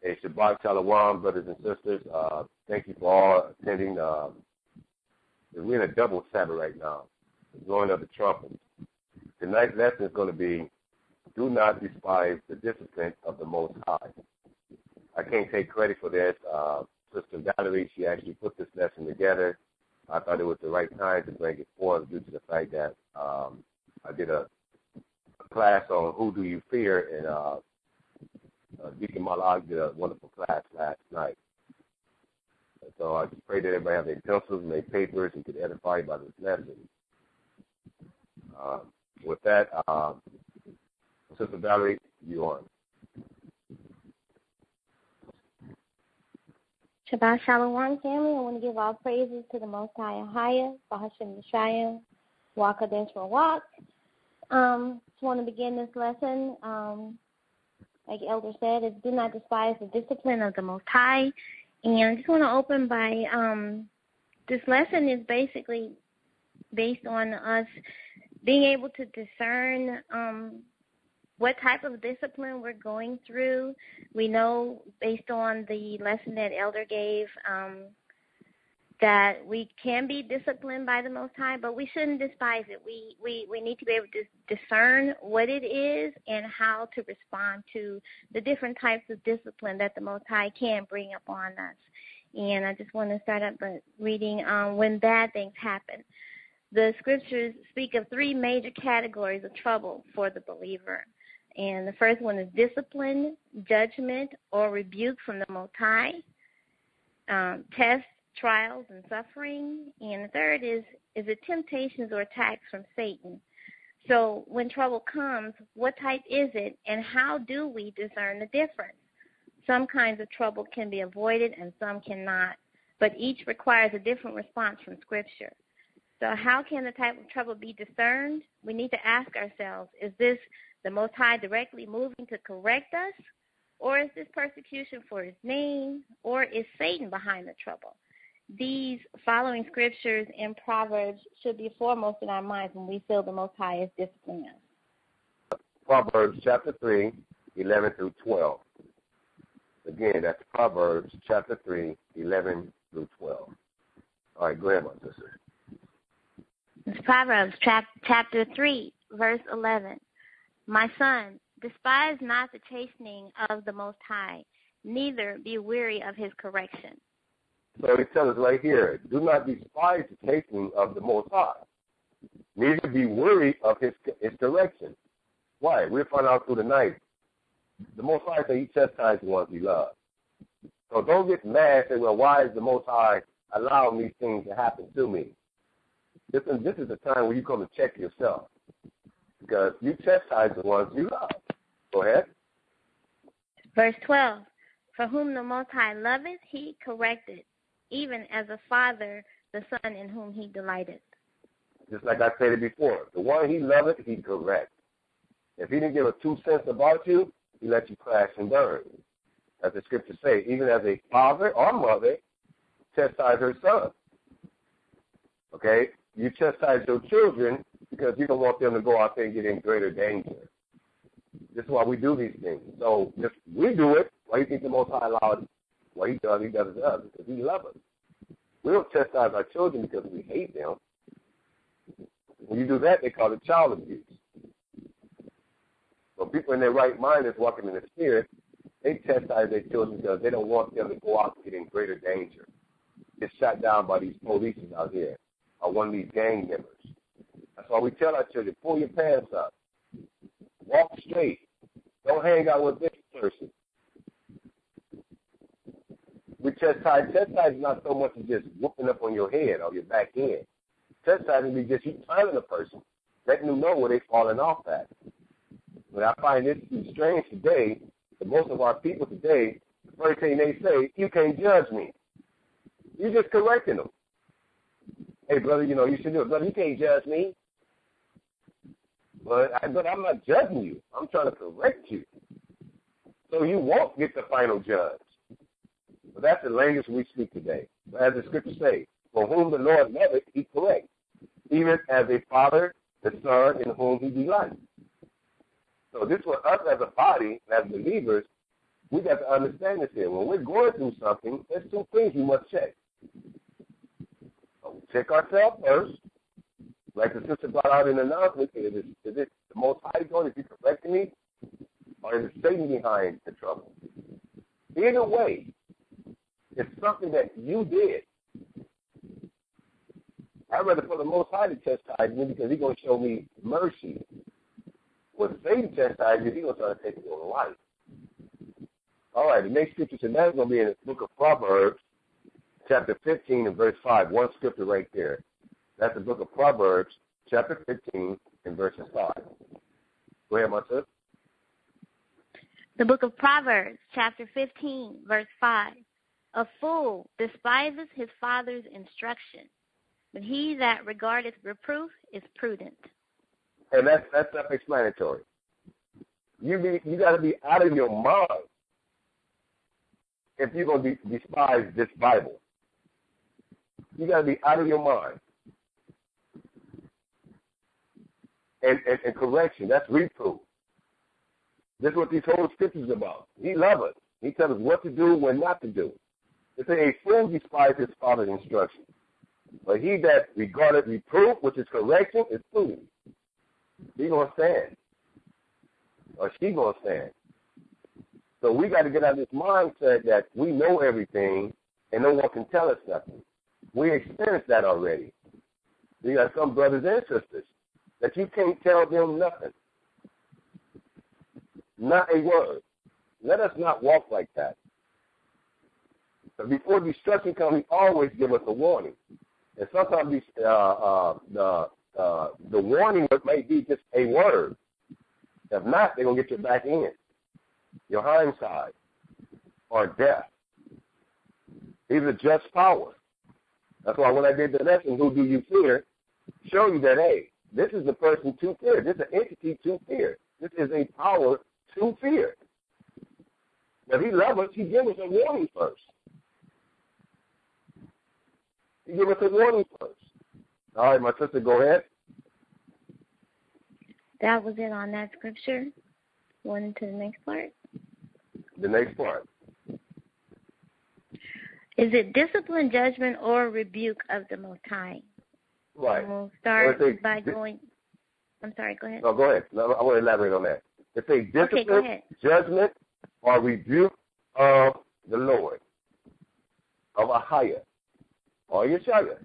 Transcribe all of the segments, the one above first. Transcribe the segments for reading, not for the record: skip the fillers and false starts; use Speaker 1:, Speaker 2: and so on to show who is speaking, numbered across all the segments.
Speaker 1: Hey, Shabbat Shalom, brothers and sisters. Thank you for all attending. We're in a double Sabbath right now, the blowing of the trumpet. Tonight's lesson is going to be, do not despise the discipline of the Most High. I can't take credit for this. Sister Valerie, she actually put this lesson together. I thought it was the right time to bring it forth due to the fact that I did a class on who do you fear, and Deacon Malak did a wonderful class last night. So I just pray that everybody have their pencils and their papers and get edified by this lesson. With that, Sister Valerie, you on.
Speaker 2: Shabbat Shalom, family. I want to give all praises to the Most High Ahaya, Bahashem Yeshayim, Wakadesh Rawak. Just want to begin this lesson. Like Elder said, is do not despise the discipline of the Most High. And I just want to open by this lesson is basically based on us being able to discern what type of discipline we're going through. We know based on the lesson that Elder gave that we can be disciplined by the Most High, but we shouldn't despise it. We need to be able to discern what it is and how to respond to the different types of discipline that the Most High can bring upon us. And I just want to start up by reading when bad things happen. The scriptures speak of three major categories of trouble for the believer. And the first one is discipline, judgment, or rebuke from the Most High, tests, trials, and suffering. And the third is it temptations or attacks from Satan. So when trouble comes, what type is it, and how do we discern the difference? Some kinds of trouble can be avoided and some cannot, but each requires a different response from Scripture. So how can the type of trouble be discerned? We need to ask ourselves, is this the Most High directly moving to correct us, or is this persecution for His name, or is Satan behind the trouble? These following scriptures in Proverbs should be foremost in our minds when we feel the Most High is disciplining us.
Speaker 1: Proverbs chapter 3, 11 through 12. Again, that's Proverbs chapter 3, 11 through 12. All right, go ahead, my sister.
Speaker 2: It's Proverbs chapter 3, verse 11. My son, despise not the chastening of the Most High, neither be weary of His correction.
Speaker 1: So it tells us right here, do not despise the chastening of the Most High, neither be weary of his correction. Why? We'll find out through the night. The Most High says He chastises the ones He loves. So don't get mad and say, well, why is the Most High allowing these things to happen to me? This is the time where you come to check yourself, because you chastise the ones you love. Go ahead.
Speaker 2: Verse 12, for whom the Most High loveth, He corrected, even as a father the son in whom He delighteth.
Speaker 1: Just like I said it before, the one He loveth, He corrects. If He didn't give a 2 cents about you, He let you crash and burn. As the scriptures say, even as a father or mother chastise her son. Okay? You chastise your children because you don't want them to go out there and get in greater danger. This is why we do these things. So if we do it, why do you think the Most High allowed what He does it to us? Because He loves us. We don't chastise our children because we hate them. When you do that, they call it child abuse. So people in their right mind that's walking in the Spirit, they chastise their children because they don't want them to go out and get in greater danger. Get shot down by these police out here or one of these gang members. That's why we tell our children, pull your pants up. Walk straight. Don't hang out with this person. We chastise is not so much as just whooping up on your head or your back end. Chastising is just you timing a person, letting them know where they're falling off at. But I find this strange today, that most of our people today, the first thing they say, you can't judge me. You're just correcting them. Hey, brother, you should do it. Brother, you can't judge me. But I'm not judging you. I'm trying to correct you. So you won't get the final judge. But that's the language we speak today. But as the scriptures say, for whom the Lord loveth, He corrects, even as a father the son in whom He delights. So this for us as a body, as believers, We got to understand this here. When we're going through something, there's two things we must check. So check ourselves first. Like the sister brought out in the announcement, is it the Most High going to be correcting me? Or is it Satan behind the trouble? Either way, it's something that you did. I'd rather for the Most High to chastise me because he's going to show me mercy. When Satan chastises you, he's going to try to take your life. All right, the next scripture tonight is going to be in the book of Proverbs, chapter 15 and verse 5. One scripture right there. That's the book of Proverbs, chapter 15 and verses 5. Go ahead, my sister.
Speaker 2: The book of Proverbs, chapter 15, verse 5. A fool despises his father's instruction, but he that regardeth reproof is prudent.
Speaker 1: And that's self-explanatory. You got to be out of your mind if you're going to despise this Bible. You got to be out of your mind. And correction, that's reproof. This is what these whole scriptures are about. He loves us. He tells us what to do, when not to do. They say a fool despises his father's instruction, but he that regardeth reproof, which is correction, is prudent. He's going to stand, or she's going to stand. So we got to get out of this mindset that we know everything and no one can tell us nothing. We experienced that already. We got some brothers and sisters that you can't tell them nothing. Not a word. Let us not walk like that. But before destruction comes, he always give us a warning. And sometimes the warning may be just a word. If not, they're going to get your back end, your hind side, or death. He's a just power. That's why when I did the lesson, Who Do You Fear?, show you that, hey, this is the person to fear. This is an entity to fear. This is a power to fear. If he loves us, he gives us a warning first. He gives us a warning first. All right, my sister, go ahead.
Speaker 2: That was it on that scripture. Going to the next part.
Speaker 1: The next part.
Speaker 2: Is it discipline, judgment, or rebuke of the Most High?
Speaker 1: Right.
Speaker 2: We'll start by going. I'm sorry, go ahead.
Speaker 1: No, go ahead. No, I want to elaborate on that. It's a discipline, judgment, or rebuke of the Lord, of Ahia, or Yeshaya.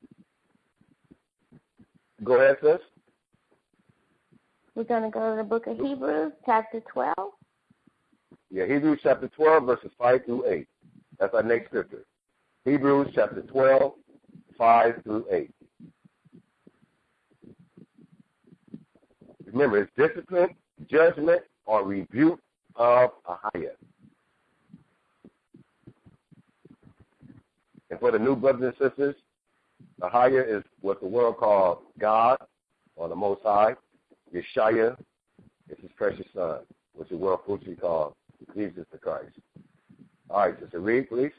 Speaker 1: Go ahead, sis.
Speaker 2: We're going to go to the book of Hebrews, chapter 12.
Speaker 1: Yeah, Hebrews chapter 12, verses 5 through 8. That's our next scripture. Hebrews chapter 12, 5 through 8. Remember, it's discipline, judgment, or rebuke of Ahia. And for the new brothers and sisters, Ahia is what the world calls God, or the Most High. Yeshaya is his precious son, which the world foolishly calls Jesus the Christ. All right, sister, read, please.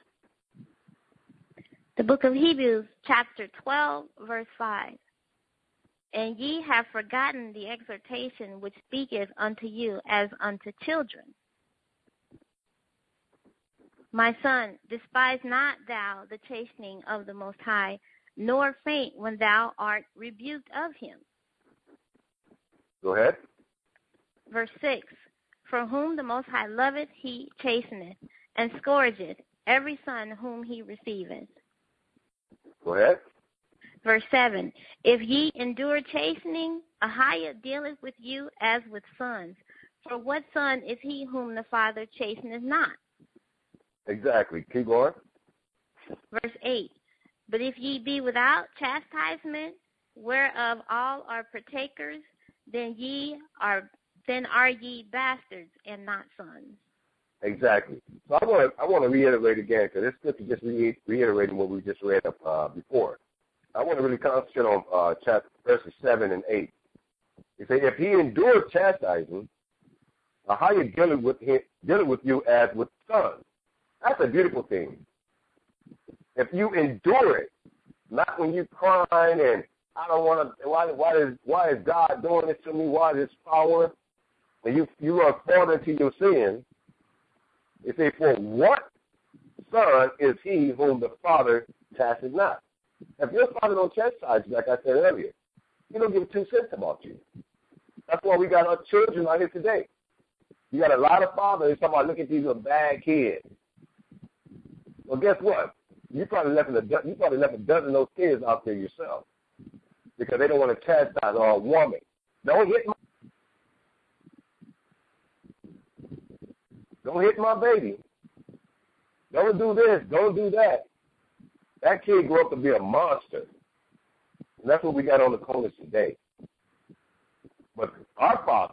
Speaker 2: The book of Hebrews, chapter 12, verse 5. And ye have forgotten the exhortation which speaketh unto you as unto children. My son, despise not thou the chastening of the Most High, nor faint when thou art rebuked of him.
Speaker 1: Go ahead.
Speaker 2: Verse 6. For whom the Most High loveth, he chasteneth, and scourgeth every son whom he receiveth.
Speaker 1: Go ahead.
Speaker 2: Verse 7. If ye endure chastening, Ahia dealeth with you as with sons. For what son is he whom the Father chasteneth not?
Speaker 1: Exactly. Keep going.
Speaker 2: Verse 8. But if ye be without chastisement, whereof all are partakers, then are ye bastards and not sons.
Speaker 1: Exactly. So I want to reiterate again, because this scripture just reiterating what we just read before. I want to really concentrate on verses 7 and 8. He said, if he endured chastising, how you dealing with you as with sons. That's a beautiful thing. If you endure it, not when you're crying and I don't want to. Why is God doing this to me? Why is His power? And you are falling into your sin. It says, for what son is he whom the father chastises not? If your father don't chastise you, like I said earlier, he don't give 2 cents about you. That's why we got our children out here today. You got a lot of fathers talking about, look at these little bad kids. Well, guess what? You probably left a dozen of those kids out there yourself because they don't want to chastise or a woman. Don't hit my baby. Don't do this. Don't do that. That kid grew up to be a monster. And that's what we got on the corners today. But our Father,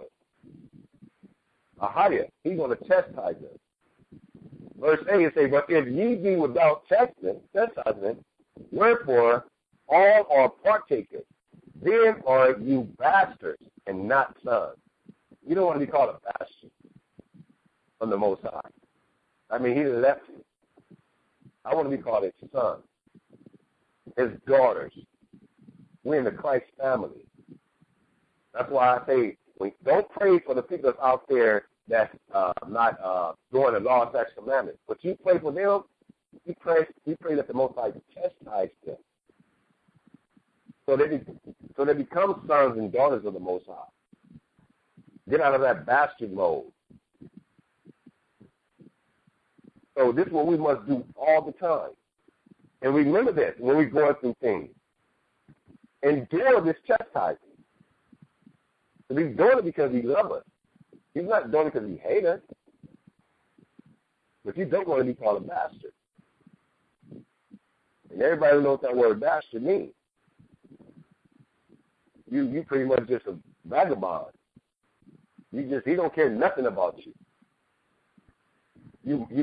Speaker 1: Ahia, he's going to chastise us. Verse 8 it says, but if ye be without chastisement, wherefore all are partakers, then are you bastards and not sons. You don't want to be called a bastard from the Most High. I mean, he left you. I want to be called his son, his daughters. We're in the Christ family. That's why I say, don't pray for the people that's out there that's not doing the law, statutes, commandments. But you pray for them, you pray that the Most High chastise them. So they become sons and daughters of the Most High. Get out of that bastard mode. So this is what we must do all the time. And remember this when we're going through things. Endure this chastising. So he's doing it because he loves us. He's not doing it because he hates us. But you don't want to be called a bastard. And everybody knows what that word bastard means. You pretty much just a vagabond. He don't care nothing about you. You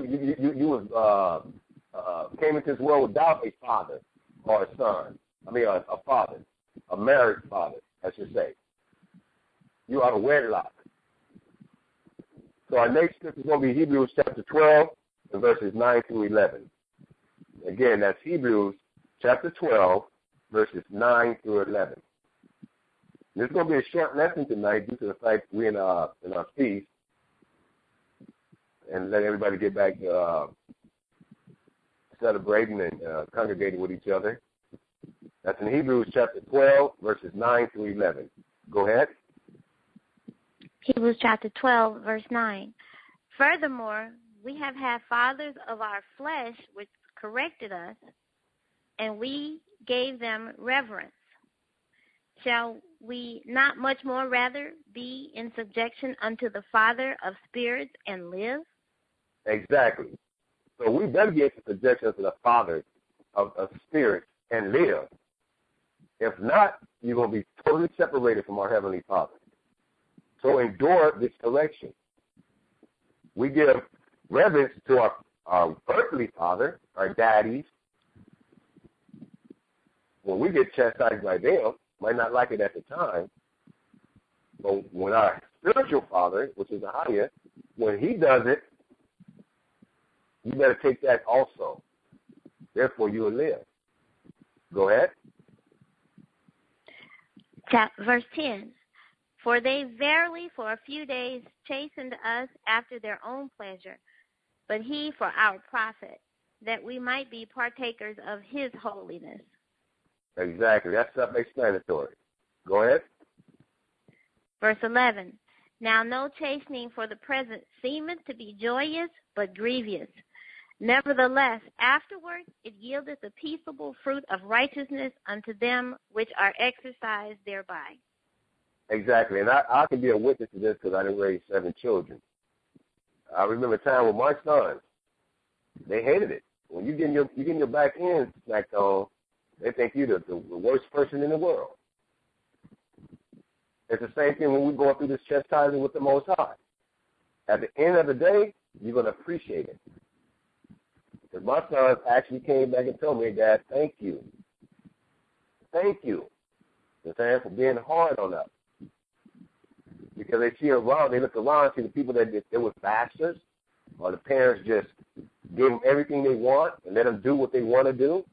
Speaker 1: came into this world without a father or a son. I mean, a father, a married father, I should say. You are a wedlock. So our next scripture is going to be Hebrews chapter 12 and verses 9 through 11. Again, that's Hebrews chapter 12, verses 9 through 11. This is going to be a short lesson tonight due to the fact we're in our feast, and let everybody get back to celebrating and congregating with each other. That's in Hebrews chapter 12, verses 9 through 11. Go ahead.
Speaker 2: Hebrews chapter 12, verse 9. Furthermore, we have had fathers of our flesh which corrected us, and we gave them reverence. Shall we not much more rather be in subjection unto the Father of spirits and live?
Speaker 1: Exactly. So we better get into subjection to the Father of spirits and live. If not, you're going to be totally separated from our Heavenly Father. So endure this correction. We give reverence to our earthly father, our daddies. When we get chastised by them, might not like it at the time, but when our spiritual father, which is the higher, when he does it, you better take that also. Therefore, you will live. Go ahead.
Speaker 2: Verse 10. For they verily for a few days chastened us after their own pleasure, but he for our profit, that we might be partakers of his holiness.
Speaker 1: Exactly. That's self-explanatory. Go ahead.
Speaker 2: Verse 11. Now no chastening for the present seemeth to be joyous, but grievous. Nevertheless, afterward it yieldeth the peaceable fruit of righteousness unto them which are exercised thereby. Exactly,
Speaker 1: and I can be a witness to this because I done raised 7 children. I remember a time with my sons, they hated it. When you getting your back end smacked on, they think you're the worst person in the world. It's the same thing when we're going through this chastising with the Most High. At the end of the day, you're going to appreciate it. Because my sons actually came back and told me, Dad, thank you. Thank you. For being hard on us. Because they see around, they look around and see the people that were bastards, or the parents just gave them everything they want and let them do what they want to do.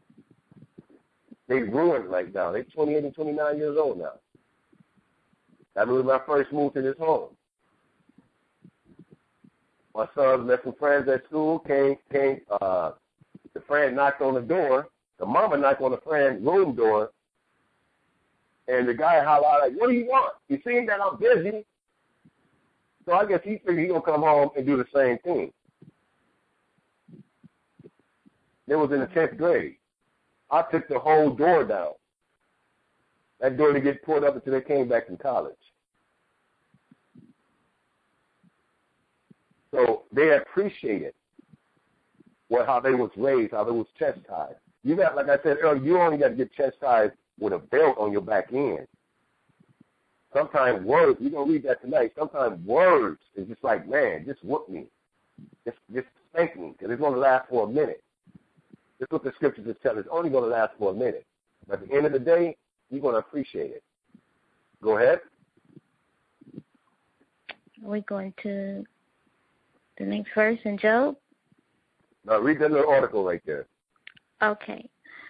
Speaker 1: They ruined right now. They're 28 and 29 years old now. I remember when I first moved to this home. My son met some friends at school, the friend knocked on the door, the mama knocked on the friend's room door, and the guy hollered out, like, what do you want? You seen that I'm busy? So I guess he figured he's going to come home and do the same thing. It was in the 10th grade. I took the whole door down. That door didn't get pulled up until they came back from college. So they appreciated how they was raised, how they was chastised. You got, like I said earlier, you only got to get chastised with a belt on your back end. Sometimes words, we're going to read that tonight, sometimes words is just like, man, just whoop me. Just spank me, because it's going to last for a minute. That's what the scriptures is telling us. It's only going to last for a minute. But at the end of the day, you're going to appreciate it. Go ahead.
Speaker 2: We're going to the next verse in Job.
Speaker 1: Now, read that little article right there.
Speaker 2: Okay.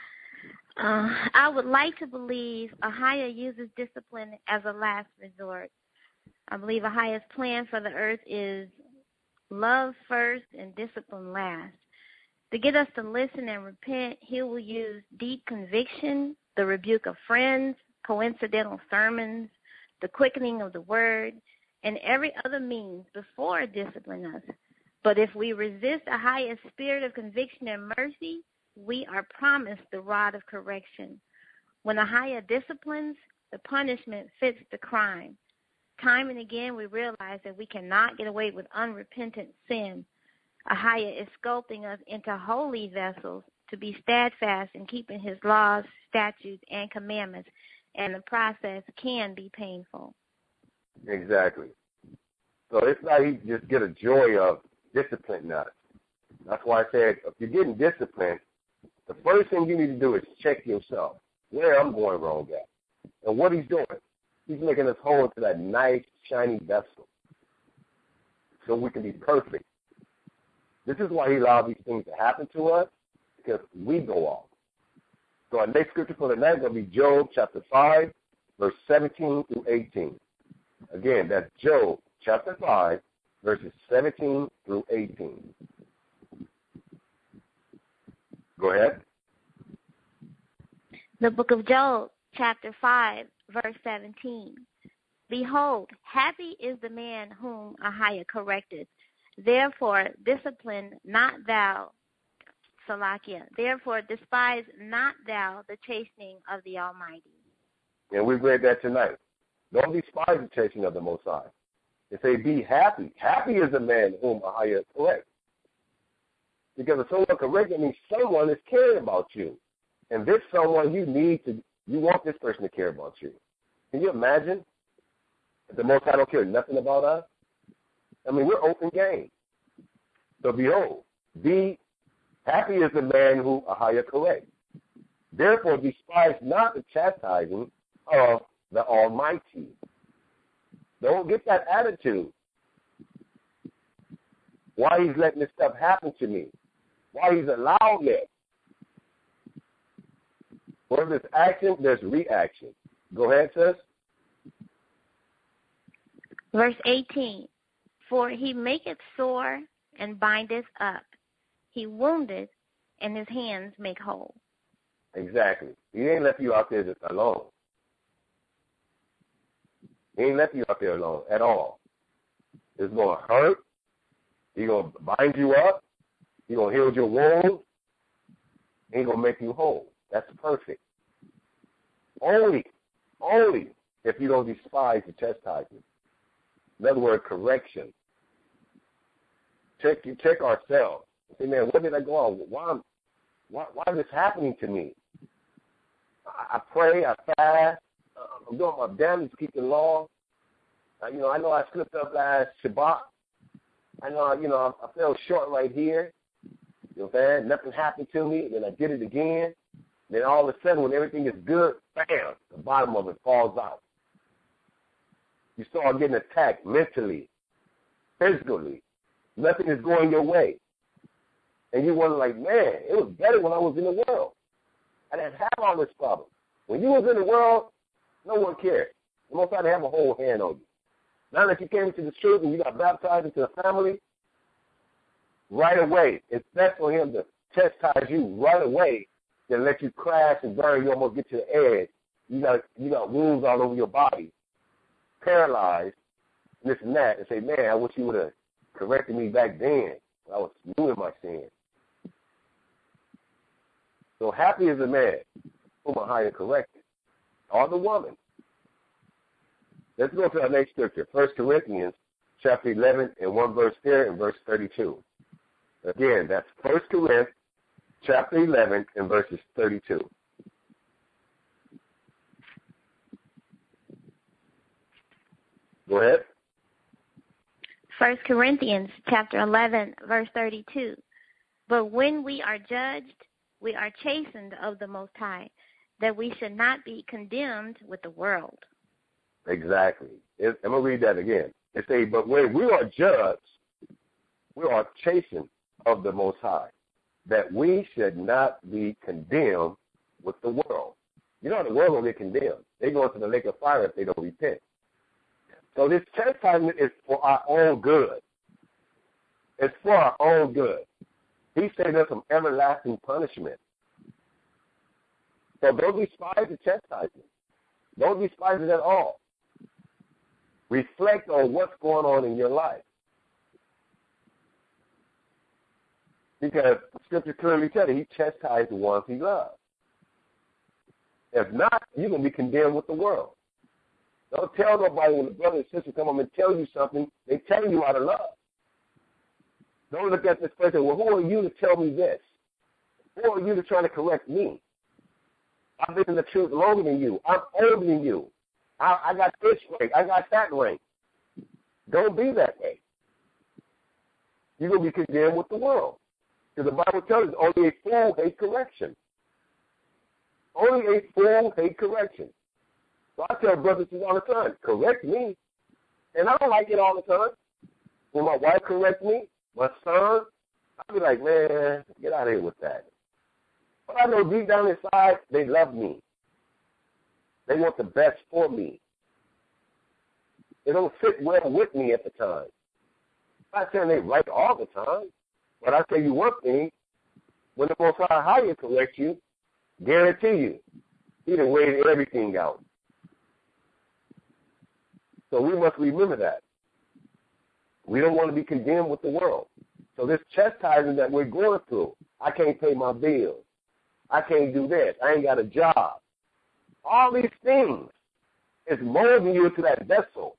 Speaker 2: I would like to believe Ahia uses discipline as a last resort. I believe Ahia's plan for the earth is love first and discipline last. To get us to listen and repent, he will use deep conviction, the rebuke of friends, coincidental sermons, the quickening of the word, and every other means before discipline us. But if we resist Ahia's spirit of conviction and mercy, we are promised the rod of correction. When Ahia disciplines, the punishment fits the crime. Time and again, we realize that we cannot get away with unrepentant sin. Ahia is sculpting us into holy vessels to be steadfast in keeping his laws, statutes, and commandments, and the process can be painful.
Speaker 1: Exactly. So it's not easy to just get a joy of disciplining us. That's why I said if you're getting disciplined, the first thing you need to do is check yourself. Where I'm going wrong at. And what he's doing. He's making us whole into that nice, shiny vessel so we can be perfect. This is why he allowed these things to happen to us, because we go off. So our next scripture for the night is going to be Job chapter 5, verse 17 through 18. Again, that's Job chapter 5, verses 17 through 18. Go ahead.
Speaker 2: The book of Job, chapter 5, verse 17. Behold, happy is the man whom Ahia corrected. Therefore, discipline not thou, Salakia. Therefore, despise not thou the chastening of the Almighty.
Speaker 1: And we've read that tonight. Don't despise the chastening of the Most High. It say, be happy. Happy is the man whom Ahia corrects. Because if someone corrects, it means someone is caring about you. And this someone you want this person to care about you. Can you imagine if the Most High don't care nothing about us? I mean, we're open game. So behold, be happy is the man who Ahia corrects. Therefore, despise not the chastising of the Almighty. Don't get that attitude. Why he's letting this stuff happen to me? Why he's allowing it? For there's action, there's reaction. Go ahead, sis.
Speaker 2: Verse 18. For he maketh sore and bindeth up. He woundeth, and his hands make whole.
Speaker 1: Exactly. He ain't left you out there just alone. He ain't left you out there alone at all. It's going to hurt. He's going to bind you up. He's going to heal your wounds. He's going to make you whole. That's perfect. Only if you don't despise the chastisement. In other words, correction. Check ourselves. Say, man, where did I go on? Why is this happening to me? I pray, I fast, I'm doing my damnedest to keep the law. I know I slipped up last Shabbat. I I fell short right here. You know what I'm saying? Nothing happened to me. Then I did it again. Then all of a sudden, when everything is good, bam, the bottom of it falls out. You start getting attacked mentally, physically. Nothing is going your way. And you wonder, like, man, it was better when I was in the world. I didn't have all this problem. When you was in the world, no one cared. The Most High didn't have a whole hand on you. Now that you came into the truth and you got baptized into the family, right away. It's best for him to chastise you right away than let you crash and burn. You almost get to the edge. You got wounds all over your body, paralyzed, this and that, and say, man, I wish you would have corrected me back then. I was new in my sin. So happy is a man whom a higher corrected, or the woman. Let's go to our next scripture, 1 Corinthians chapter 11 and one verse there and verse 32. Again, that's 1 Corinthians chapter 11 and verses 32. Go ahead.
Speaker 2: 1 Corinthians chapter 11, verse 32. But when we are judged, we are chastened of the Most High, that we should not be condemned with the world.
Speaker 1: Exactly. I'm going to read that again. It says, but when we are judged, we are chastened of the Most High, that we should not be condemned with the world. You know the world will get condemned. They go into the lake of fire if they don't repent. So this chastisement is for our own good. It's for our own good. He said there's some everlasting punishment. So don't despise the chastisement. Don't despise it at all. Reflect on what's going on in your life. Because Scripture clearly tells you he chastised the ones he loved. If not, you're going to be condemned with the world. Don't tell nobody when the brother and sister come up and tell you something, they tell you out of love. Don't look at this person, well, who are you to tell me this? Who are you to try to correct me? I've been in the truth longer than you. I'm older than you. I got this rank. I got that rank. Don't be that way. You're going to be condemned with the world. Because the Bible tells us only a fool hates correction. Only a fool hates correction. So I tell brothers all the time, correct me. And I don't like it all the time. When my wife corrects me, my son, I'll be like, man, get out of here with that. But I know deep down inside, they love me. They want the best for me. They don't fit well with me at the time. I'm not saying they right all the time, but I tell you one thing, when the Most High corrects you, guarantee you, he done weighed everything out. So we must remember that. We don't want to be condemned with the world. So this chastising that we're going through, I can't pay my bills. I can't do this. I ain't got a job. All these things is molding you into that vessel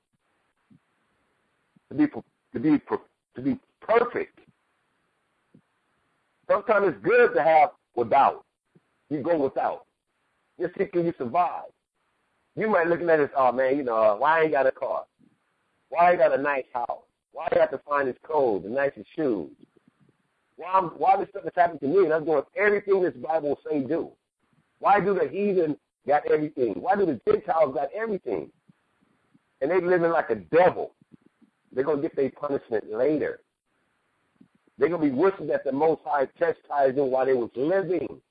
Speaker 1: to be perfect. Sometimes it's good to have without. You go without. Just see can you survive. You might looking at this, oh man, why I ain't got a car? Why I ain't got a nice house? Why I have to find his clothes, the nicest shoes? Why this stuff is happening to me and I'm doing everything this Bible say do? Why do the heathen got everything? Why do the Gentiles got everything? And they living like a devil. They're going to get their punishment later. They're going to be wishing that the Most High chastised them while they was living.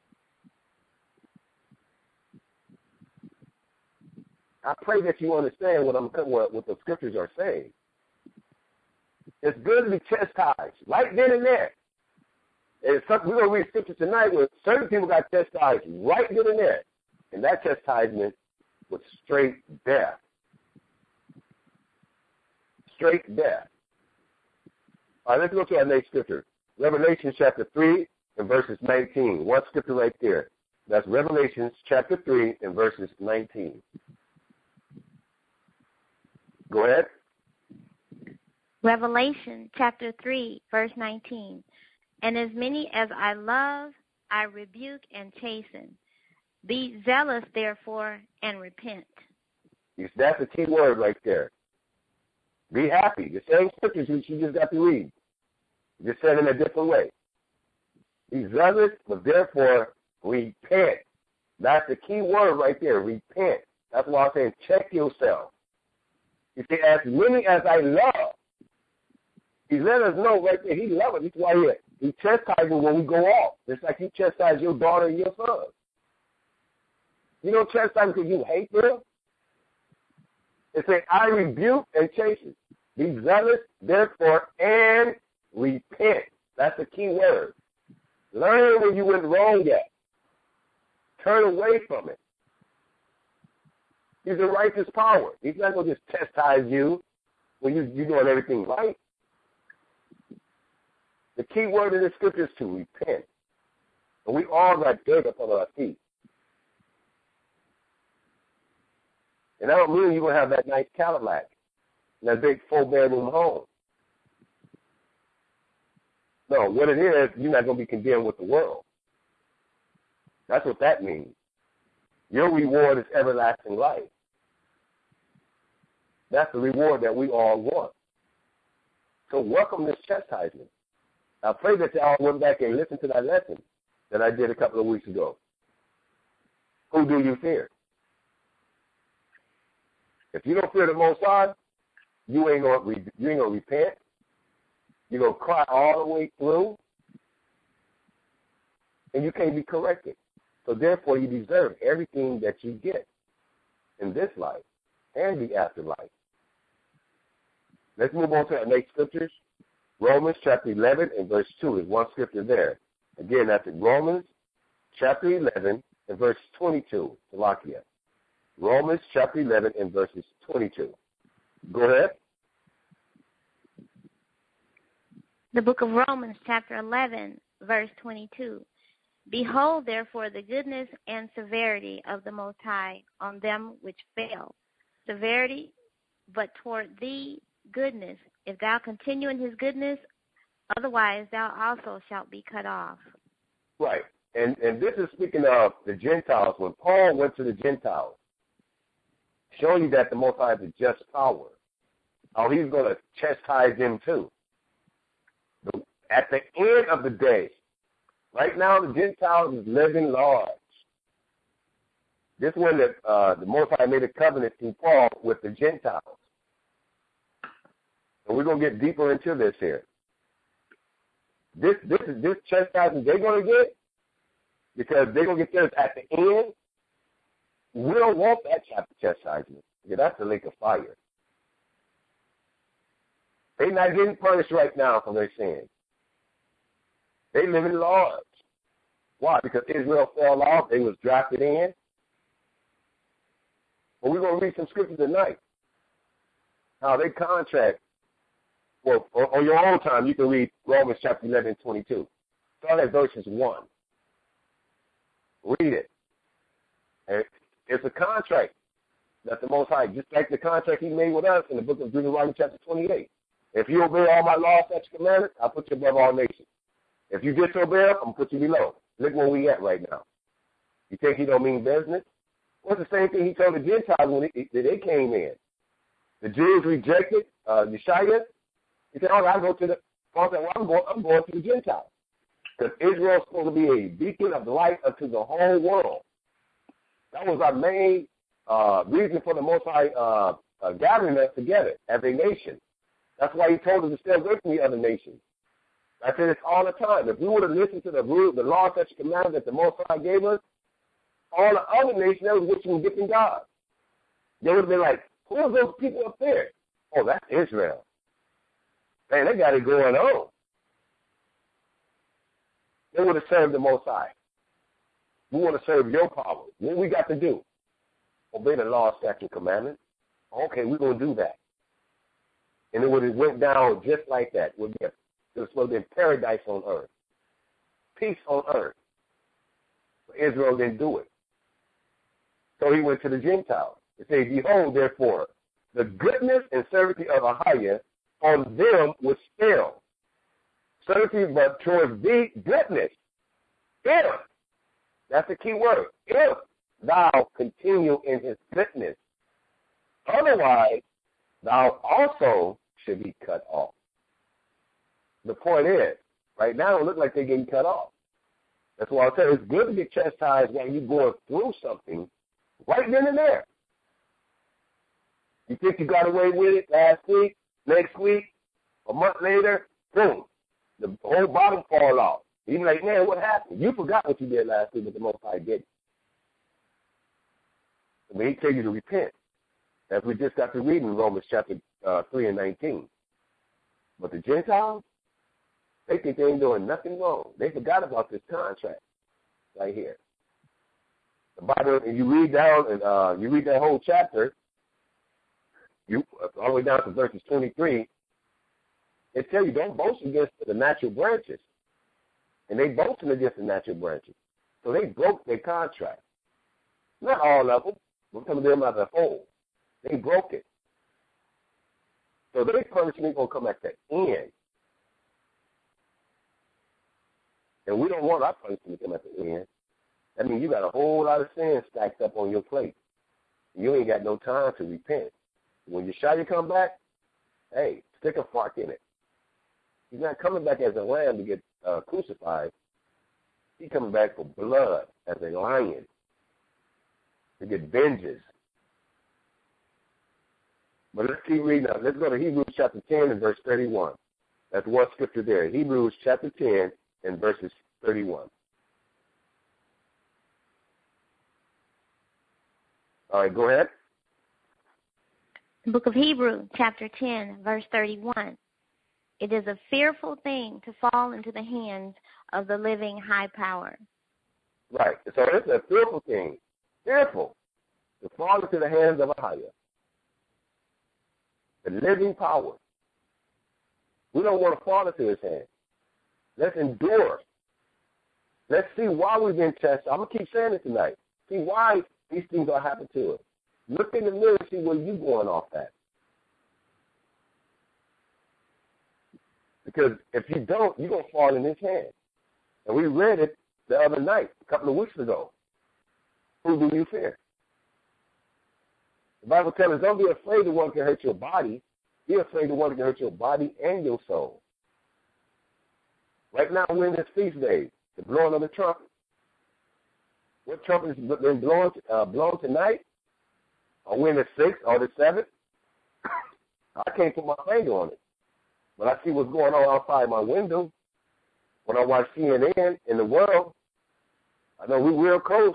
Speaker 1: I pray that you understand what the scriptures are saying. It's good to be chastised, right then and there. And we're going to read scripture tonight where certain people got chastised right then and there. And that chastisement was straight death. Straight death. All right, let's go to our next scripture. Revelation chapter 3 and verses 19. One scripture right there. That's Revelation chapter 3 and verses 19. Go ahead.
Speaker 2: Revelation chapter 3, verse 19. And as many as I love, I rebuke and chasten. Be zealous, therefore, and repent.
Speaker 1: That's the key word right there. Be happy. The same scriptures which you just got to read. Just said in a different way. Be zealous, but therefore repent. That's the key word right there, repent. That's why I'm saying check yourself. He said, as many as I love. He let us know right there. He loves us. That's why he chastises when we go off. Just like you chastise your daughter and your son. You don't chastise because you hate them. It says, I rebuke and chasten. Be zealous, therefore, and repent. That's the key word. Learn where you went wrong at. Turn away from it. He's a righteous power. He's not going to just chastise you when you're doing everything right. The key word in the scripture is to repent. And we all got dirt up on our feet. And I don't mean you're going to have that nice Cadillac and that big 4-bedroom home. No, what it is, you're not going to be condemned with the world. That's what that means. Your reward is everlasting life. That's the reward that we all want. So welcome this chastisement. I pray that y'all went back and listened to that lesson that I did a couple of weeks ago. Who do you fear? If you don't fear the Most High, you ain't gonna repent. You're gonna cry all the way through, and you can't be corrected. So therefore, you deserve everything that you get in this life and the afterlife. Let's move on to our next scriptures. Romans chapter 11 and verse 2 is one scripture there. Again, that's in Romans chapter 11 and verse 22. Salakia. Romans chapter 11 and verses 22. Go ahead.
Speaker 2: The book of Romans chapter 11, verse 22. Behold, therefore, the goodness and severity of the Most High on them which fail. Severity, but toward thee goodness, if thou continue in his goodness, otherwise thou also shalt be cut off.
Speaker 1: Right. And this is speaking of the Gentiles. When Paul went to the Gentiles, showing you that the Most High is a just power, how he's going to chastise them too. At the end of the day, right now the Gentiles is living large. This is when the Most High made a covenant through Paul with the Gentiles. And we're going to get deeper into this here. This chastisement they're going to get, because they're going to get theirs at the end. We don't want that type of chastisement. Yeah, that's the lake of fire. They're not getting punished right now for their sins. They live in large. Why? Because Israel fell off. They was drafted in. Well, we're going to read some scripture tonight. How they contract. Well, on your own time, you can read Romans chapter 11 and 22. Start at verses 1. Read it. And it's a contract that the Most High, just like the contract he made with us in the book of Deuteronomy chapter 28. If you obey all my laws, statutes, commandments, I'll put you above all nations. If you disobey them, I'm going to put you below. Look where we at right now. You think he don't mean business? Well, it's the same thing he told the Gentiles when they came in. The Jews rejected Yeshua. He said, I go to the Paul said, well, I'm going to the Gentiles. Because Israel is supposed to be a beacon of light unto the whole world. That was our main reason for the Most High gathering us together as a nation. That's why he told us to stay away from the other nations. I said this all the time. If we would have listened to the rule, the law, such commandments that the Most High gave us, all the other nations that was wishing different gods. They would have been like, who are those people up there? Oh, that's Israel. Man, they got it going on. They would have served the Most High. We want to serve your power. What we got to do? Obey the law, statute, commandments. Okay, we're going to do that. And it would have went down just like that. It was supposed to be paradise on earth. Peace on earth. But Israel didn't do it. So he went to the Gentiles. It says, behold, therefore, the goodness and severity of Ahiah on them which fail. Severity, but towards thee, goodness. If, that's the key word, if thou continue in his goodness, otherwise thou also should be cut off. The point is, right now it looks like they're getting cut off. That's why I tell you, it's good to get chastised when you're going through something right then and there. You think you got away with it last week, next week, a month later, boom, the whole bottom fall off. You're like, man, what happened? You forgot what you did last week, but the Most High did. I mean, he tell you to repent, as we just got to read in Romans chapter 3 and 19. But the Gentiles, They think they ain't doing nothing wrong. They forgot about this contract right here. The Bible, and you read down, and you read that whole chapter, all the way down to verses 23, it tells you don't boast against the natural branches. And they boasted against the natural branches. So they broke their contract. Not all of them, but some of them as a whole. They broke it. So their punishment going to come at the end. And we don't want our punishment to come at the end. That means you got a whole lot of sin stacked up on your plate. You ain't got no time to repent. When Yeshua come back, hey, stick a fork in it. He's not coming back as a lamb to get crucified. He's coming back for blood as a lion to get vengeance. But let's keep reading now. Let's go to Hebrews chapter 10 and verse 31. That's one scripture there. Hebrews chapter 10 and verses 31. All right, go ahead.
Speaker 2: The book of Hebrews, chapter 10, verse 31. It is a fearful thing to fall into the hands of the living high power.
Speaker 1: Right. So it's a fearful thing. Fearful to fall into the hands of a higher. The living power. We don't want to fall into his hands. Let's endure. Let's see why we've been tested. I'm going to keep saying it tonight. See why these things are happening to us. Look in the mirror and see where you're going off at. Because if you don't, you're going to fall in his hands. And we read it the other night, a couple of weeks ago. Who do you fear? The Bible tells us, don't be afraid of one can hurt your body. Be afraid of one can hurt your body and your soul. Right now, we're in this feast day, the blowing of the trumpet. What trumpet has been blown tonight? Are we in the 6th or the 7th? I can't put my finger on it. But I see what's going on outside my window. When I watch CNN in the world, I know we're real close.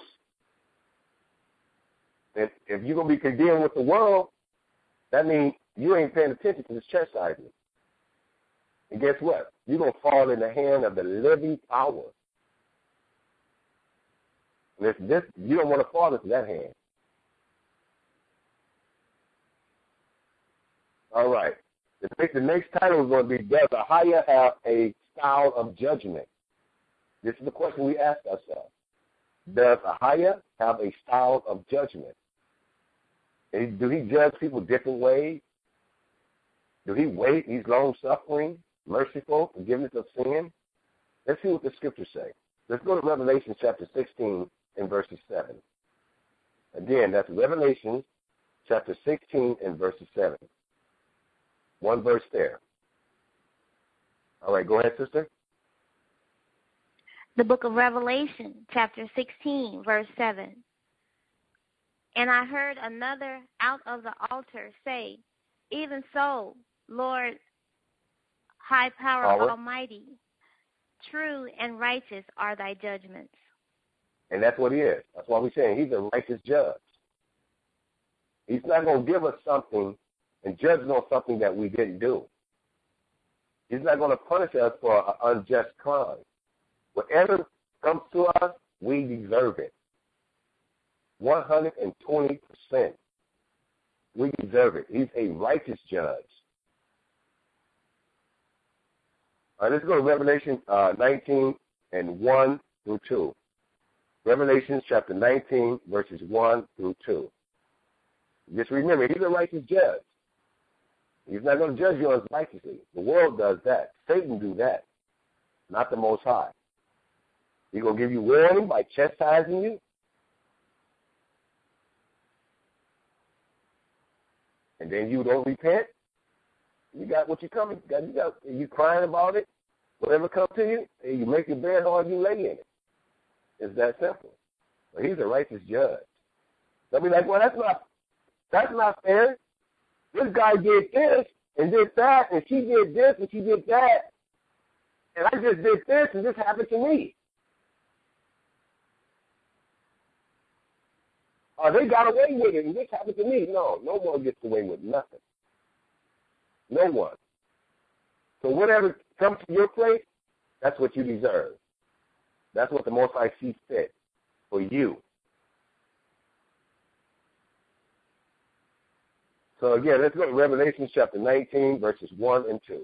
Speaker 1: And if you're going to be condemned with the world, that means you ain't paying attention to this chastisement. And guess what? You're going to fall in the hand of the living power. And if this, you don't want to fall into that hand. All right. The next title is going to be, does a higher have a style of judgment? This is the question we ask ourselves. Does a higher have a style of judgment? And do he judge people different ways? Do he wait? He's long-suffering, merciful, forgiveness of sin? Let's see what the scriptures say. Let's go to Revelation chapter 16 and verses 7. Again, that's Revelation chapter 16 and verses 7. One verse there. All right, go ahead, sister.
Speaker 2: The book of Revelation, chapter 16, verse 7. And I heard another out of the altar say, even so, Lord, high power almighty, true and righteous are thy judgments.
Speaker 1: And that's what he is. That's why we're saying he's a righteous judge. He's not going to give us something and judge us on something that we didn't do. He's not going to punish us for an unjust crime. Whatever comes to us, we deserve it. 120%. We deserve it. He's a righteous judge. All right, let's go to Revelation 19 and 1 through 2. Revelation chapter 19, verses 1 through 2. Just remember, he's a righteous judge. He's not going to judge you unrighteously. The world does that. Satan do that, not the Most High. He's going to give you warning by chastising you. And then you don't repent. You got what you coming. You crying about it. Whatever comes to you, you make your bed hard, you lay in it. It's that simple. But he's a righteous judge. They'll be like, well, that's not fair. This guy did this and did that, and she did this and she did that, and I just did this and this happened to me. They got away with it and this happened to me. No one gets away with nothing. No one. So whatever comes to your place, That's what you deserve. That's what the Most High sees fit for you. So again, let's go to Revelation chapter 19, verses 1 and 2.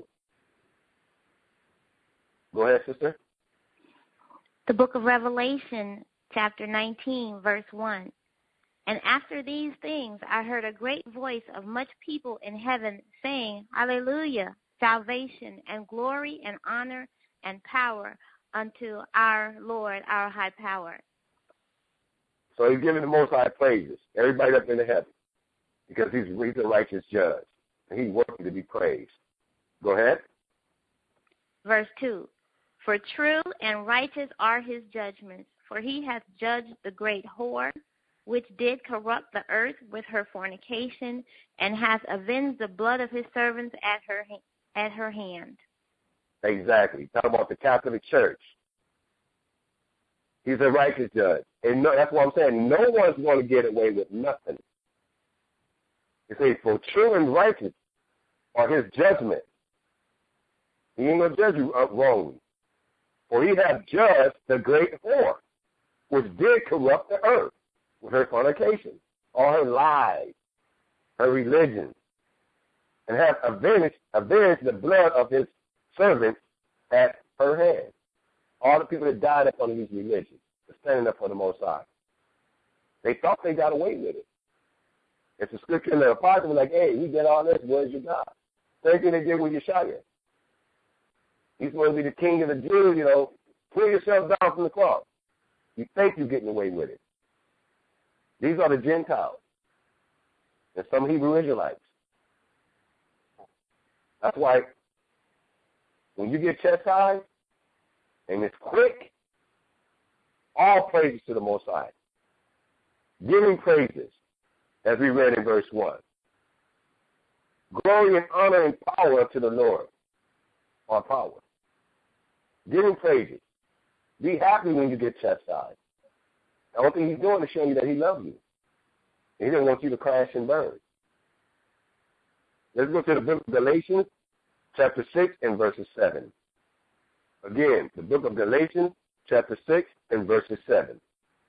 Speaker 1: Go ahead, sister.
Speaker 2: The book of Revelation, chapter 19, verse 1. And after these things I heard a great voice of much people in heaven saying, Hallelujah, salvation and glory and honor and power unto our Lord, our high power.
Speaker 1: So he's giving the Most High praises, everybody up in the heaven, because he's a righteous judge, and he's worthy to be praised. Go ahead.
Speaker 2: Verse 2. For true and righteous are his judgments, for he hath judged the great whore, which did corrupt the earth with her fornication, and hath avenged the blood of his servants at her hand.
Speaker 1: Exactly. Talk about the Catholic Church. He's a righteous judge. And that's what I'm saying. No one's going to get away with nothing. It says, for true and righteous are his judgments. He ain't going to judge you wrongly. For he hath judged the great whore, which did corrupt the earth with her fornication, all her lies, her religion, and hath avenged the blood of his servants at her hand. All the people that died up under these religions, standing up for the Most High. They thought they got away with it. It's a scripture in the apostles were like, hey, we did all this, where's your God? Same thing they did with Yeshua. He's supposed to be the king of the Jews, pull yourself down from the cross. You think you're getting away with it. These are the Gentiles and some Hebrew Israelites. That's why when you get chastised and it's quick, all praises to the Most High. Giving praises, as we read in verse 1. Glory and honor and power to the Lord, our power. Giving praises. Be happy when you get chastised. The only thing he's doing is showing you that he loves you. He didn't want you to crash and burn. Let's go to the book of Galatians, chapter 6 and verses 7. Again, the book of Galatians, chapter 6 and verses 7.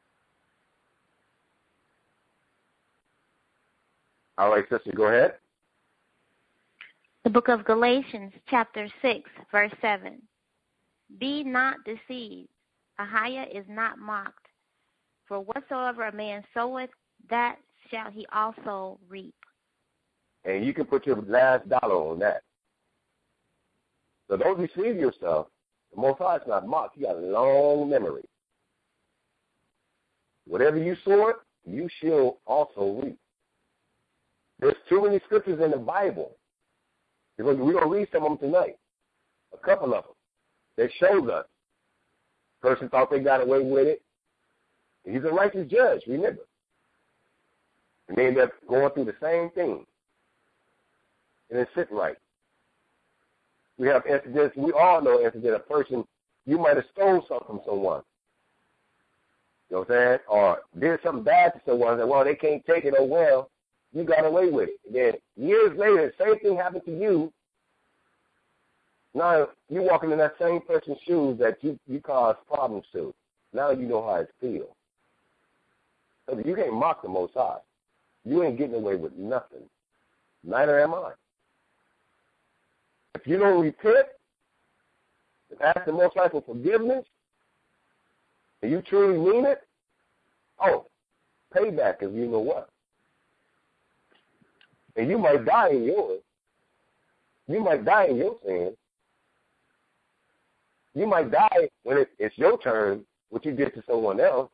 Speaker 1: All right, sister, go ahead.
Speaker 2: The book of Galatians, chapter 6, verse 7. Be not deceived. Ahia is not mocked. For whatsoever a man soweth, that shall he also reap.
Speaker 1: And you can put your last dollar on that. So don't deceive yourself. The Most High is not mocked. He got a long memory. Whatever you sow, you shall also reap. There's too many scriptures in the Bible. We're going to read some of them tonight. A couple of them. That shows us. Person thought they got away with it. He's a righteous judge, remember. And they end up going through the same thing. And it's sit right. We have incidents, we all know incidents, a person, you might have stole something from someone. You know what I'm saying? Or did something bad to someone, and well, they can't take it, oh well, you got away with it. And then years later, the same thing happened to you. Now you're walking in that same person's shoes that you caused problems to. Now you know how it feels. So you can't mock the Most High. You ain't getting away with nothing. Neither am I. If you don't repent and ask the Most High for forgiveness, and you truly mean it, payback is you know what. And you might die in yours. You might die in your sin. You might die when it's your turn, what you did to someone else.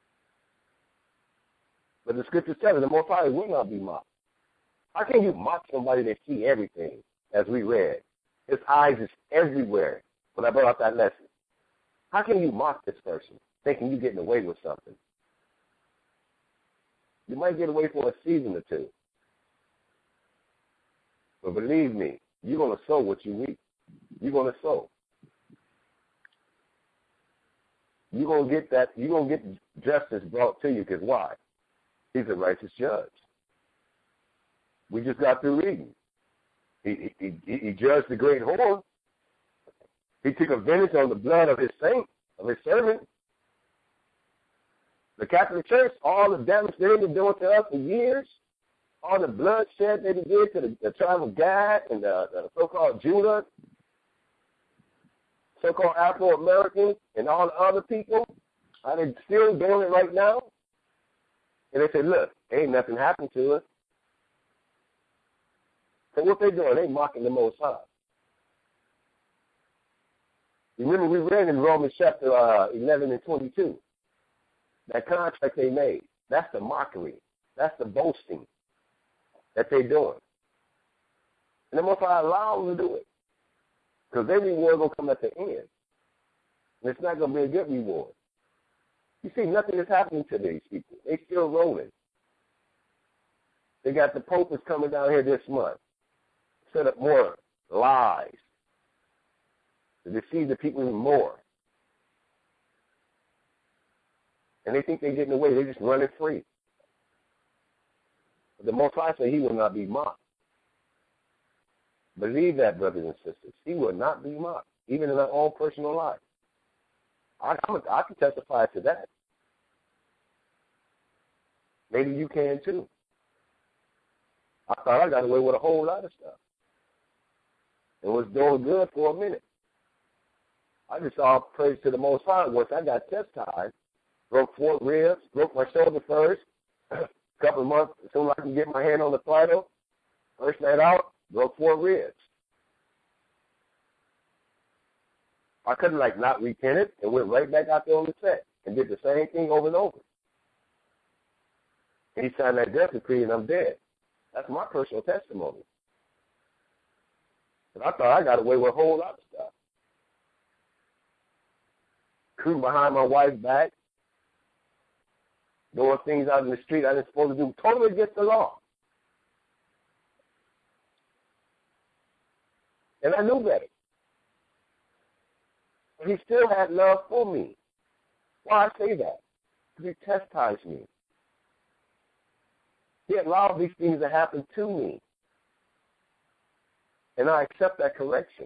Speaker 1: But the scripture tells us the Most High will not be mocked. How can you mock somebody that see everything, as we read? His eyes is everywhere when I brought out that lesson. How can you mock this person, thinking you're getting away with something? You might get away for a season or two. But believe me, you're going to sow what you reap. You're going to sow. You're going to get that. You're going to get justice brought to you because why? He's a righteous judge. We just got through reading. He judged the great whore. He took advantage on the blood of his saints, of his servants. The Catholic Church, all the damage they've been doing to us for years, all the bloodshed they did to the tribe of Gad and the so-called Judah, so-called Afro-Americans, and all the other people, are they still doing it right now? And they say, look, ain't nothing happened to us. So what they doing? They mocking the Most High. Remember, we read in Romans chapter 11 and 22, that contract they made. That's the mockery. That's the boasting that they're doing. And the Most High allow them to do it, because their reward will come at the end. And it's not going to be a good reward. You see, nothing is happening to these people. They still rolling. They got the Pope is coming down here this month. Set up more lies to deceive the people even more. And they think they're getting away. They're just running free. But the Most High said he will not be mocked. Believe that, brothers and sisters. He will not be mocked, even in our own personal life. I can testify to that. Maybe you can too. I thought I got away with a whole lot of stuff. It was doing good for a minute. I just all praise to the Most High. Once I got chastised, broke 4 ribs, broke my shoulder first, a couple of months, as soon as I can get my hand on the throttle, first night out, broke 4 ribs. I couldn't not repent it and went right back out there on the set and did the same thing over and over. He signed that death decree and I'm dead. That's my personal testimony. But I thought I got away with a whole lot of stuff. Creeping behind my wife's back, doing things out in the street I didn't supposed to do, totally against the law. And I knew better. But he still had love for me. Why I say that? Because he chastised me. He allowed these things to happen to me. And I accept that correction.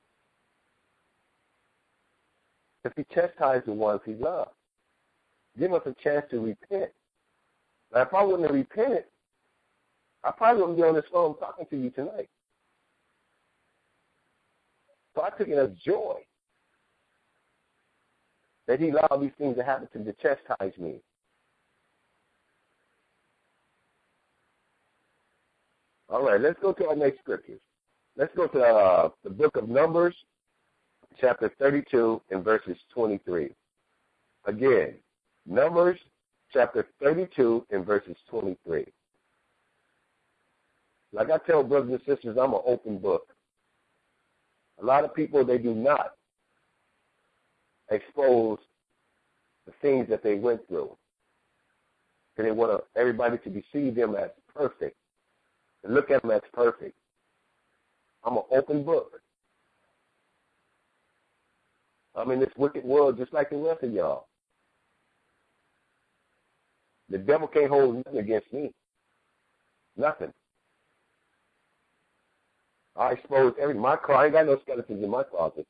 Speaker 1: If he chastised the ones he loved, give us a chance to repent. Now, if I wouldn't have repented, I probably wouldn't be on this phone talking to you tonight. So I took it as joy that he allowed these things to happen to chastise me. All right, let's go to our next scriptures. Let's go to the book of Numbers, chapter 32 and verses 23. Again, Numbers, chapter 32 and verses 23. Like I tell brothers and sisters, I'm an open book. A lot of people, they do not expose the things that they went through. And they want everybody to see them as perfect and look at them as perfect. I'm an open book. I'm in this wicked world just like the rest of y'all. The devil can't hold nothing against me. Nothing. I expose my car. I ain't got no skeletons in my closet.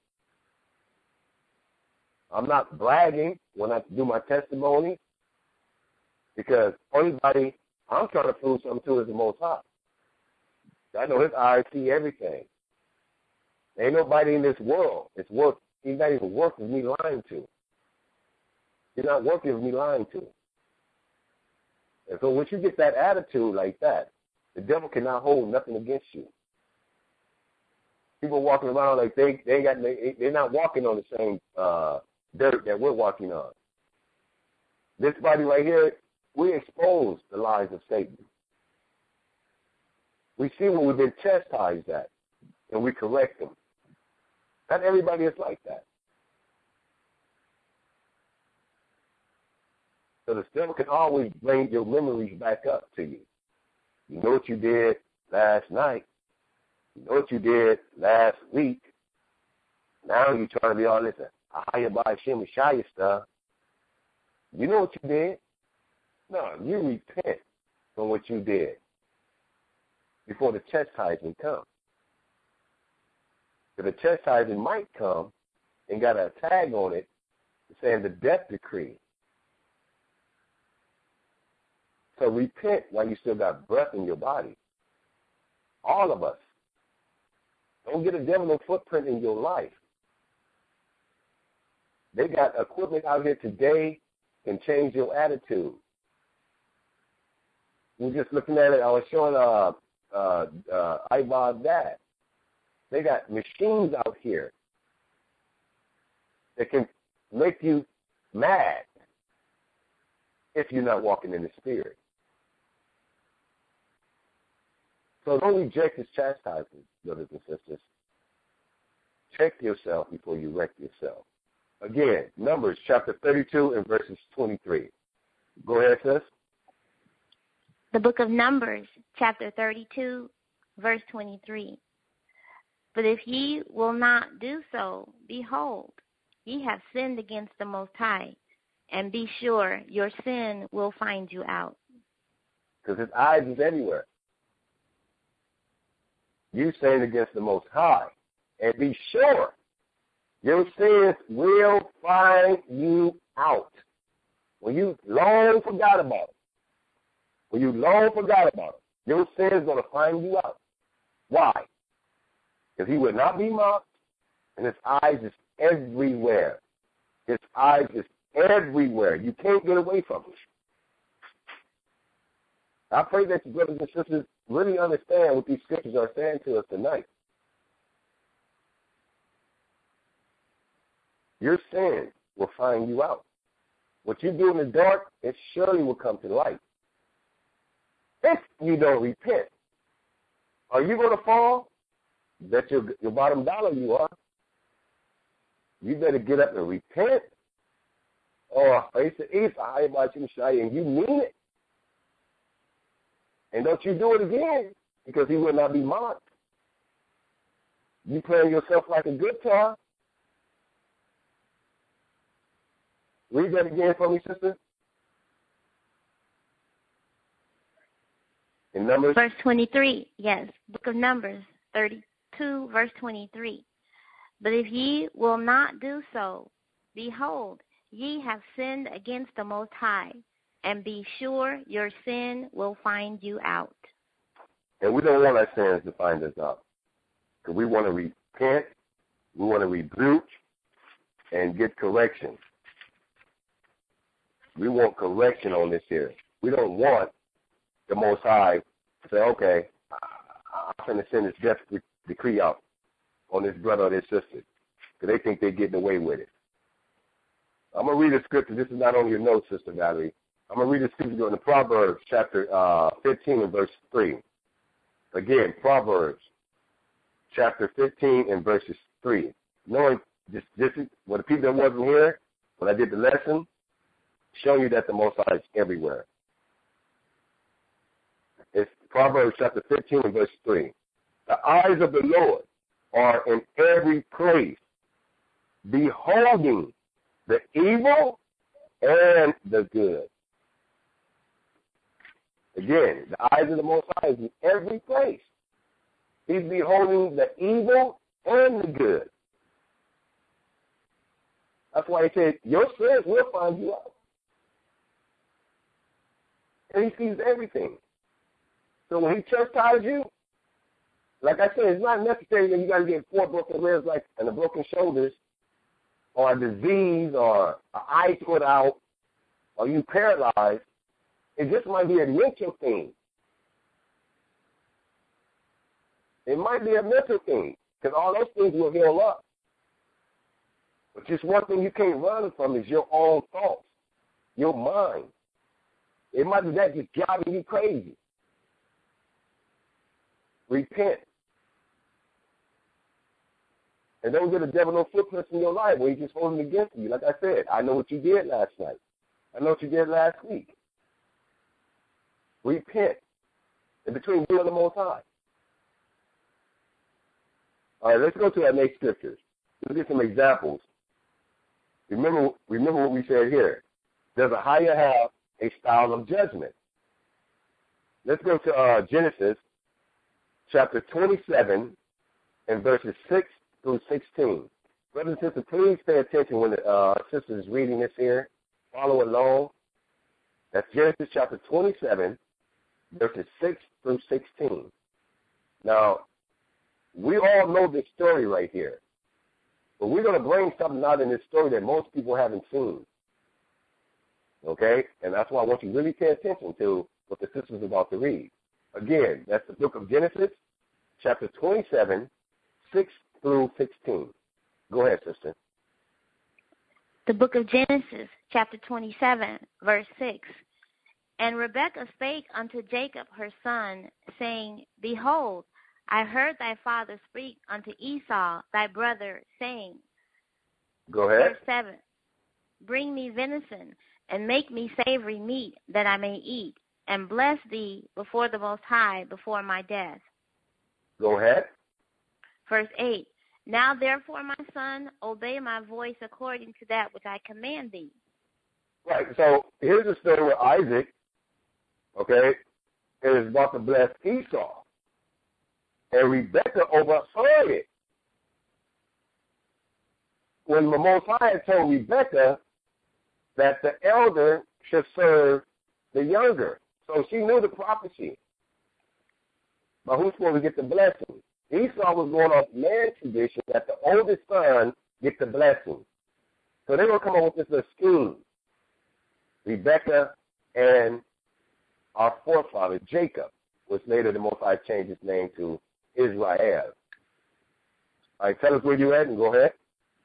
Speaker 1: I'm not bragging when I do my testimony because anybody I'm trying to prove something to is the Most High. I know his eyes see everything. There ain't nobody in this world he's not even worth of me lying to. He's not worth of me lying to. And so once you get that attitude like that, the devil cannot hold nothing against you. People walking around like they're not walking on the same dirt that we're walking on. This body right here, we expose the lies of Satan. We see when we've been chastised at, and we correct them. Not everybody is like that. So the devil can always bring your memories back up to you. You know what you did last night. You know what you did last week. Now you're trying to be all this higher by Shem Shia stuff. You know what you did. No, you repent from what you did before the chastisement comes. If the chastisement might come and got a tag on it saying the death decree. So repent while you still got breath in your body. All of us. Don't get a devil footprint in your life. They got equipment out here today can change your attitude. We're just looking at it. I was showing Ibod that. They got machines out here that can make you mad if you're not walking in the Spirit. So don't reject his chastisement, brothers and sisters. Check yourself before you wreck yourself. Again, Numbers chapter 32 and verses 23. Go ahead, sis.
Speaker 2: The book of Numbers, chapter 32, verse 23. But if ye will not do so, behold, ye have sinned against the Most High, and be sure your sin will find you out.
Speaker 1: Because his eyes is everywhere. You sinned against the Most High, and be sure your sins will find you out. When you long forgot about it, your sin is going to find you out. Why? Because he would not be mocked, and his eyes is everywhere. His eyes is everywhere. You can't get away from it. I pray that you brothers and sisters really understand what these scriptures are saying to us tonight. Your sin will find you out. What you do in the dark, it surely will come to light. If you don't repent, are you going to fall? Bet your bottom dollar you are. You better get up and repent. Or face the east, and you mean it. And don't you do it again, because he will not be mocked. You playing yourself like a guitar. Read that again for me, sister. In Numbers?
Speaker 2: Verse 23, yes. Book of Numbers, 32, verse 23. But if ye will not do so, behold, ye have sinned against the Most High, and be sure your sin will find you out.
Speaker 1: And we don't want our sins to find us out. Because we want to repent, we want to rebuke, and get correction. We want correction on this here. We don't want the Most High to say, okay, I'm going to send this death decree out on this brother or this sister, because they think they're getting away with it. I'm going to read a scripture. This is not on your notes, Sister Valerie. I'm going to read a scripture in the Proverbs chapter 15 and verse 3. Again, Proverbs chapter 15 and verses 3. Knowing this is for the people that wasn't here when I did the lesson, showing you that the Most High is everywhere. It's Proverbs chapter 15 and verse 3. The eyes of the Lord are in every place, beholding the evil and the good. Again, the eyes of the Most High is in every place. He's beholding the evil and the good. That's why he said, your sins will find you out. And he sees everything. So when he chastises you, like I said, it's not necessary that you got to get 4 broken ribs and a broken shoulders, or a disease, or an eye put out, or you paralyzed. It just might be a mental thing. It might be a mental thing, because all those things will heal up. But just one thing you can't run from is your own thoughts, your mind. It might be that just driving you crazy. Repent. And don't get a devil no footprints in your life where he's just holding against you. Like I said, I know what you did last night. I know what you did last week. Repent. In between you and the Most High. All right, let's go to our next scriptures. Let's get some examples. Remember what we said here. Does a higher have a style of judgment? Let's go to Genesis chapter 27 and verses 6 through 16. Brothers and sisters, please pay attention when the sister is reading this here. Follow along. That's Genesis chapter 27, verses 6 through 16. Now, we all know this story right here. But we're going to bring something out in this story that most people haven't seen. Okay? And that's why I want you to really pay attention to what the sister's about to read. Again, that's the book of Genesis, chapter 27, 6 through 16. Go ahead, sister.
Speaker 2: The book of Genesis, chapter 27, verse 6. And Rebekah spake unto Jacob her son, saying, Behold, I heard thy father speak unto Esau thy brother, saying,
Speaker 1: Go ahead.
Speaker 2: Verse 7, Bring me venison, and make me savory meat, that I may eat, and bless thee before the Most High, before my death.
Speaker 1: Go ahead.
Speaker 2: Verse 8, Now therefore, my son, obey my voice according to that which I command thee.
Speaker 1: Right, so here's a story where Isaac, okay, is about to bless Esau. And Rebekah overheard it. When the Most High told Rebekah that the elder should serve the younger. So she knew the prophecy. But who's supposed to get the blessing? Esau was going off man tradition that the oldest son get the blessing. So they were coming up with this little scheme. Rebekah and our forefather, Jacob, which later the Most High changed his name to Israel. All right, tell us where you're at and go ahead.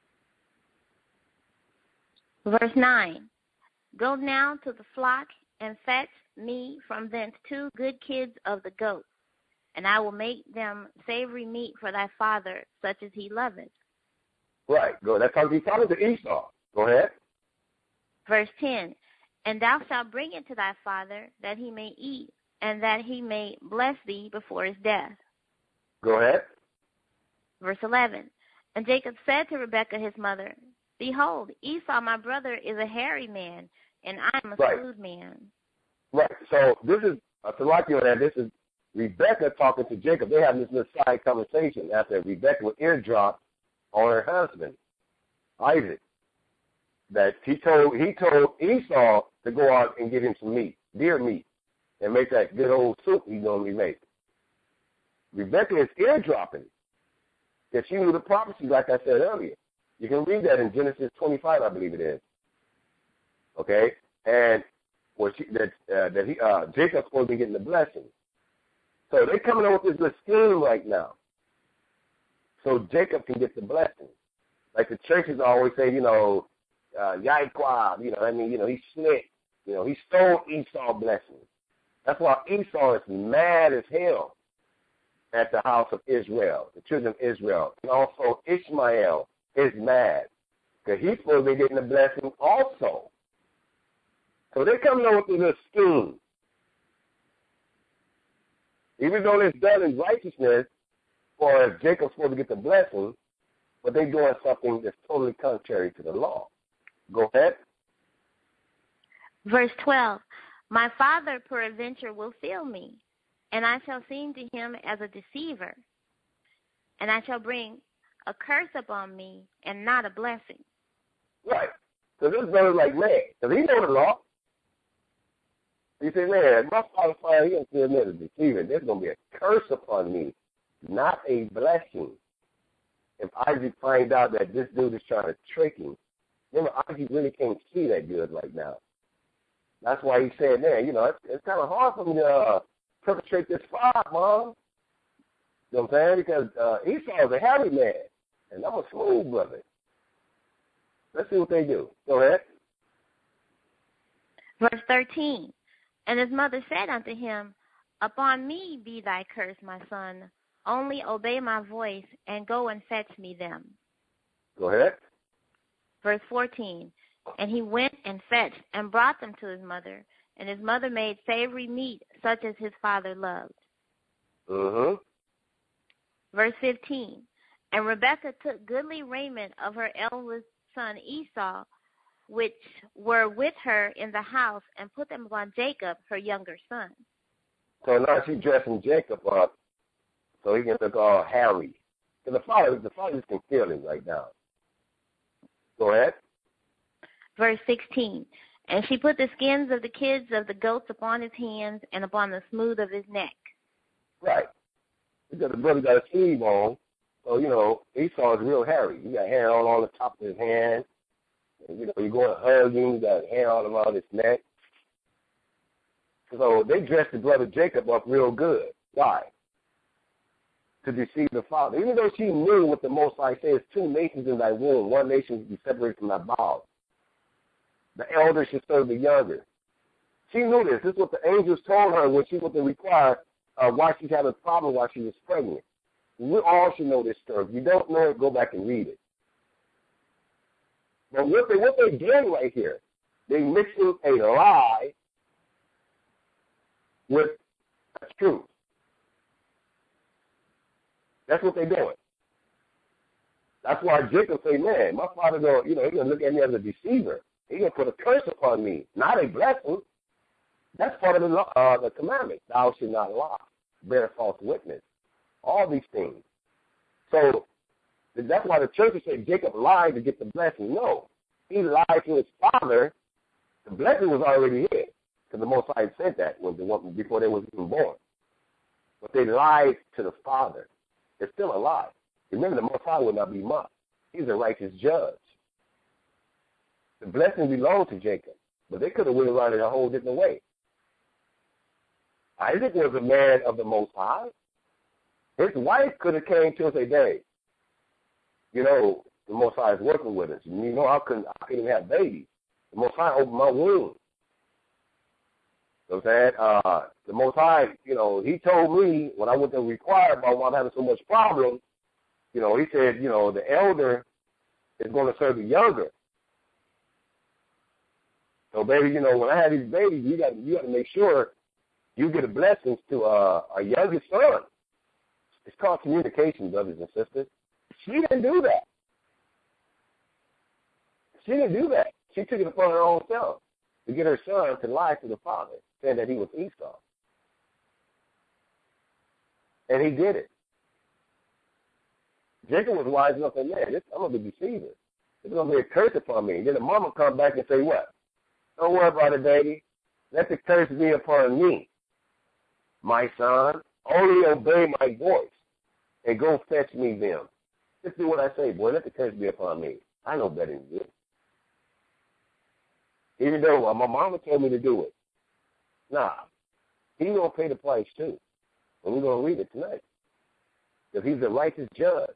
Speaker 2: Verse 9, Go now to the flock and fetch me from thence 2 good kids of the goats, and I will make them savory meat for thy father, such as he loveth.
Speaker 1: Right, go. That's how he's talking to Esau. Go ahead.
Speaker 2: Verse 10, And thou shalt bring it to thy father, that he may eat, and that he may bless thee before his death.
Speaker 1: Go ahead.
Speaker 2: Verse 11, And Jacob said to Rebekah his mother, Behold, Esau my brother is a hairy man, and I am a smooth man.
Speaker 1: Right, so this is, Salaki on that, this is Rebekah talking to Jacob. They have this little side conversation after Rebekah would eardrop on her husband, Isaac, that he told Esau to go out and get him some meat, deer meat, and make that good old soup he normally makes. Rebekah is eardropping because she knew the prophecy, like I said earlier. You can read that in Genesis 25, I believe it is. Okay, and Jacob's supposed to be getting the blessing. So they're coming up with this little scheme right now, so Jacob can get the blessing. Like the churches always say, Yaquab, he slick, he stole Esau's blessing. That's why Esau is mad as hell at the house of Israel, the children of Israel. And also Ishmael is mad because he's supposed to be getting the blessing also. So they're coming up with this scheme. Even though it's done in righteousness, or Jacob's supposed to get the blessing, but they're doing something that's totally contrary to the law. Go ahead.
Speaker 2: Verse 12, My father peradventure will fail me, and I shall seem to him as a deceiver, and I shall bring a curse upon me and not a blessing.
Speaker 1: Right. So this brother's like, man, because he know the law. He said, man, my father finds him to me as a deceiver. There's going to be a curse upon me, not a blessing. If Isaac finds out that this dude is trying to trick him, remember, Isaac really can't see that good right now. That's why he said, man, it's kind of hard for me to perpetrate this fraud, Mom. You know what I'm saying? Because Esau is a hairy man, and I'm a smooth brother. Let's see what they do. Go ahead.
Speaker 2: Verse 13, And his mother said unto him, Upon me be thy curse, my son. Only obey my voice, and go and fetch me them.
Speaker 1: Go ahead.
Speaker 2: Verse 14, And he went and fetched and brought them to his mother, and his mother made savory meat, such as his father loved.
Speaker 1: Mm-hmm.
Speaker 2: Verse 15, And Rebekah took goodly raiment of her eldest son Esau, which were with her in the house, and put them upon Jacob, her younger son.
Speaker 1: So now she's dressing Jacob up so he can look all hairy. Because the father can feel him right now. Go ahead.
Speaker 2: Verse 16. And she put the skins of the kids of the goats upon his hands and upon the smooth of his neck.
Speaker 1: Right. Because the brother got a sleeve on, so, Esau is real hairy. He got hair all on the top of his hand. And, you go and hug him, you got hair all around his neck. So they dressed the brother Jacob up real good. Why? To deceive the father. Even though she knew what the Most High says, 2 nations in thy womb, 1 nation will be separated from thy bowels. The elder should serve the younger. She knew this. This is what the angels told her when she was to require why she's having a problem while she was pregnant. We all should know this story. If you don't know it, go back and read it. But what they're doing right here, they're mixing a lie with a truth. That's what they're doing. That's why Jacob say, man, my father he's going to look at me as a deceiver. He's going to put a curse upon me, not a blessing. That's part of the commandment. Thou shalt not lie, bear false witness. All these things. So that's why the church say Jacob lied to get the blessing. No, he lied to his father. The blessing was already here, because the Most High said that before they was even born. But they lied to the father. It's still a lie. Remember, the Most High will not be mocked. He's a righteous judge. The blessing belonged to Jacob, but they could have went around it a whole different way. Isaac was a man of the Most High. His wife could have came to us and said, "Dad, the Most High is working with us. I couldn't even have babies. The Most High opened my womb." So that the Most High, he told me when I went to inquire about why I'm having so much problem, he said, the elder is going to serve the younger. So, baby, when I have these babies, you got to make sure you get a blessings to a youngest son. It's called communication, brothers and sisters. She didn't do that. She took it upon her own self to get her son to lie to the father, saying that he was Esau. And he did it. Jacob was wise enough to say, man, I'm going to be deceiver. It's going to be a curse upon me. And then the mama come back and say, what? Don't worry about it, baby. Let the curse be upon me. My son, only obey my voice and go fetch me them. Just do what I say, boy. Let the curse be upon me. I know better than you. Even though my mama told me to do it. Nah, he's going to pay the price too. And we're going to read it tonight. Because he's a righteous judge.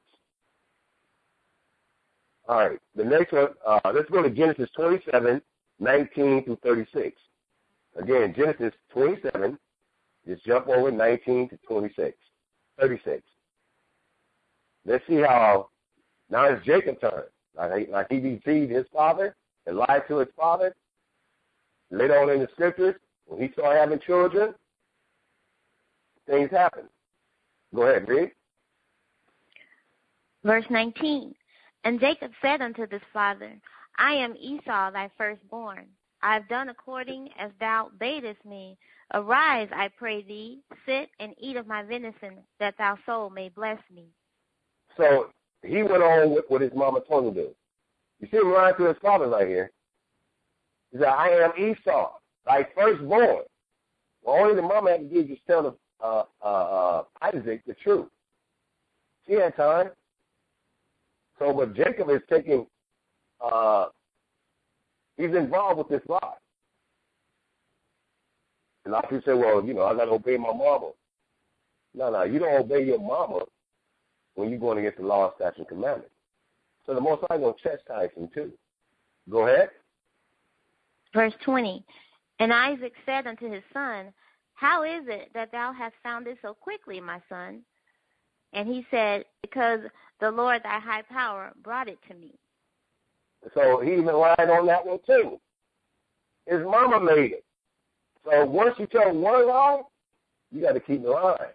Speaker 1: All right, the next one, let's go to Genesis 27, 19 through 36. Again, Genesis 27, just jump over 19 to 36. Let's see how, now it's Jacob's turn. Like he deceived his father and lied to his father. Later on in the scriptures, when he started having children, things happened. Go ahead, read.
Speaker 2: Verse 19. And Jacob said unto his father, I am Esau thy firstborn. I have done according as thou badest me. Arise, I pray thee, sit and eat of my venison, that thy soul may bless me.
Speaker 1: So he went on with what his mama told him to do. You see him lying to his father right here. He said, I am Esau, thy firstborn. Well, only the mama had to do is just tell Isaac the truth. She had time. So, but Jacob is taking, he's involved with this lie. And a lot of people say, well, I got to obey my mama. No, you don't obey your mama when you're going against the law, statutes, and commandments. So the Most High is going to chastise him too. Go ahead.
Speaker 2: Verse 20. And Isaac said unto his son, how is it that thou hast found this so quickly, my son? And he said, because the Lord thy high power brought it to me.
Speaker 1: So he even lied on that one too. His mama made it. So once you tell one lie, you got to keep the lie.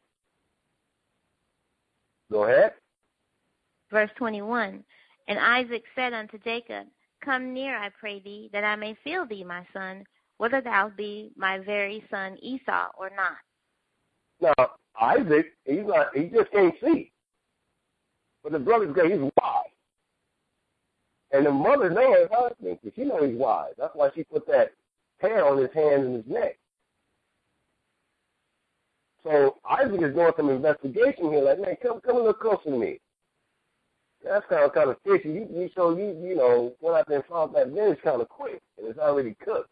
Speaker 1: Go ahead.
Speaker 2: Verse 21. And Isaac said unto Jacob, come near, I pray thee, that I may feel thee, my son, whether thou be my very son Esau or not.
Speaker 1: Now, Isaac, he just can't see. But the brother's great, he's wise. And the mother knows her husband because she knows he's wise. That's why she put that hair on his hands and his neck. So Isaac is doing some investigation here. Like, man, come a little closer to me. That's kind of fishy. You went out there and found that vintage kind of quick, and it's already cooked.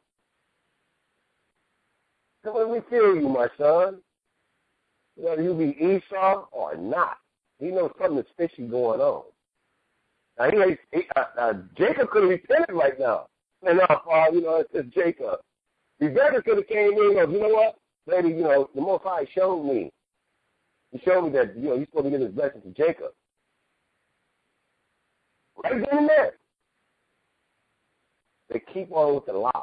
Speaker 1: So let me feel you, my son. Whether you be Esau or not, he knows something is fishy going on. Now, Jacob could have repented right now. And now, it's just Jacob. Rebecca could have came in and goes, you know what, lady, the Most High showed me. He showed me that, you're supposed to give this blessing to Jacob. Right then and there. They keep on with the lie.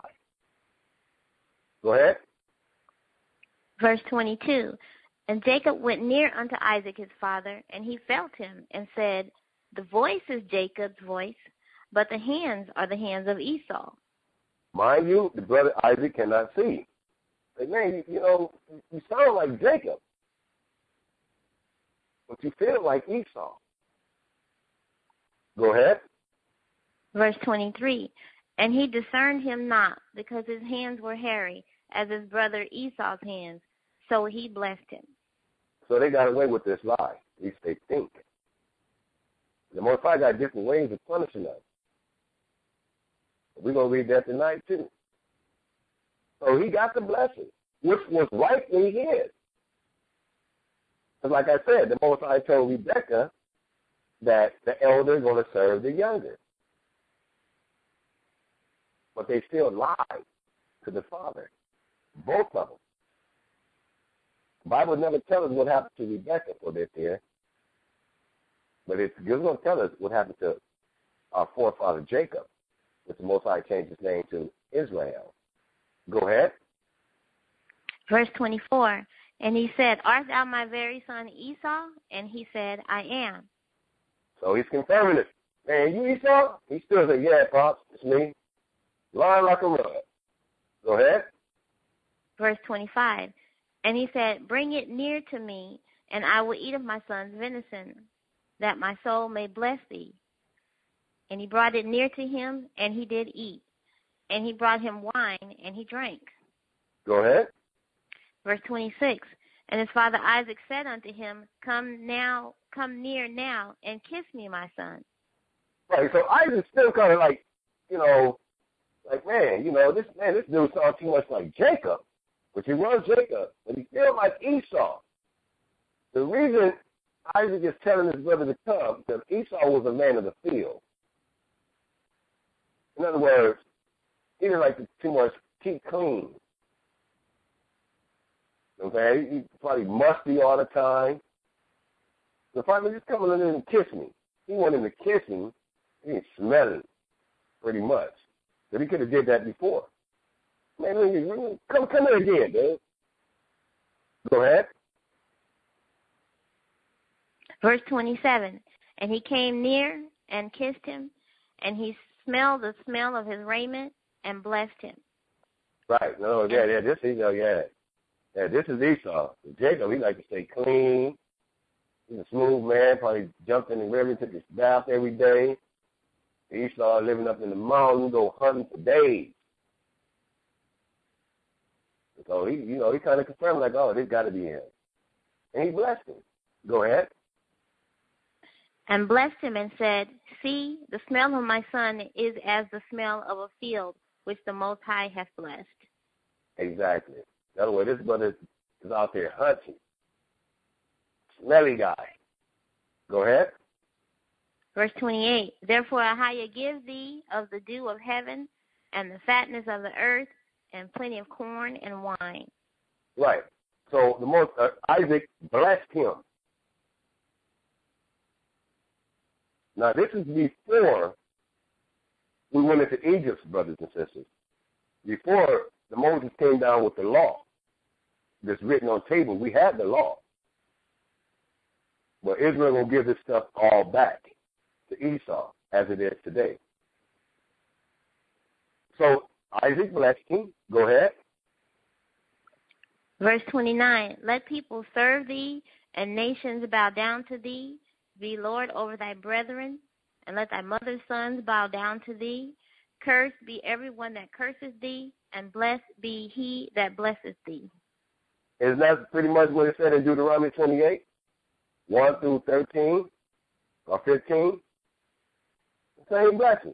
Speaker 1: Go ahead.
Speaker 2: Verse 22, and Jacob went near unto Isaac his father, and he felt him, and said, the voice is Jacob's voice, but the hands are the hands of Esau.
Speaker 1: Mind you, the brother Isaac cannot see. Like, man, you sound like Jacob, but you feel like Esau. Go ahead.
Speaker 2: Verse 23, and he discerned him not, because his hands were hairy, as his brother Esau's hands, so he blessed him.
Speaker 1: So they got away with this lie. At least they think. The Most High got different ways of punishing us. We're going to read that tonight, too. So he got the blessing, which was rightfully his. Because like I said, the Most High told Rebekah that the elder is going to serve the younger. But they still lied to the father. Both of them. The Bible never tells us what happened to Rebekah for this here. But it's going to tell us what happened to our forefather Jacob, which the Most High changed his name to Israel. Go ahead.
Speaker 2: Verse 24, and he said, art thou my very son Esau? And he said, I am.
Speaker 1: So he's confirming it. Man, you Esau? He still said, yeah, Pops, it's me. Lying like a rug. Go ahead.
Speaker 2: Verse 25, and he said, bring it near to me, and I will eat of my son's venison, that my soul may bless thee. And he brought it near to him, and he did eat. And he brought him wine, and he drank.
Speaker 1: Go ahead.
Speaker 2: Verse 26, and his father Isaac said unto him, come near now, and kiss me, my son.
Speaker 1: Right, so Isaac's still kind of like, this dude sounds too much like Jacob, which he was Jacob, but he feels like Esau. The reason Isaac is telling his brother to come, because Esau was a man of the field. In other words, he didn't like to too much keep clean. Okay, he's probably musty all the time. So finally, just come in and kiss me. He wanted to kiss him. He didn't smell it, pretty much. But he could have did that before. Man, come here again, dude. Go ahead.
Speaker 2: Verse 27, and he came near and kissed him, and he smelled the smell of his raiment and blessed him.
Speaker 1: Right. No, this is Esau. Jacob, he like to stay clean. He's a smooth man, probably jumped in the river, took his bath every day. Esau living up in the mountains, go hunting for days. So he kind of confirmed like, oh, this got to be him. And he blessed him. Go ahead.
Speaker 2: And blessed him and said, see, the smell of my son is as the smell of a field which the Most High hath blessed.
Speaker 1: Exactly. In other words, this brother is out there hunting. Smelly guy. Go ahead.
Speaker 2: Verse 28, therefore Ahijah give thee of the dew of heaven and the fatness of the earth and plenty of corn and wine.
Speaker 1: Right. So Isaac blessed him. Now, this is before we went into Egypt, brothers and sisters. Before the Moses came down with the law that's written on tables, we had the law. But Israel will give this stuff all back to Esau as it is today. So Isaac blessed him. Go ahead.
Speaker 2: Verse 29, let people serve thee and nations bow down to thee. Be Lord over thy brethren. and let thy mother's sons bow down to thee. Cursed be everyone that curses thee, and blessed be he that blesseth thee.
Speaker 1: Isn't that pretty much what it said in Deuteronomy 28, 1 through 13 or 15? Same blessing.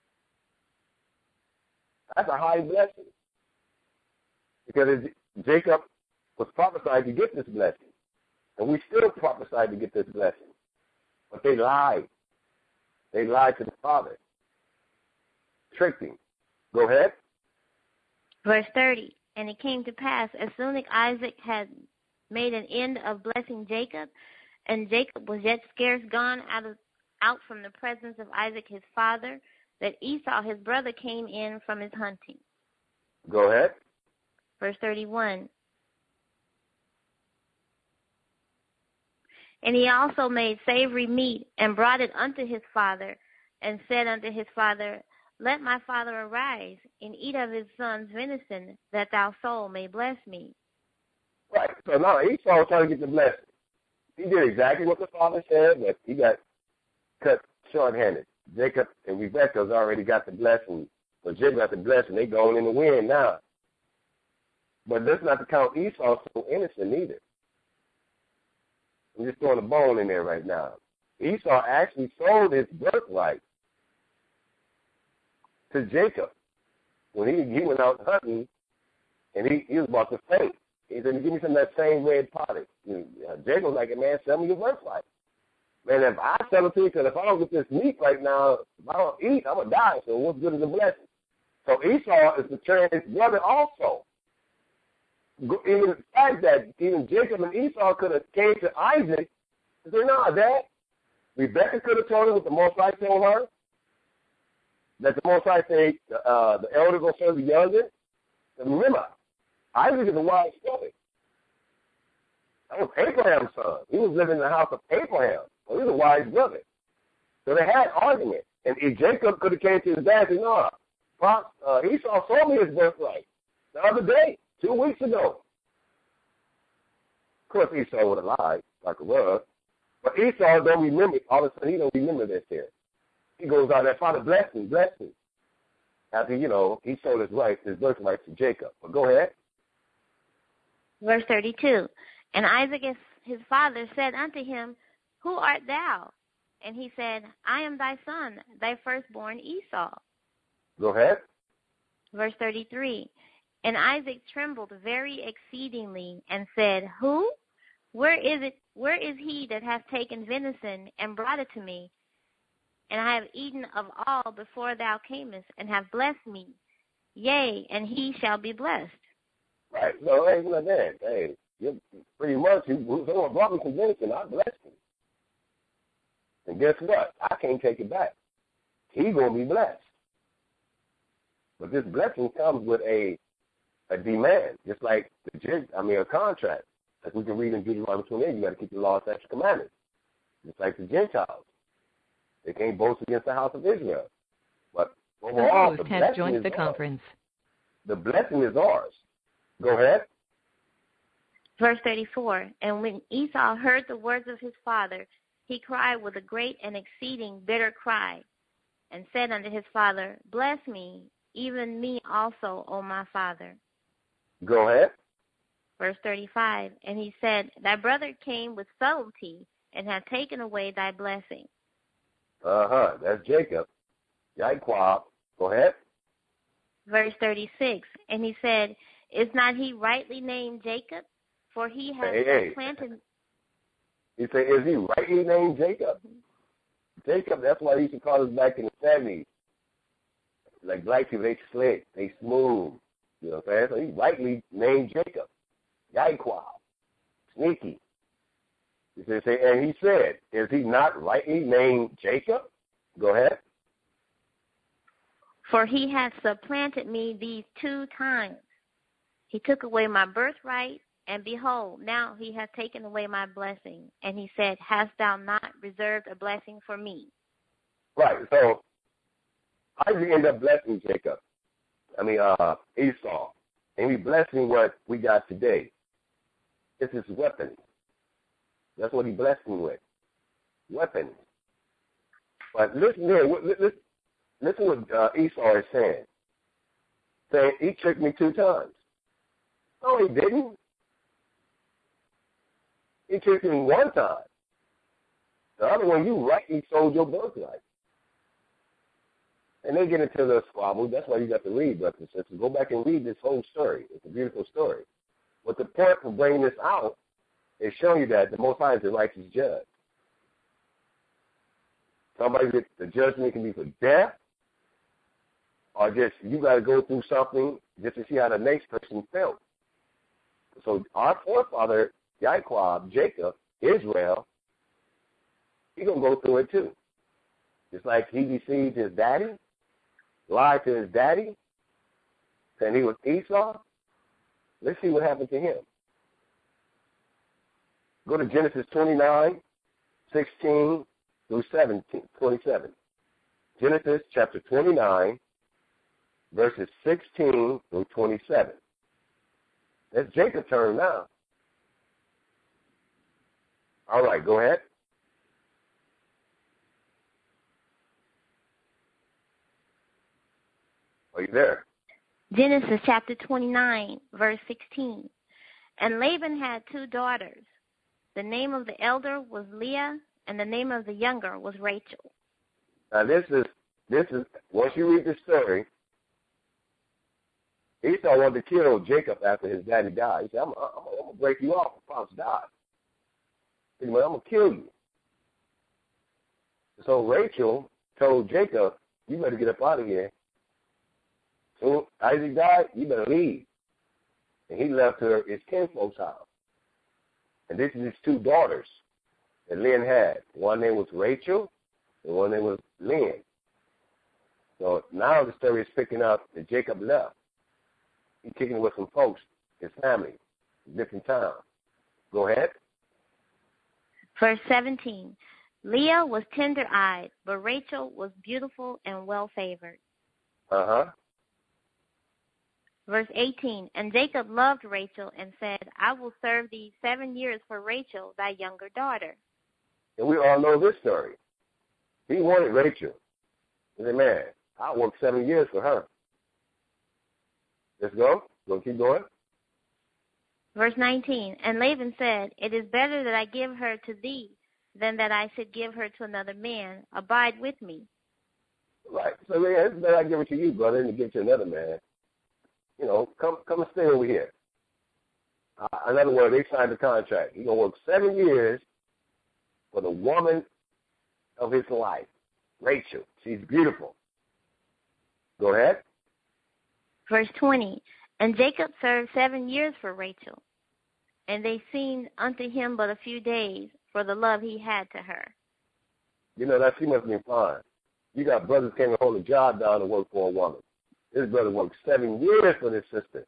Speaker 1: That's a high blessing. Because Jacob was prophesied to get this blessing. And we still prophesied to get this blessing. But they lied. They lied to the father. Tricked him. Go ahead.
Speaker 2: Verse 30, and it came to pass, as soon as Isaac had made an end of blessing Jacob, and Jacob was yet scarce gone out from the presence of Isaac his father, that Esau his brother came in from his hunting.
Speaker 1: Go ahead.
Speaker 2: Verse 31. And he also made savory meat, and brought it unto his father, and said unto his father, Let my father arise, and eat of his son's venison, that thou soul may bless me.
Speaker 1: Right. So now Esau was trying to get the blessing. He did exactly what the father said, but he got cut short-handed. Jacob and Rebekah's already got the blessing. So Jacob got the blessing. They going in the wind now. But let's not to count Esau so innocent either. I'm just throwing a bone in there right now. Esau actually sold his birthright to Jacob when he went out hunting, and he was about to faint. He said, give me some of that same red pottage. Jacob was like, man, sell me your birthright. Man, if I sell it to you, because if I don't get this meat right now, if I don't eat, I'm going to die. So what's good is a blessing? So Esau is betraying his brother also. Even the fact that even Jacob and Esau could have came to Isaac and said, no, Dad, Rebekah could have told him what the Most High told her, that the Most High said the elder will serve the younger. And remember, Isaac is a wise prophet. That was Abraham's son. He was living in the house of Abraham. So he was a wise brother. So they had argument. And if Jacob could have came to his dad and said, no, Esau sold me his birthright the other day, 2 weeks ago. Of course, Esau would have lied like a rug. But Esau don't remember. All of a sudden, he don't remember this here. He goes out there, Father, bless me, bless me. After, he sold his birthright to Jacob. But go ahead.
Speaker 2: Verse 32, and Isaac his father said unto him, Who art thou? And he said, I am thy son, thy firstborn Esau.
Speaker 1: Go ahead.
Speaker 2: Verse 33, and Isaac trembled very exceedingly, and said, Who? Where is he that hath taken venison and brought it to me? And I have eaten of all before thou camest, and have blessed me. Yea, and he shall be blessed.
Speaker 1: Right. So, hey, look at that. Hey, you're pretty much, someone brought me some venison, I blessed him. And guess what? I can't take it back. He's going to be blessed. But this blessing comes with a demand, just like a contract. Like we can read in Deuteronomy 28, you got to keep the law, statutes, commandments. Just like the Gentiles. They can't boast against the house of Israel. But overall, the blessing has joined the conference. The blessing is ours. Go ahead.
Speaker 2: Verse 34, and when Esau heard the words of his father, he cried with a great and exceeding bitter cry, and said unto his father, Bless me, even me also, O my father.
Speaker 1: Go ahead.
Speaker 2: Verse 35, and he said, Thy brother came with subtlety, and hath taken away thy blessing.
Speaker 1: That's Jacob. Yaquab. Go ahead.
Speaker 2: Verse 36, and he said, Is not he rightly named Jacob? For he has planted.
Speaker 1: He said, Is he rightly named Jacob? Jacob, that's why they used to call us back in the 70s. Like black people, they slick, they smooth. You know what I'm saying? So he rightly named Jacob. Yaquab. Sneaky. And he said, Is he not rightly named Jacob? Go ahead.
Speaker 2: For he hath supplanted me these 2 times. He took away my birthright, and behold, now he hath taken away my blessing. And he said, Hast thou not reserved a blessing for me?
Speaker 1: Right. So how did he end up blessing Jacob? Esau. And we blessing what we got today. It's his weapons. That's what he blessed me with. Weapons. But listen here. Listen what Esau is saying. Saying he tricked me 2 times. No, he didn't. He tricked me 1 time. The other one, you rightly sold your birthright. And they get into the squabble. That's why you got to read, brothers and sisters. Go back and read this whole story. It's a beautiful story. But the point for bringing this out is showing you that the Most High is the righteous judge. Somebody gets the judgment can be for death, or just you got to go through something just to see how the next person felt. So our forefather, Jacob, Israel, he's going to go through it too. Just like he deceived his daddy, lied to his daddy, saying he was Esau. Let's see what happened to him. Go to Genesis 29, 16 through 27. Genesis chapter 29, verses 16 through 27. That's Jacob's turn now. All right, go ahead. Are you there?
Speaker 2: Genesis chapter 29, verse 16. And Laban had 2 daughters. The name of the elder was Leah, and the name of the younger was Rachel.
Speaker 1: Now this is once you read this story, Esau wanted to kill Jacob after his daddy died. He said, I'm going to break you off if Pops died. He said, I'm going to kill you. So Rachel told Jacob, you better get up out of here. So Isaac died, you better leave. And he left her his kinfolk's house. And this is his 2 daughters that Lynn had. One name was Rachel, and one name was Lynn. So now the story is picking up that Jacob left. He's kicking with some folks, his family, different towns. Go ahead.
Speaker 2: Verse 17. Leah was tender-eyed, but Rachel was beautiful and well-favored.
Speaker 1: Uh-huh.
Speaker 2: Verse 18, and Jacob loved Rachel and said, I will serve thee 7 years for Rachel, thy younger daughter.
Speaker 1: And we all know this story. He wanted Rachel. He said, man, I'll work 7 years for her. Let's go. Go keep going.
Speaker 2: Verse 19, and Laban said, it is better that I give her to thee than that I should give her to another man. Abide with me.
Speaker 1: Right. So, man, it's better I give it to you, brother, than to give it to another man. You know, come and stay over here. In other words, they signed the contract. He's going to work 7 years for the woman of his life, Rachel. She's beautiful. Go ahead.
Speaker 2: Verse 20, and Jacob served 7 years for Rachel, and they seemed unto him but a few days for the love he had to her.
Speaker 1: You know, that she must have been fine. You got brothers came and hold a job down to work for a woman. This brother worked 7 years for this sister.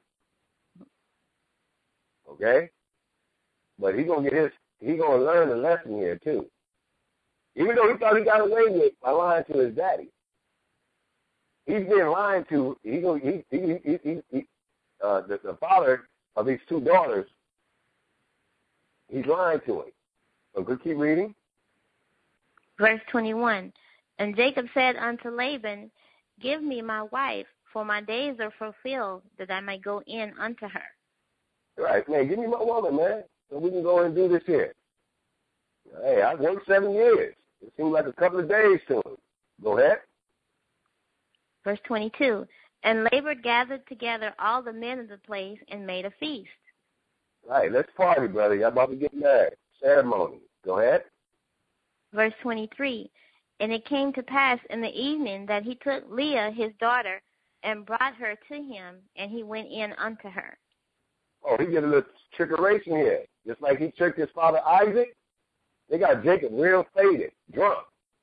Speaker 1: Okay? But he's gonna learn a lesson here too. Even though he thought he got away with it by lying to his daddy. He's being lied to. The father of these 2 daughters, he's lying to him. So good, keep reading.
Speaker 2: Verse 21, and Jacob said unto Laban, give me my wife, for my days are fulfilled, that I may go in unto her.
Speaker 1: Right, man, give me my woman, man, so we can go and do this here. Hey, I worked 7 years. It seemed like a couple of days to him. Go ahead.
Speaker 2: Verse 22, and Laban gathered together all the men of the place and made a feast.
Speaker 1: Right, let's party, brother. Y'all about to get married. Ceremony. Go ahead.
Speaker 2: Verse 23, and it came to pass in the evening that he took Leah his daughter and brought her to him, and he went in unto her.
Speaker 1: Oh, he did a little trickeration here. Just like he tricked his father Isaac, they got Jacob real faded, drunk.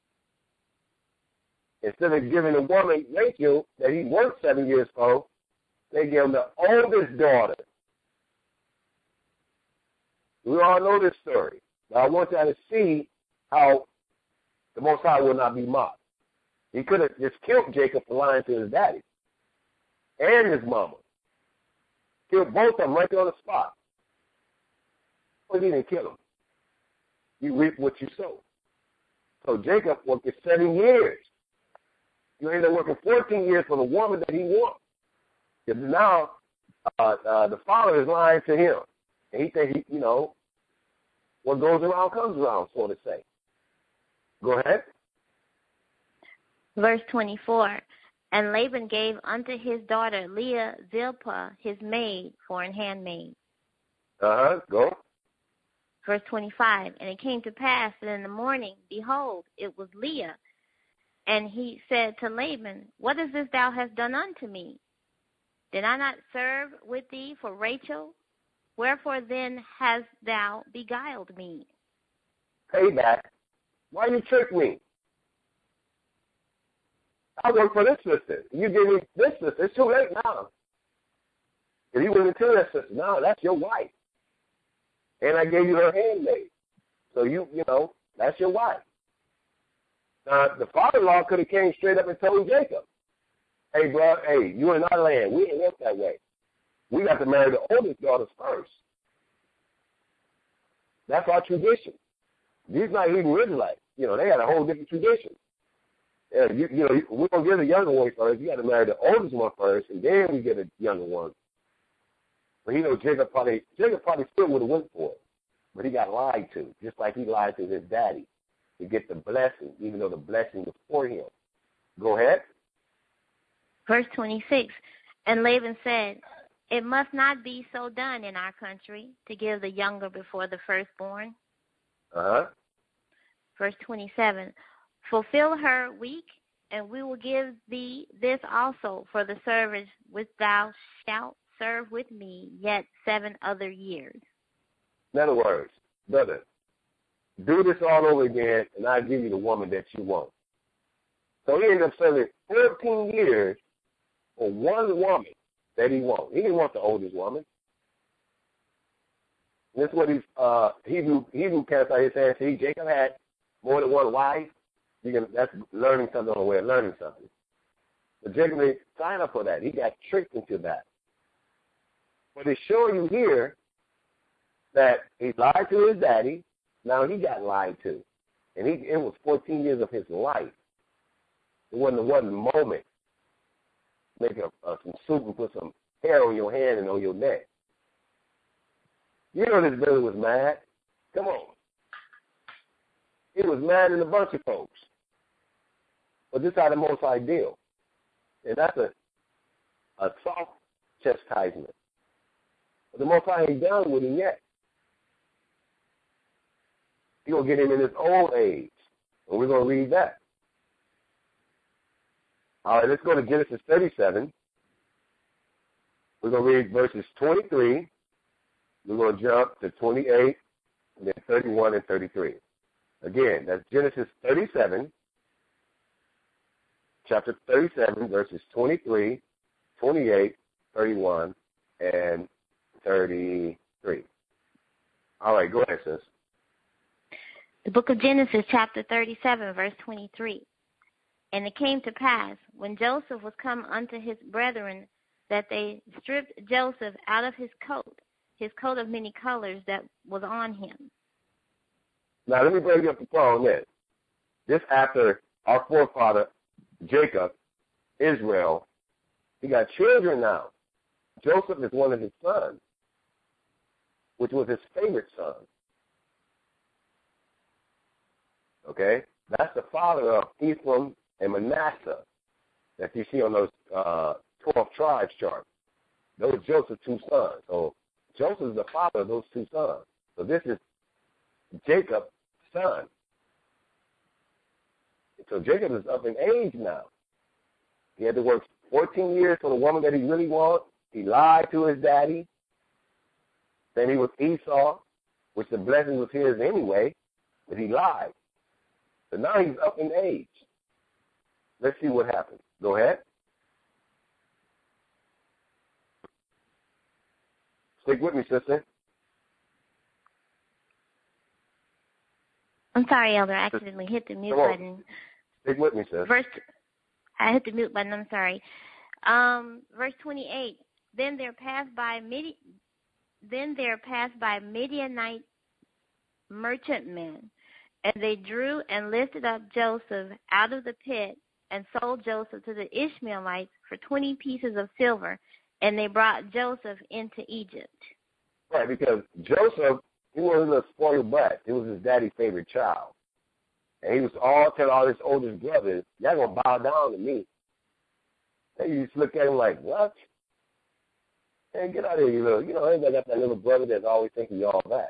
Speaker 1: Instead of giving the woman, Rachel, that he worked 7 years for, they gave him the oldest daughter. We all know this story. But I want y'all to see how the Most High will not be mocked. He could have just killed Jacob for lying to his daddy and his mama. Killed both of them right there on the spot. But he didn't kill them. You reap what you sow. So Jacob worked 7 years. You end up working 14 years for the woman that he wants. Because now the father is lying to him. And he thinks, what goes around comes around, so to say. Go ahead.
Speaker 2: Verse 24. And Laban gave unto his daughter Leah Zilpah, his maid, for an handmaid.
Speaker 1: Go.
Speaker 2: Verse 25. And it came to pass that in the morning, behold, it was Leah. And he said to Laban, What is this thou hast done unto me? Did I not serve with thee for Rachel? Wherefore then hast thou beguiled me?
Speaker 1: Payback. Why you trick me? I work for this sister. You give me this sister. It's too late now. If you wouldn't tell that sister, no, that's your wife. And I gave you her handmaid. So that's your wife. Now, the father-in-law could have came straight up and told Jacob, hey, bro, you in our land. We ain't work that way. We got to marry the oldest daughters first. That's our tradition. These not Hebrew Israelites. They got a whole different tradition. We're going to get a younger one first. You got to marry the oldest one first, and then we get a younger one. But Jacob probably still would have went for it. But he got lied to, just like he lied to his daddy to get the blessing, even though the blessing was for him. Go ahead.
Speaker 2: Verse 26. And Laban said, It must not be so done in our country to give the younger before the firstborn. Verse 27. Fulfill her week, and we will give thee this also for the service which thou shalt serve with me yet 7 other years.
Speaker 1: In other words, brother, do this all over again, and I'll give you the woman that you want. So he ended up serving 14 years for one woman that he wants. He didn't want the oldest woman. And this is what Hebrew cast out his hand. See, Jacob had more than one wife. That's learning something on the way of learning something. But Jacob didn't sign up for that. He got tricked into that. But it's showing you here that he lied to his daddy. Now he got lied to. And it was 14 years of his life. It wasn't one moment. Make some soup and put some hair on your hand and on your neck. This brother was mad. Come on. He was mad in a bunch of folks. But this is how the Most High deal. And that's a soft chastisement. But the Most High ain't done with him yet. He's going to get him in his old age. And we're going to read that. All right, let's go to Genesis 37. We're going to read verses 23. We're going to jump to 28, and then 31 and 33. Again, that's Genesis 37, chapter 37, verses 23, 28, 31, and 33. All right, go ahead, sis.
Speaker 2: The book of Genesis, chapter 37, verse 23. And it came to pass, when Joseph was come unto his brethren, that they stripped Joseph out of his coat of many colors that was on him.
Speaker 1: Now, let me bring you up to par on this. This after our forefather, Jacob, Israel, he got children now. Joseph is one of his sons, which was his favorite son. Okay? That's the father of Ephraim and Manasseh that you see on those 12 tribes chart. Those Joseph's 2 sons. So Joseph is the father of those 2 sons. So this is Jacob's son. So Jacob is up in age now. He had to work 14 years for the woman that he really wants. He lied to his daddy. Then he was Esau, which the blessing was his anyway, but he lied. So now he's up in age. Let's see what happens. Go ahead. Stick with me, sister.
Speaker 2: I'm sorry, Elder. I accidentally hit the mute button.
Speaker 1: Stick with me, sis.
Speaker 2: I hit the mute button. I'm sorry. Verse 28. Then there passed by Midianite merchantmen, And they drew and lifted up Joseph out of the pit and sold Joseph to the Ishmaelites for 20 pieces of silver, and they brought Joseph into Egypt.
Speaker 1: Right, because Joseph, he wasn't a spoiled brat. He was his daddy's favorite child. And he was telling all his oldest brothers, y'all going to bow down to me. And you just look at him like, what? Hey, get out of here, you little. Everybody got that little brother that's always thinking you all that.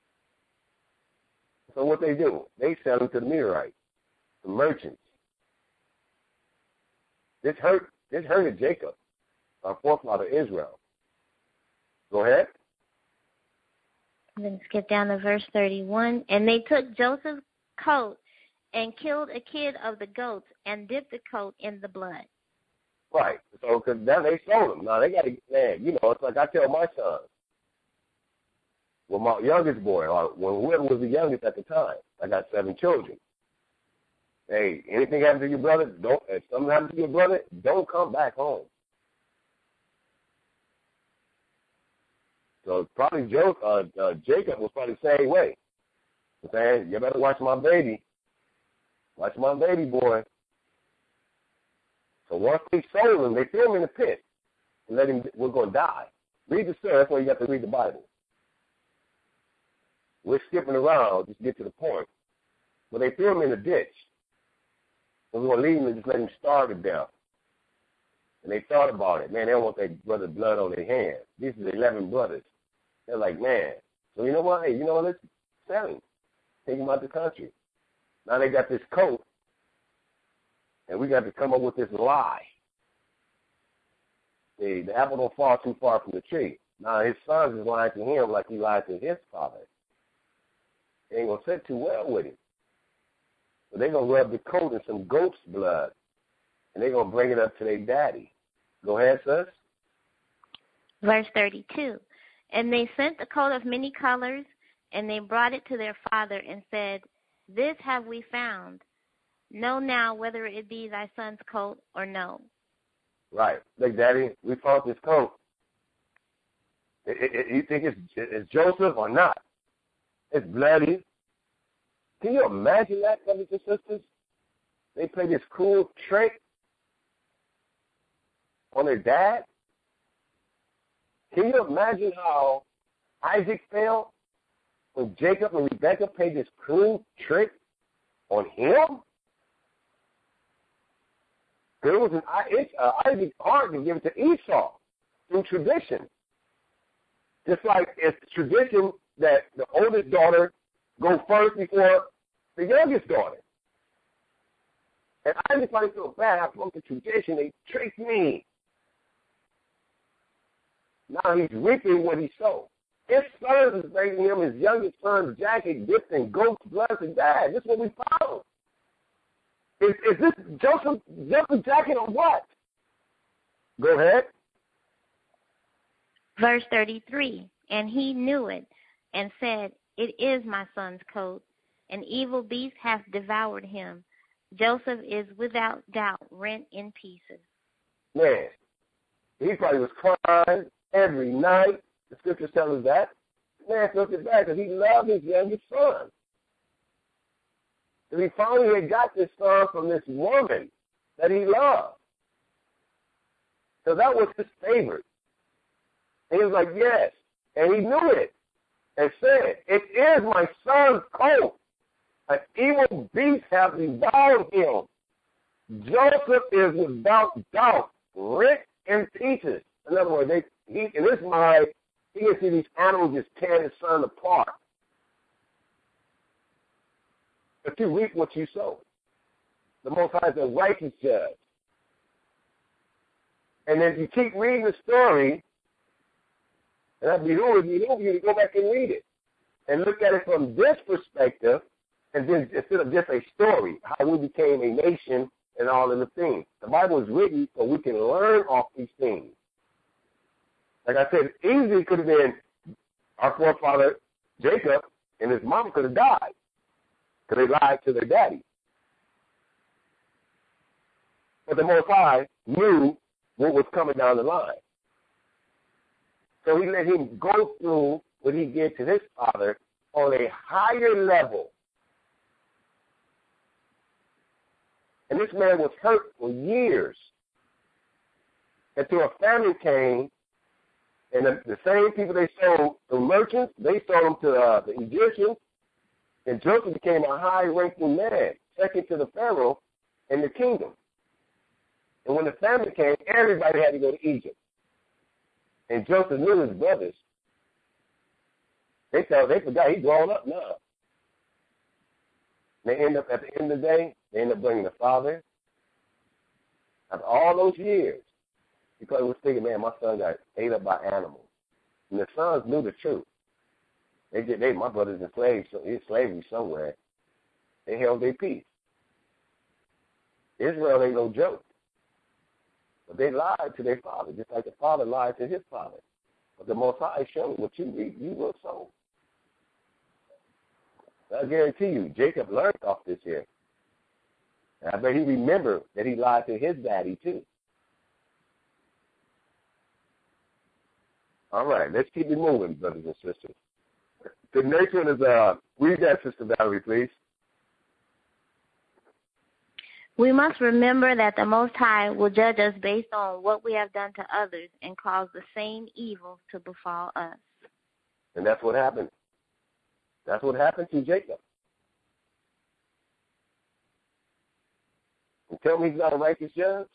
Speaker 1: So what they do? They sell him to the Millerites, the merchants. This hurted Jacob, our forefather Israel. Go ahead.
Speaker 2: Then skip down to verse 31. And they took Joseph's coat and killed a kid of the goats and dipped the coat in the blood.
Speaker 1: Right. So, because now they sold him. Now they got to, it's like I tell my son, well, my youngest boy, or whoever was the youngest at the time, I got 7 children. Hey, anything happens to your brother, if something happens to your brother, don't come back home. So probably Jacob was probably the same way. Saying, you better watch my baby. Watch my baby boy. So once they sold him, they threw him in the pit and let him, we're going to die. Read the story. That's why you have to read the Bible. We're skipping around, just get to the point. But they threw him in the ditch. And we're going to leave him and just let him starve to death. And they thought about it. Man, they don't want their brother's blood on their hands. These are 11 brothers. They're like, man. So you know what? Hey, let's sell him. Take him out the country. Now they got this coat. And we got to come up with this lie. The apple don't fall too far from the tree. Now his sons is lying to him like he lied to his father. It ain't going to sit too well with him. So they're going to rub the coat in some goat's blood. And they're going to bring it up to their daddy. Go ahead, sis.
Speaker 2: Verse 32. And they sent the coat of many colors, and they brought it to their father and said, this have we found. Know now whether it be thy son's coat or no. Right.
Speaker 1: Like, Daddy, we found this coat. You think it's Joseph or not? It's bloody. Can you imagine that, brothers and sisters? They play this cruel trick on their dad. Can you imagine how Isaac felt when Jacob and Rebekah played this cruel trick on him? There was Isaac's heart to give it to Esau through tradition. Just like it's tradition that the oldest daughter go first before the youngest daughter. And Isaac probably feel bad. I broke the tradition. They tricked me. Now he's reaping what he sowed. His sons is bringing him his youngest son's jacket dipped in goat's blood and died. This is what we found. Is this Joseph's jacket or what? Go ahead.
Speaker 2: Verse 33, and he knew it and said, it is my son's coat. An evil beast hath devoured him. Joseph is without doubt rent in pieces.
Speaker 1: Man, he probably was crying every night. The scriptures tell us that. Man felt it bad because he loved his youngest son. And he finally had got this son from this woman that he loved. So that was his favorite. And he was like, yes. And he knew it and said, it is my son's coat. An evil beast hath devoured him. Joseph is without doubt rent in pieces. In other words, in his mind, he can see these animals just tearing his son apart. But you reap what you sow. The Most High is a righteous judge. And then you keep reading the story, and I'd behoove you to go back and read it and look at it from this perspective, and then instead of just a story, how we became a nation and all of the things. The Bible is written so we can learn off these things. Like I said, easily could have been our forefather Jacob and his mom could have died because they lied to their daddy. But the Most High knew what was coming down the line. So he let him go through what he did to his father on a higher level And this man was hurt for years. Until a famine came, and the same people they sold, the merchants, they sold them to the Egyptians, and Joseph became a high-ranking man, second to the Pharaoh in the kingdom. And when the famine came, everybody had to go to Egypt. And Joseph knew his brothers. They forgot he's grown up now. They end up, at the end of the day, they end up bringing the father. After all those years, because he was thinking, man, my son got ate up by animals. And the sons knew the truth. My brother's in slavery somewhere. They held their peace. Israel ain't no joke. But they lied to their father, just like the father lied to his father. But the Most High showed what you reap, you will sow. I guarantee you, Jacob learned off this here. And I bet he remembered that he lied to his daddy too. All right, let's keep it moving, brothers and sisters. The next one is, read that, Sister Valerie, please.
Speaker 2: We must remember that the Most High will judge us based on what we have done to others and cause the same evil to befall us.
Speaker 1: And that's what happened. That's what happened to Jacob. And tell me he's not a righteous judge?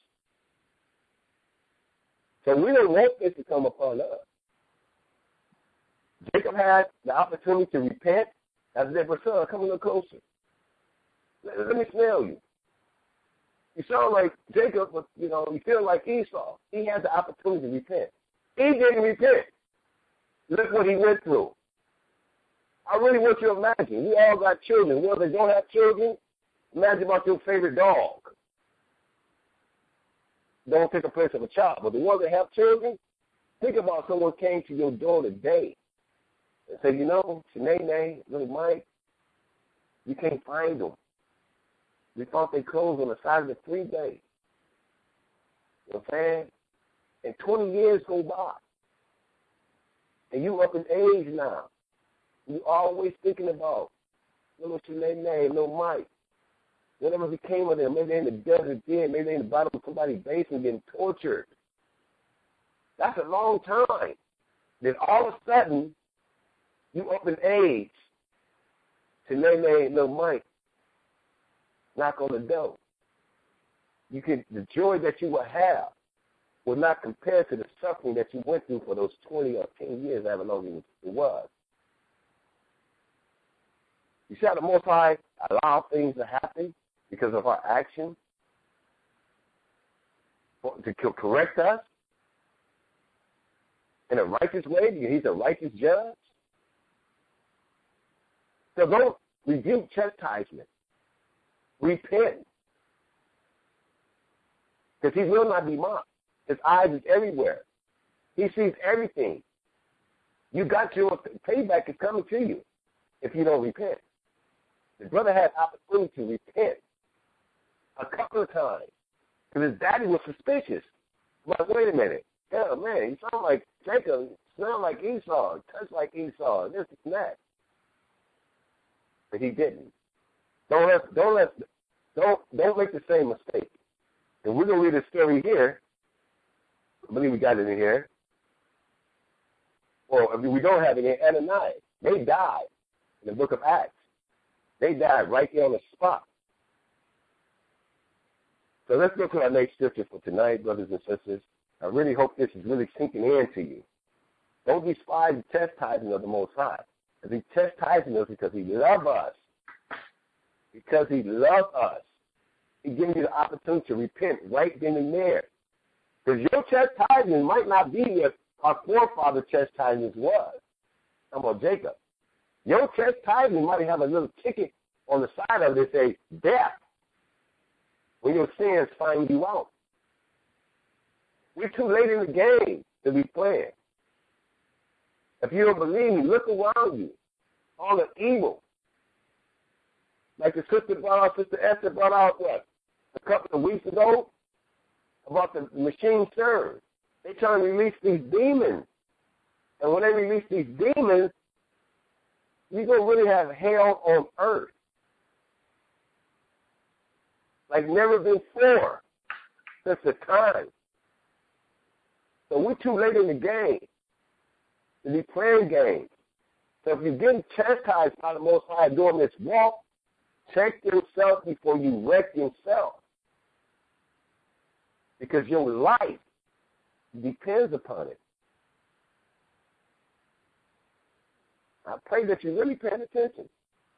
Speaker 1: So we don't want this to come upon us. Jacob had the opportunity to repent. As they were, son, come a little closer. Let me smell you. You sound like Jacob, but, you feel like Esau. He had the opportunity to repent. He didn't repent. Look what he went through. I really want you to imagine. We all got children. Whether they don't have children, imagine about your favorite dog. Don't take the place of a child. But the ones that have children, think about someone came to your door today and said, Shanae, little Mike, you can't find them. We found their clothes on the side of the freeway. You know what I'm saying? And 20 years go by. And you up in age now. You always thinking about little Shanae, little Mike. Whatever became of them. Maybe they're in the desert den. Maybe they're in the bottom of somebody's basement getting tortured. That's a long time. Then all of a sudden, you up in age. Shanae, little Mike. Knock on the door. The joy that you will have will not compare to the suffering that you went through for those 20 or 10 years, however long it was. You see how the Most High allow things to happen because of our actions to correct us in a righteous way because he's a righteous judge? So don't rebuke chastisement. Repent. Because he will not be mocked. His eyes is everywhere. He sees everything. You got your payback is coming to you if you don't repent. The brother had opportunity to repent a couple of times because his daddy was suspicious. But wait a minute. Yeah, man, you sound like Jacob, sound like Esau, touch like Esau, this and that. But he didn't. Don't make the same mistake. And we're gonna read a story here. I believe we got it in here. Or if we don't have it in Ananias, they died in the book of Acts. They died right there on the spot. So let's go to our next scripture for tonight, brothers and sisters. I really hope this is really sinking into you. Don't despise the chastising of the Most High. As he chastising us because he loves us. Because he loves us. He gives you the opportunity to repent right then and there. Because your chastisement might not be what our forefather chastisement was. I'm about Jacob. Your chastisement might have a little ticket on the side of it that say death when your sins find you out. We're too late in the game to be playing. If you don't believe me, look around you. All the evil. Like the Sister Esther brought out, a couple of weeks ago about the machine serve. They're trying to release these demons. And when they release these demons, you're going to really have hell on earth. like never before since the time. So we're too late in the game to be playing games. So if you're getting chastised by the Most High during this walk, check yourself before you wreck yourself. Because your life depends upon it. I pray that you're really paying attention.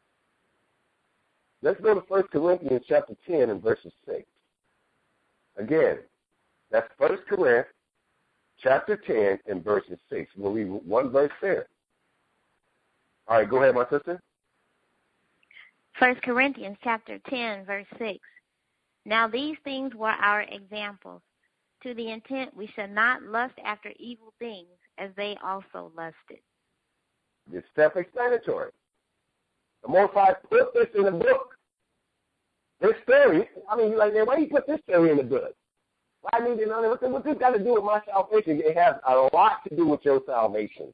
Speaker 1: Let's go to 1 Corinthians chapter 10 and verses 6. Again, that's 1 Corinthians chapter 10 and verses 6. We'll read one verse there. All right, go ahead, my sister.
Speaker 2: 1 Corinthians chapter 10, verse 6. Now these things were our examples, to the intent we should not lust after evil things, as they also lusted.
Speaker 1: It's self-explanatory. The Most High put this in the book. This story, I mean, like, why you put this story in the book? Why need to know what this got to do with my salvation? It has a lot to do with your salvation.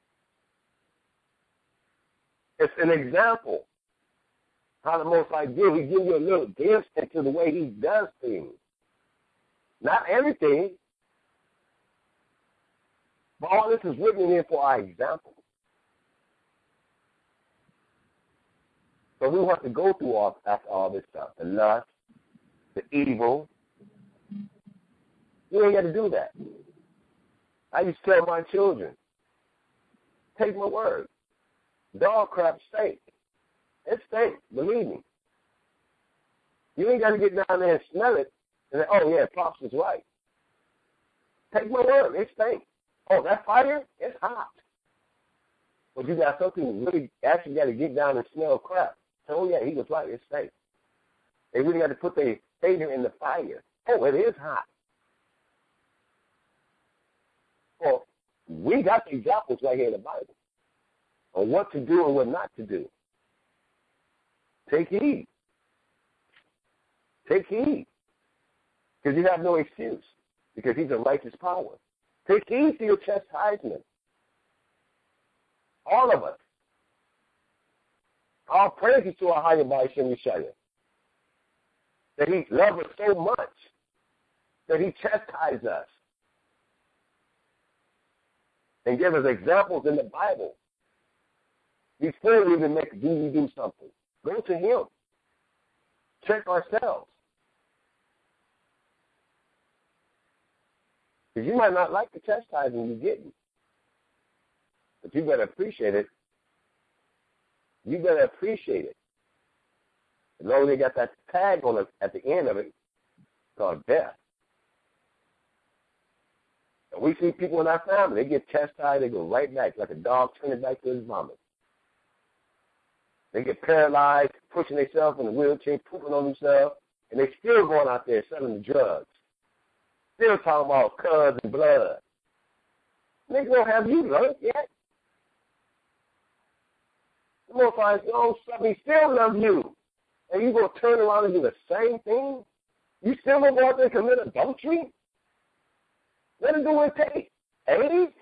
Speaker 1: It's an example how the Most High did. He gives you a little glimpse into the way He does things. Not everything, but all this is written in for our example. So we have to go through after all this stuff, the lust, the evil. You ain't got to do that. I used to tell my children, take my word, dog crap stink. It stinks, believe me. You ain't got to get down there and smell it and say, oh, yeah, Pops is right. Take my word, it stinks. Oh, that fire, it's hot. But you got something really, actually got to get down and smell crap. So, oh, yeah, he was right, it stinks. They really got to put their finger in the fire. Oh, it is hot. Well, we got the examples right here in the Bible on what to do and what not to do. Take heed. Take heed. Because you have no excuse. Because He's a righteous power. Take heed to your chastisement. All of us. All praises to our higher by Shem Yeshaya. That He loves us so much that He chastises us. And give us examples in the Bible before we even do something. Go to Him. Check ourselves. Because you might not like the chastising you're getting. But you better appreciate it. You better appreciate it. As long as they got that tag on it at the end of it, called death. And we see people in our family, they get chastised, they go right back, like a dog turning back to his vomit. They get paralyzed, pushing themselves in a wheelchair, pooping on themselves, and they still going out there selling the drugs. Still talking about cuz and blood. Niggas don't have you learned yet. The Most High He still loves you. And you going to turn around and do the same thing? You still going to go out there and commit adultery? What does it take? AIDS?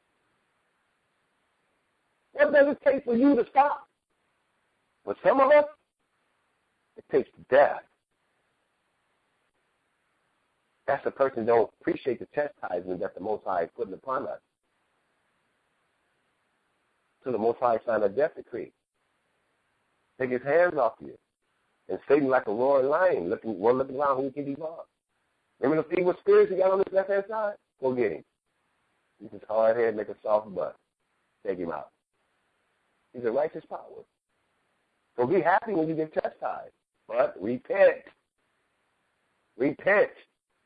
Speaker 1: What does it take for you to stop? For some of us, it takes death. That's the person who don't appreciate the chastisement that the Most High is putting upon us. So the Most High signed a death decree. Take His hands off you. And Satan, like a roaring lion, looking around who he can devour. Remember the evil spirits he got on his left-hand side? Go get him. He's his hard head, make a soft butt. Take him out. He's a righteous power. So be happy when you get chastised. But repent. Repent.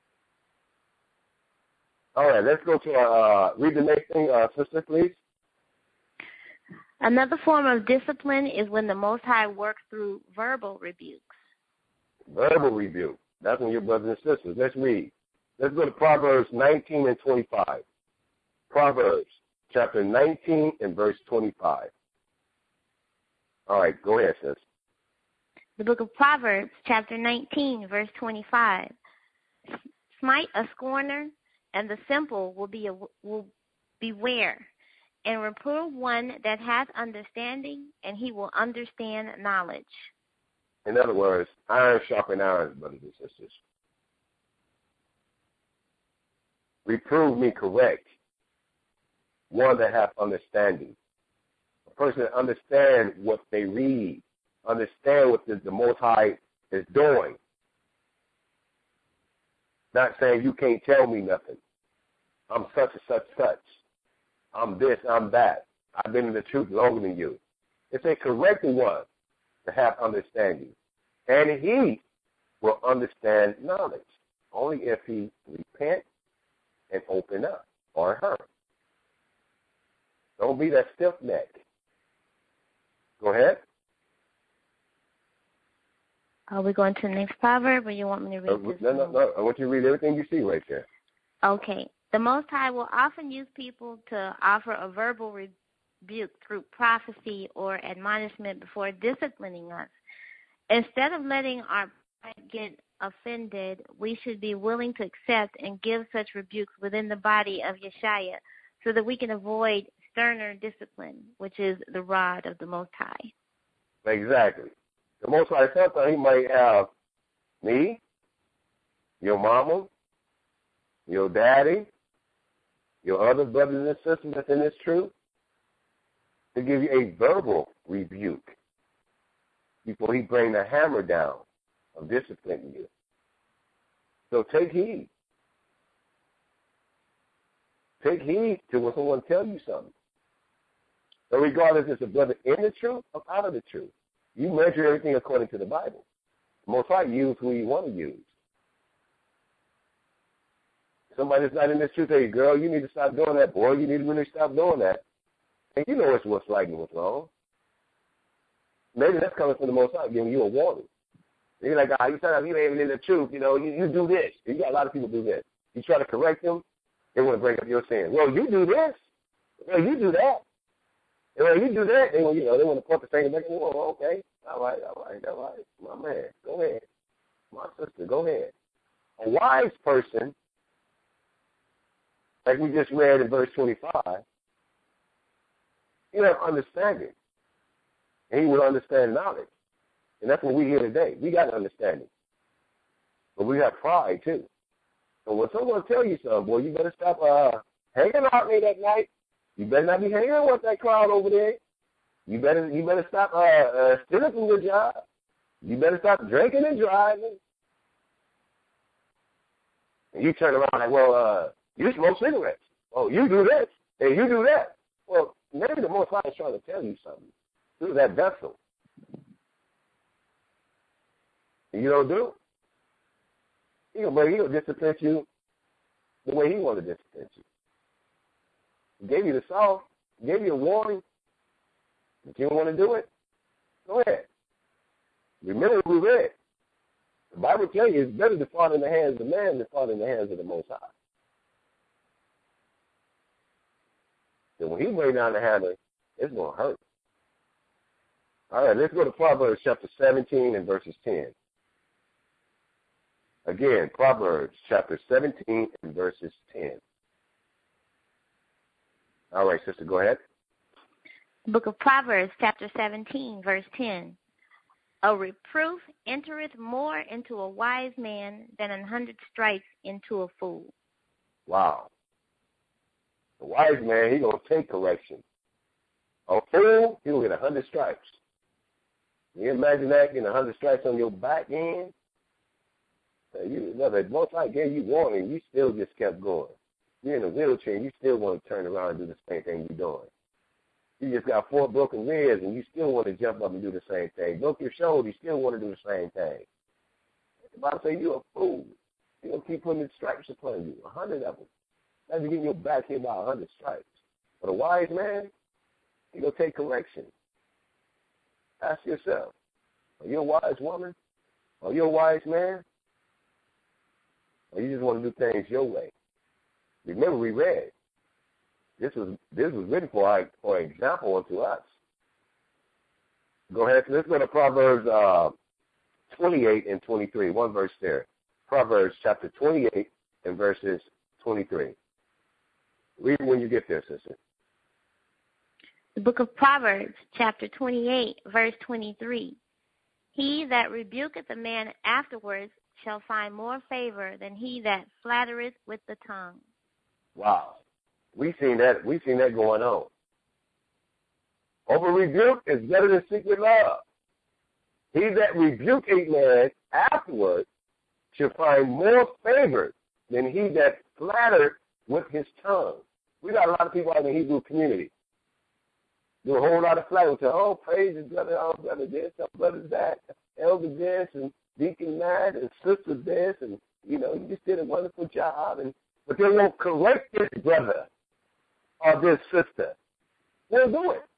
Speaker 1: All right, let's go to read the next thing, sister, please.
Speaker 2: Another form of discipline is when the Most High works through verbal rebukes.
Speaker 1: Verbal rebuke. That's when your brothers and sisters. Let's read. Let's go to Proverbs 19 and 25. Proverbs chapter 19 and verse 25. All right, go ahead, sis.
Speaker 2: The book of Proverbs, chapter 19, verse 25. Smite a scorner, and the simple will beware, and reprove one that hath understanding, and he will understand knowledge.
Speaker 1: In other words, iron sharpen iron, brothers and sisters. Reprove me correct, one that hath understanding. A person that understands what they read, understand what the Most High is doing. Not saying you can't tell me nothing. I'm such and such, such. I'm this, I'm that. I've been in the truth longer than you. It's a correcting one to have understanding. And he will understand knowledge only if he repent and open up, or her. Don't be that stiff neck. Go ahead.
Speaker 2: Are we going to the next proverb, or you want me to read this?
Speaker 1: No. I want you to read everything you see right there.
Speaker 2: Okay. The Most High will often use people to offer a verbal rebuke through prophecy or admonishment before disciplining us. Instead of letting our pride get offended, we should be willing to accept and give such rebukes within the body of Yeshua so that we can avoid sterner discipline, which is the rod of the Most High.
Speaker 1: Exactly. The Most High, sometimes he might have me, your mama, your daddy, your other brothers and sisters that's in this truth, to give you a verbal rebuke before he bring the hammer down of disciplining you. So take heed. Take heed to when someone tells you something. So regardless if it's a brother in the truth or out of the truth, you measure everything according to the Bible. Most likely use who you want to use. Somebody that's not in this truth, hey, girl, you need to stop doing that. Boy, you need to really stop doing that. And you know what's right and what's wrong. Maybe that's coming from the Most High, giving you a warning. You're like, you said you ain't in the truth. You know, you do this. You got a lot of people do this. You try to correct them, they want to bring up your sin. Well, you do this. Well, you do that. And when you do that, they want to point the finger back and well, okay, all right. My man, go ahead. My sister, go ahead. A wise person, like we just read in verse 25, you have understanding. And he will understand knowledge. And that's what we hear today. We got understanding. But we have pride, too. So when someone tell you something, boy, you better stop hanging out late at night. You better not be hanging out with that crowd over there. You better stop stealing from your job. You better stop drinking and driving. And you turn around like, well, you smoke cigarettes. Oh, you do this, and you do that. Well, maybe the Most High is trying to tell you something through that vessel. And you don't do it. He'll discipline you the way he wants to discipline you. He gave you the salt, gave you a warning. If you don't want to do it, go ahead. Remember what we read. The Bible tells you it's better to fall in the hands of man than fall in the hands of the Most High. So when he brings down the hammer, it's going to hurt. All right, let's go to Proverbs chapter 17 and verses 10. Again, Proverbs chapter 17 and verses 10. All right, sister, go ahead.
Speaker 2: Book of Proverbs, chapter 17, verse 10. A reproof entereth more into a wise man than 100 stripes into a fool.
Speaker 1: Wow. The wise man, he's going to take correction. A fool, he'll get 100 stripes. Can you imagine that, getting 100 stripes on your back end? Most I gave you warning, you still just kept going. You're in a wheelchair, and you still want to turn around and do the same thing you're doing. You just got 4 broken ribs, and you still want to jump up and do the same thing. Broke your shoulder, you still want to do the same thing. The Bible says you're a fool. You're going to keep putting the stripes upon you, 100 of them. That's getting your back hit by 100 stripes. But a wise man, he's going to take correction. Ask yourself, are you a wise woman? Are you a wise man? Or you just want to do things your way? Remember, we read. This was written for example unto us. Go ahead. Let's go to Proverbs 28 and 23. One verse there. Proverbs chapter 28 and verses 23. Read when you get there, sister.
Speaker 2: The book of Proverbs, chapter 28, verse 23. He that rebuketh a man afterwards shall find more favor than he that flattereth with the tongue.
Speaker 1: Wow. We've seen that going on. Over rebuke is better than secret love. He that rebuke a man afterwards shall find more favor than he that flattered with his tongue. We got a lot of people out in the Hebrew community do a whole lot of flattering. Say, oh, praise his brother, oh, brother this, oh, brother that, elder this, and deacon that, and sister this, and, you just did a wonderful job. But they won't correct this brother or this sister. They'll do it.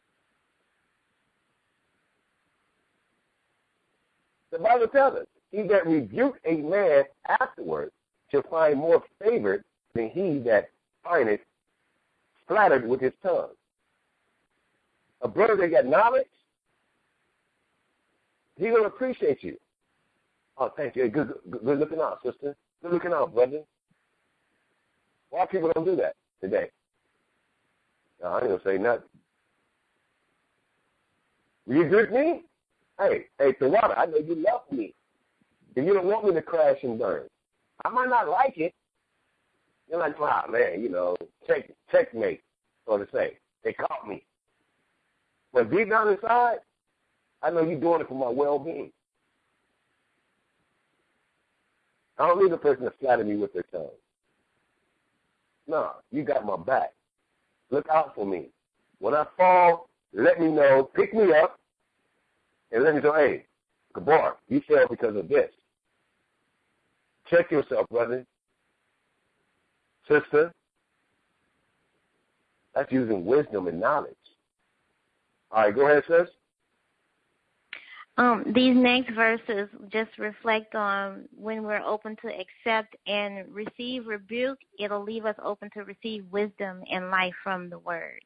Speaker 1: The Bible tells us, he that rebuked a man afterwards shall find more favor than he that findeth flattered with his tongue. A brother that got knowledge, he's going to appreciate you. Oh, thank you. Good looking out, sister. Good looking out, brother. Why people don't do that today? No, I ain't going to say nothing. Will you greet me? Hey, Tawada, I know you love me. If you don't want me to crash and burn, I might not like it. You're like, wow, man, checkmate, so to say. They caught me. But deep down inside, I know you're doing it for my well-being. I don't need a person to flatter me with their tongue. No, you got my back. Look out for me. When I fall, let me know, pick me up, and let me know, hey, Gabar, you fell because of this. Check yourself, brother. Sister. That's using wisdom and knowledge. All right, go ahead, sis.
Speaker 2: These next verses just reflect on when we're open to accept and receive rebuke, it'll leave us open to receive wisdom and life from the word.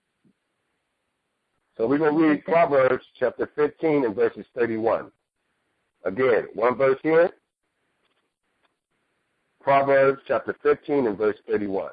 Speaker 1: So we're going to read Proverbs chapter 15 and verses 31. Again, one verse here. Proverbs chapter 15 and verse 31.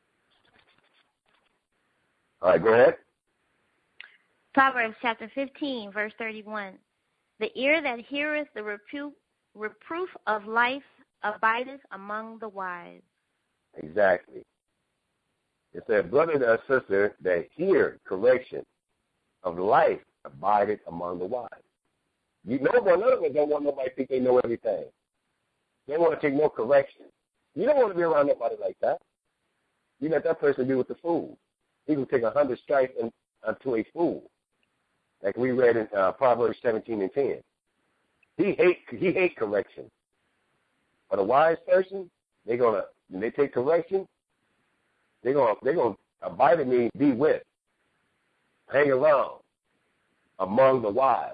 Speaker 1: All right, go ahead.
Speaker 2: Proverbs chapter 15, verse 31. The ear that heareth the reproof of life abideth among the wise.
Speaker 1: Exactly. It said, brother or sister that hear correction of life abideth among the wise. You know, one of them don't want nobody to think they know everything. They want to take no correction. You don't want to be around nobody like that. You let that person be with the fool. He will take 100 stripes unto a fool. Like we read in Proverbs 17 and 10. He hate correction. But a wise person, when they take correction, they're gonna abide in me, be with, hang around among the wise.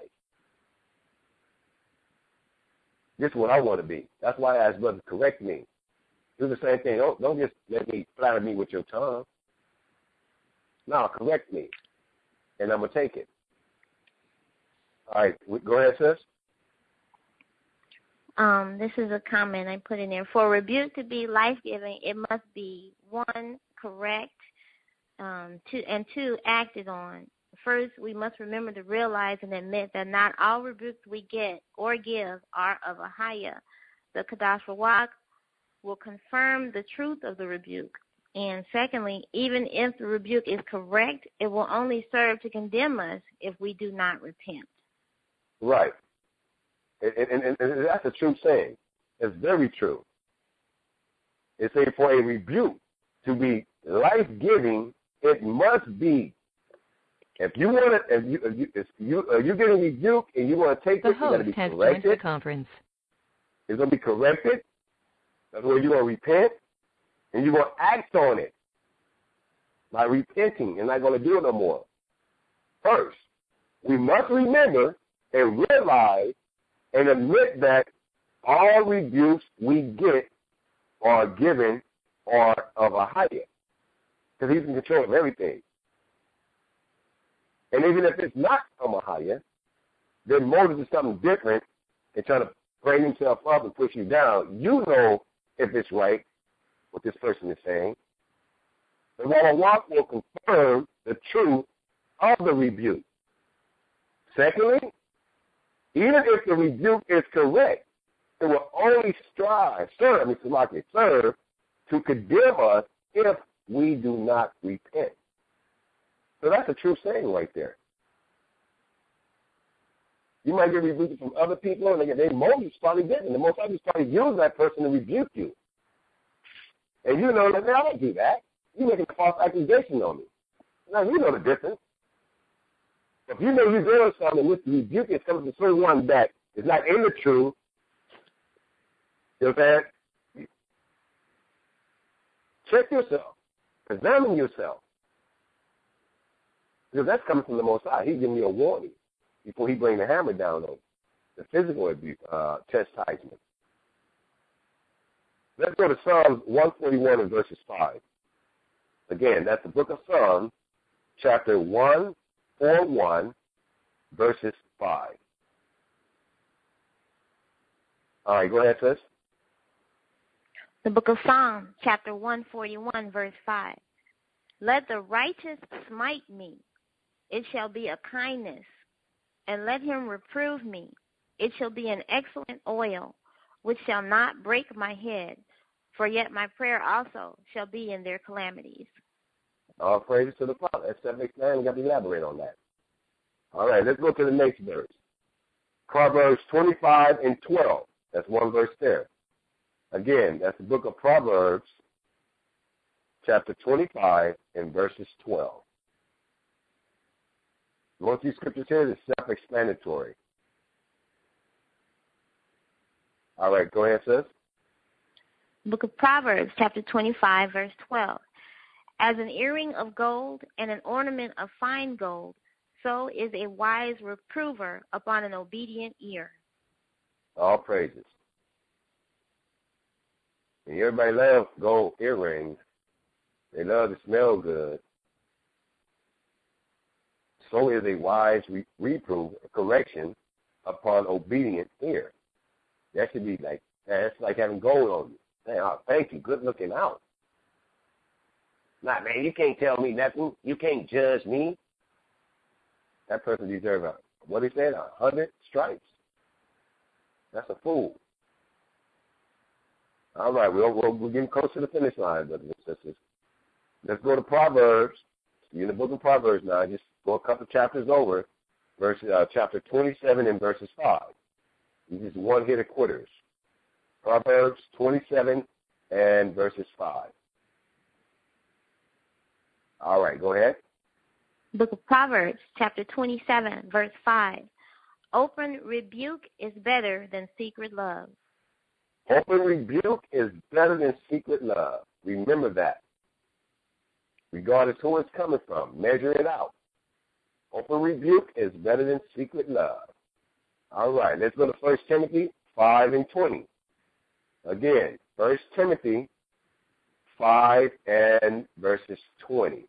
Speaker 1: This is what I want to be. That's why I asked brother to correct me. Do the same thing. Don't just let me flatter me with your tongue. No, correct me, and I'm gonna take it. All right, go ahead, sis.
Speaker 2: This is a comment I put in there. For rebuke to be life-giving, it must be, 1, correct, 2, acted on. First, we must remember to realize and admit that not all rebukes we get or give are of a higher. The Kadash Rawak will confirm the truth of the rebuke. And secondly, even if the rebuke is correct, it will only serve to condemn us if we do not repent.
Speaker 1: Right. And that's a true saying. It's very true. It's saying for a rebuke to be life-giving, it must be. If you want to, if you're getting rebuked and you want to take it, you got to be corrected.
Speaker 3: The conference.
Speaker 1: It's going to be corrected. That's where you're going to repent, and you're going to act on it by repenting and not going to do it no more. First, we must remember and realize and admit that all rebukes we get are given are of a higher, because he's in control of everything. And even if it's not from a higher, then Moses is something different and trying to bring himself up and push you down. You know if it's right, what this person is saying. The Rawak will confirm the truth of the rebuke. Secondly, Even if the rebuke is correct, it will only serve to condemn us if we do not repent. So that's a true saying right there. You might get rebuked from other people, and their motives probably different. The Most High is probably use that person to rebuke you. And you know that, I don't do that. You're making a false accusation on me. Now, you know the difference. If you know you're doing something with the rebuke is coming from someone that is not in the truth, you know what I'm saying? Check yourself. Examine yourself. Because that's coming from the Most High. He's giving you a warning before he bring the hammer down on you, the physical abuse, chastisement. Let's go to Psalms 141 and verses 5. Again, that's the book of Psalms, chapter 141, verses 5. All right, go ahead, sis.
Speaker 2: The book of Psalms, chapter 141, verse 5. Let the righteous smite me. It shall be a kindness. And let him reprove me. It shall be an excellent oil, which shall not break my head. For yet my prayer also shall be in their calamities.
Speaker 1: All praises to the Father. That's 7:9. We got to elaborate on that. All right, let's go to the next verse. Proverbs 25 and 12. That's one verse there. Again, that's the book of Proverbs, chapter 25 and verses 12. Most of these scriptures here is self-explanatory. All right, go ahead, sis.
Speaker 2: Book of Proverbs, chapter 25, verse 12. As an earring of gold and an ornament of fine gold, so is a wise reprover upon an obedient ear.
Speaker 1: All praises. And everybody loves gold earrings. They love to smell good. So is a wise reproof, correction, upon obedient ear. That should be like, that's like having gold on you. Man, oh, thank you, good looking out. Nah, man, you can't tell me nothing. You can't judge me. That person deserves what he said, 100 stripes. That's a fool. All right, we're getting close to the finish line, brothers and sisters. Let's go to Proverbs. You're in the book of Proverbs now. Just go a couple chapters over, chapter 27 and verses 5. These is one-hitter quitters. Proverbs 27 and verses 5. All right, go ahead.
Speaker 2: Book of Proverbs, chapter 27, verse 5. Open rebuke is better than secret love.
Speaker 1: Open rebuke is better than secret love. Remember that. Regardless who it's coming from, measure it out. Open rebuke is better than secret love. All right, let's go to 1 Timothy 5 and 20. Again, 1 Timothy 5 and verses 20.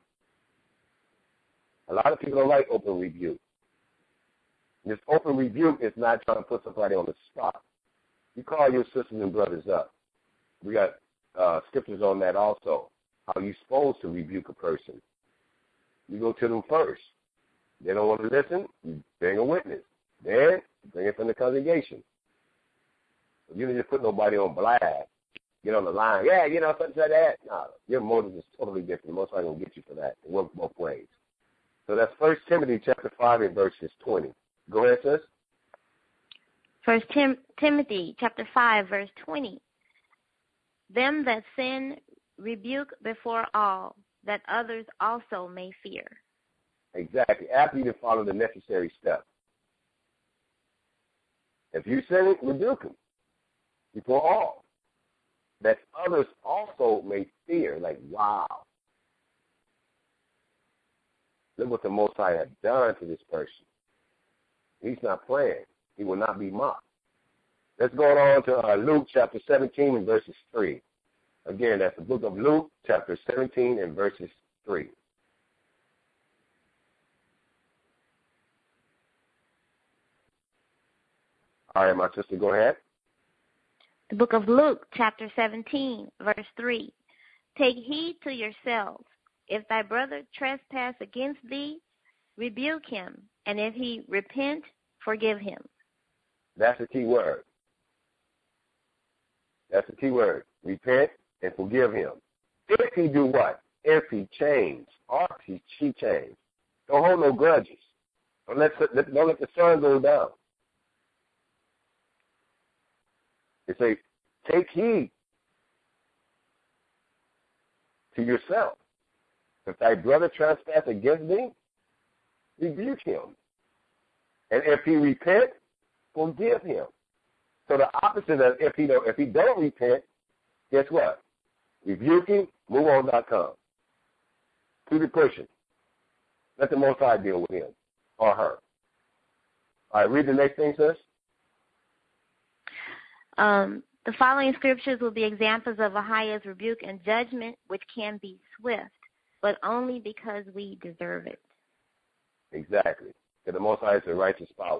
Speaker 1: A lot of people don't like open rebuke. This open rebuke is not trying to put somebody on the spot. You call your sisters and brothers up. We got scriptures on that also, how you're supposed to rebuke a person. You go to them first. They don't want to listen, you bring a witness. Then, bring it from the congregation. You don't just put nobody on blast. Get on the line. Yeah, something like that. No, your motive is totally different. Most likely going to get you for that. It works both ways. So that's 1 Timothy chapter 5 and verses 20. Go ahead, sis.
Speaker 2: 1 Timothy chapter 5, verse 20. Them that sin rebuke before all, that others also may fear.
Speaker 1: Exactly. After you follow the necessary steps. If you sin it, rebuke them before all, that others also may fear. Like, wow. Look what the Most High has done to this person. He's not playing. He will not be mocked. Let's go on to Luke chapter 17 and verses 3. Again, that's the book of Luke chapter 17 and verses 3. All right, my sister, go ahead.
Speaker 2: The book of Luke chapter 17, verse 3. Take heed to yourselves. If thy brother trespass against thee, rebuke him, and if he repent, forgive him.
Speaker 1: That's the key word. That's the key word. Repent and forgive him. If he do what? If he change, or she change. Don't hold no grudges. Don't let the sun go down. It say, take heed to yourself. If thy brother trespass against thee, rebuke him. And if he repent, forgive him. So the opposite of if he don't repent, guess what? Rebuke him, MoveOn.com. Keep it pushing. Let the Most High deal with him or her. All right, read the next thing, sis.
Speaker 2: The following scriptures will be examples of Ahiah's rebuke and judgment, which can be swift, but only because we deserve it.
Speaker 1: Exactly. Because the Most High is a righteous power.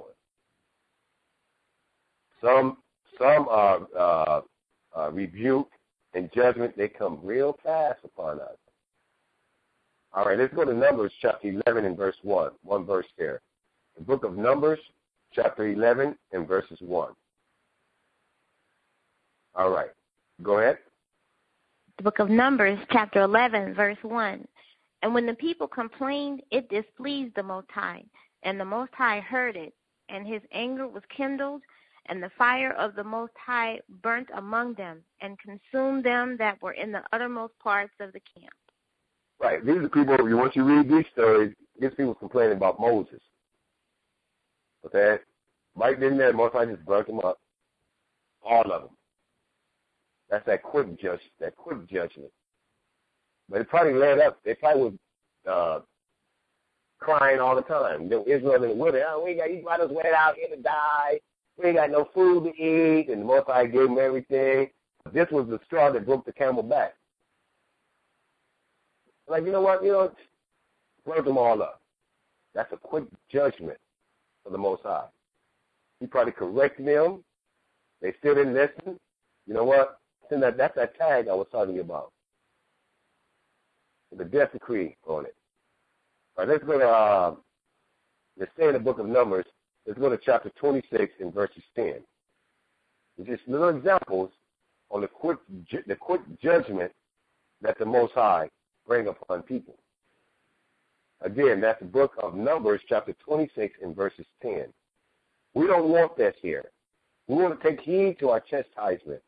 Speaker 1: Some rebuke and judgment, they come real fast upon us. All right, let's go to Numbers chapter 11 and verse 1. One verse there. The book of Numbers chapter 11 and verses 1. All right, go ahead.
Speaker 2: The book of Numbers chapter 11 verse 1. And when the people complained, it displeased the Most High, and the Most High heard it, and his anger was kindled, and the fire of the Most High burnt among them, and consumed them that were in the uttermost parts of the camp.
Speaker 1: Right. These are people, once you read these stories, these people complaining about Moses. Okay? Right then there, Most High just burnt them up. All of them. That's that quick judgment. But it probably led up. They probably was crying all the time. Israel in the wilderness, you brought us way out here to die. We ain't got no food to eat. And the Most High gave them everything. This was the straw that broke the camel back. Like, you know what? Burn them all up. That's a quick judgment for the Most High. He probably corrected them. They still didn't listen. You know what? That's that tag I was talking about. The death decree on it. All right, let's go to, let's stay in the book of Numbers. Let's go to chapter 26 and verses 10. Just little examples on the quick judgment that the Most High bring upon people. Again, that's the book of Numbers, chapter 26 and verses 10. We don't want that here. We want to take heed to our chastisement.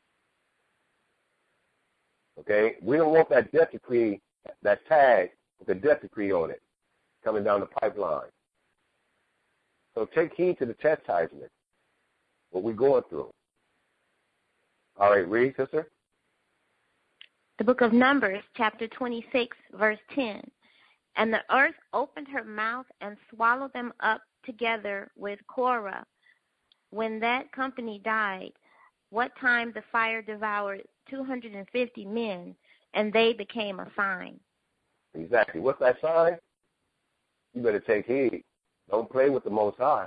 Speaker 1: Okay? We don't want that death decree, that tag with the death decree on it, coming down the pipeline. So take heed to the chastisement, what we're going through. All right, read, sister.
Speaker 2: The book of Numbers, chapter 26, verse 10. And the earth opened her mouth and swallowed them up together with Korah. When that company died, what time the fire devoured 250 men, and they became a sign.
Speaker 1: Exactly. What's that sign? You better take heed. Don't play with the Most High.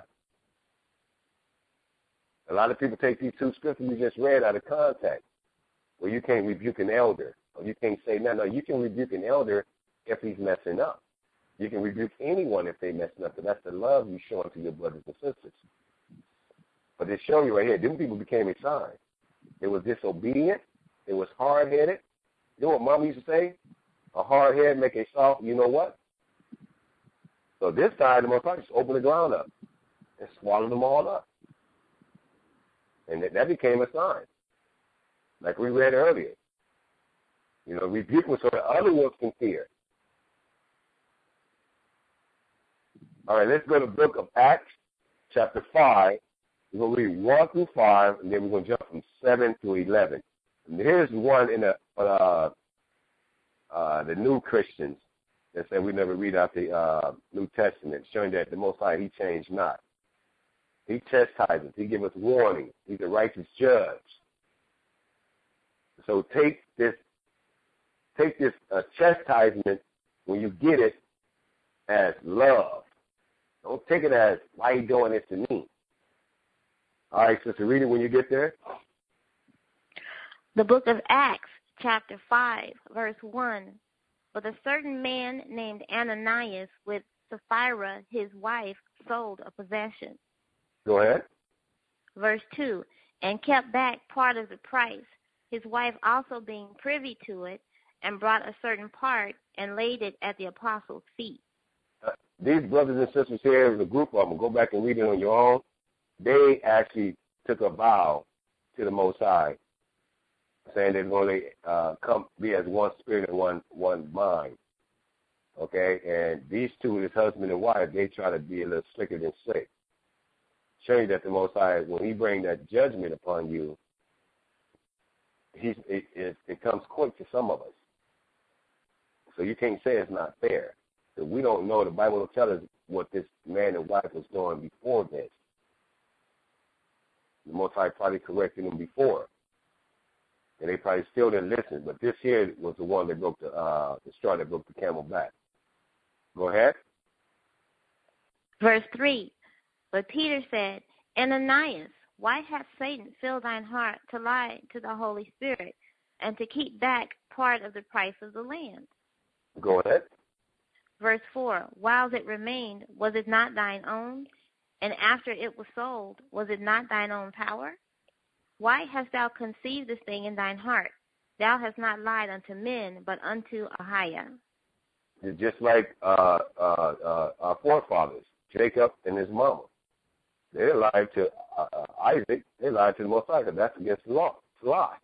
Speaker 1: A lot of people take these two scriptures you just read out of context, where you can't rebuke an elder, or you can't say, no, you can rebuke an elder if he's messing up. You can rebuke anyone if they're messing up, and that's the love you show to your brothers and sisters. But they show you right here, them people became a sign. They was disobedient. They was hard-headed. You know what Mama used to say? A hard head make a soft, you know what? So this time, the Most High just opened the ground up and swallowed them all up. And that became a sign, like we read earlier. Rebuke was so the other ones can fear. All right, let's go to the book of Acts, chapter 5. We're going to read 1 through 5, and then we're going to jump from 7 to 11. And here's one in the new Christians that say we never read out the New Testament, showing that the Most High, he changed not. He chastises. He gives us warning. He's a righteous judge. So take this chastisement when you get it as love. Don't take it as, why are you doing this to me? All right, sister, read it when you get there.
Speaker 2: The book of Acts, chapter 5, verse 1. But a certain man named Ananias with Sapphira, his wife, sold a possession.
Speaker 1: Go ahead.
Speaker 2: Verse 2, and kept back part of the price, his wife also being privy to it, and brought a certain part and laid it at the apostles' feet.
Speaker 1: These brothers and sisters here, the group of them, go back and read it on your own. They actually took a vow to the Most High, saying they're going to come be as one spirit and one mind. Okay, and these two, this husband and wife, they try to be a little slicker than slick, showing that the Most High, when He brings that judgment upon you, it comes quick to some of us. So you can't say it's not fair. So we don't know. The Bible will tell us what this man and wife was doing before this. The Most High probably corrected them before, and they probably still didn't listen. But this here was the one that broke the straw that broke the camel back. Go ahead.
Speaker 2: Verse 3, but Peter said, Ananias, why hath Satan filled thine heart to lie to the Holy Spirit, and to keep back part of the price of the land?
Speaker 1: Go ahead.
Speaker 2: Verse 4, whiles it remained, was it not thine own? And after it was sold, was it not thine own power? Why hast thou conceived this thing in thine heart? Thou hast not lied unto men, but unto Ahiah.
Speaker 1: It's just like our forefathers, Jacob and his mama. They lied to Isaac. They lied to the Most High, because that's against the law. It's a lie.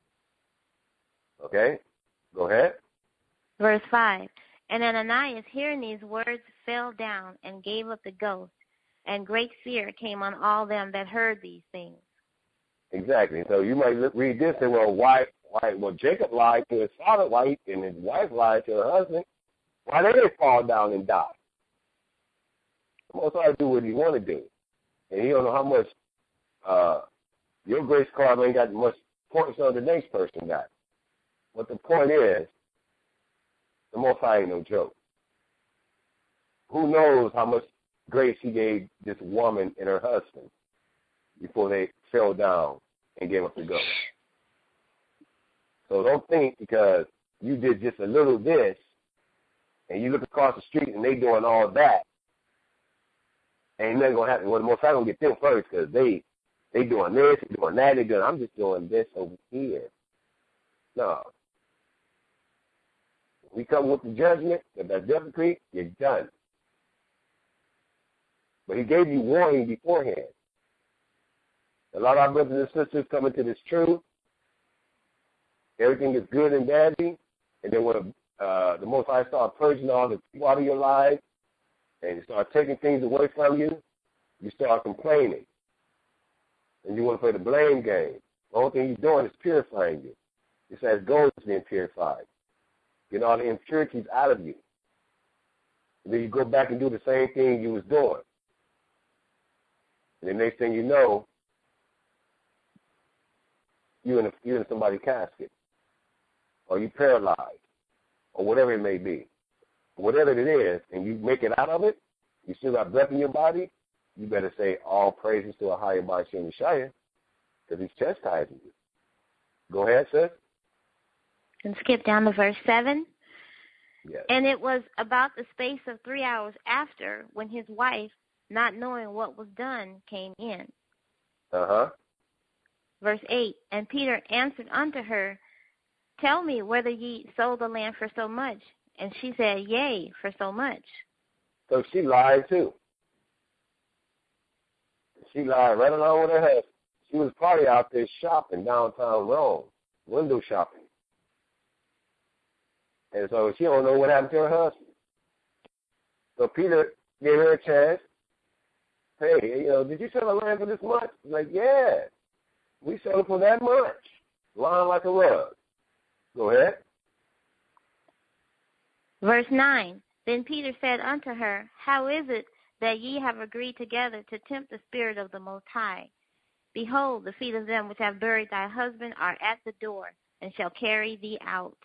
Speaker 1: Okay? Go ahead.
Speaker 2: Verse 5, and Ananias, hearing these words, fell down and gave up the ghost, and great fear came on all them that heard these things.
Speaker 1: Exactly. So you might read this and, well, why? Well, Jacob lied to his father, and his wife lied to her husband. Why did they fall down and die? The Most High do what He want to do, and He don't know how much your grace card ain't got much points on the next person got. But the point is, the Most High ain't no joke. Who knows how much grace He gave this woman and her husband before they fell down and gave up the ghost. So don't think because you did just a little this, and you look across the street and they doing all that, ain't nothing gonna happen. Well, the Most High gonna get them first because they doing this, they doing that, they doing. I'm just doing this over here. No. We come with the judgment, that death decree, you're done. But He gave you warning beforehand. A lot of our brothers and sisters come into this truth. Everything is good and dandy, and then when the Most High start purging all the people out of your life, and you start taking things away from you, you start complaining. And you want to play the blame game. The only thing you're doing is purifying you. It's as gold is being purified. Get all the impurities out of you. And then you go back and do the same thing you was doing. And the next thing you know, you're in somebody's casket, or you paralyzed, or whatever it may be. Whatever it is, and you make it out of it, you still got breath in your body, you better say all praises to a higher by Shem Yeshaya, because He's chastising you. Go ahead, sis.
Speaker 2: And skip down to verse 7.
Speaker 1: Yes.
Speaker 2: And it was about the space of 3 hours after when his wife, not knowing what was done, came in.
Speaker 1: Uh-huh.
Speaker 2: Verse 8, and Peter answered unto her, tell me whether ye sold the land for so much. And she said, yea, for so much.
Speaker 1: So she lied too. She lied right along with her husband. She was probably out there shopping downtown Rome, window shopping. And so she don't know what happened to her husband. So Peter gave her a chance. Hey, did you sell the land for this much? Like, yeah, we sold it for that much. Lying like a rug. Go ahead.
Speaker 2: Verse 9, then Peter said unto her, how is it that ye have agreed together to tempt the Spirit of the Most High? Behold, the feet of them which have buried thy husband are at the door, and shall carry thee out.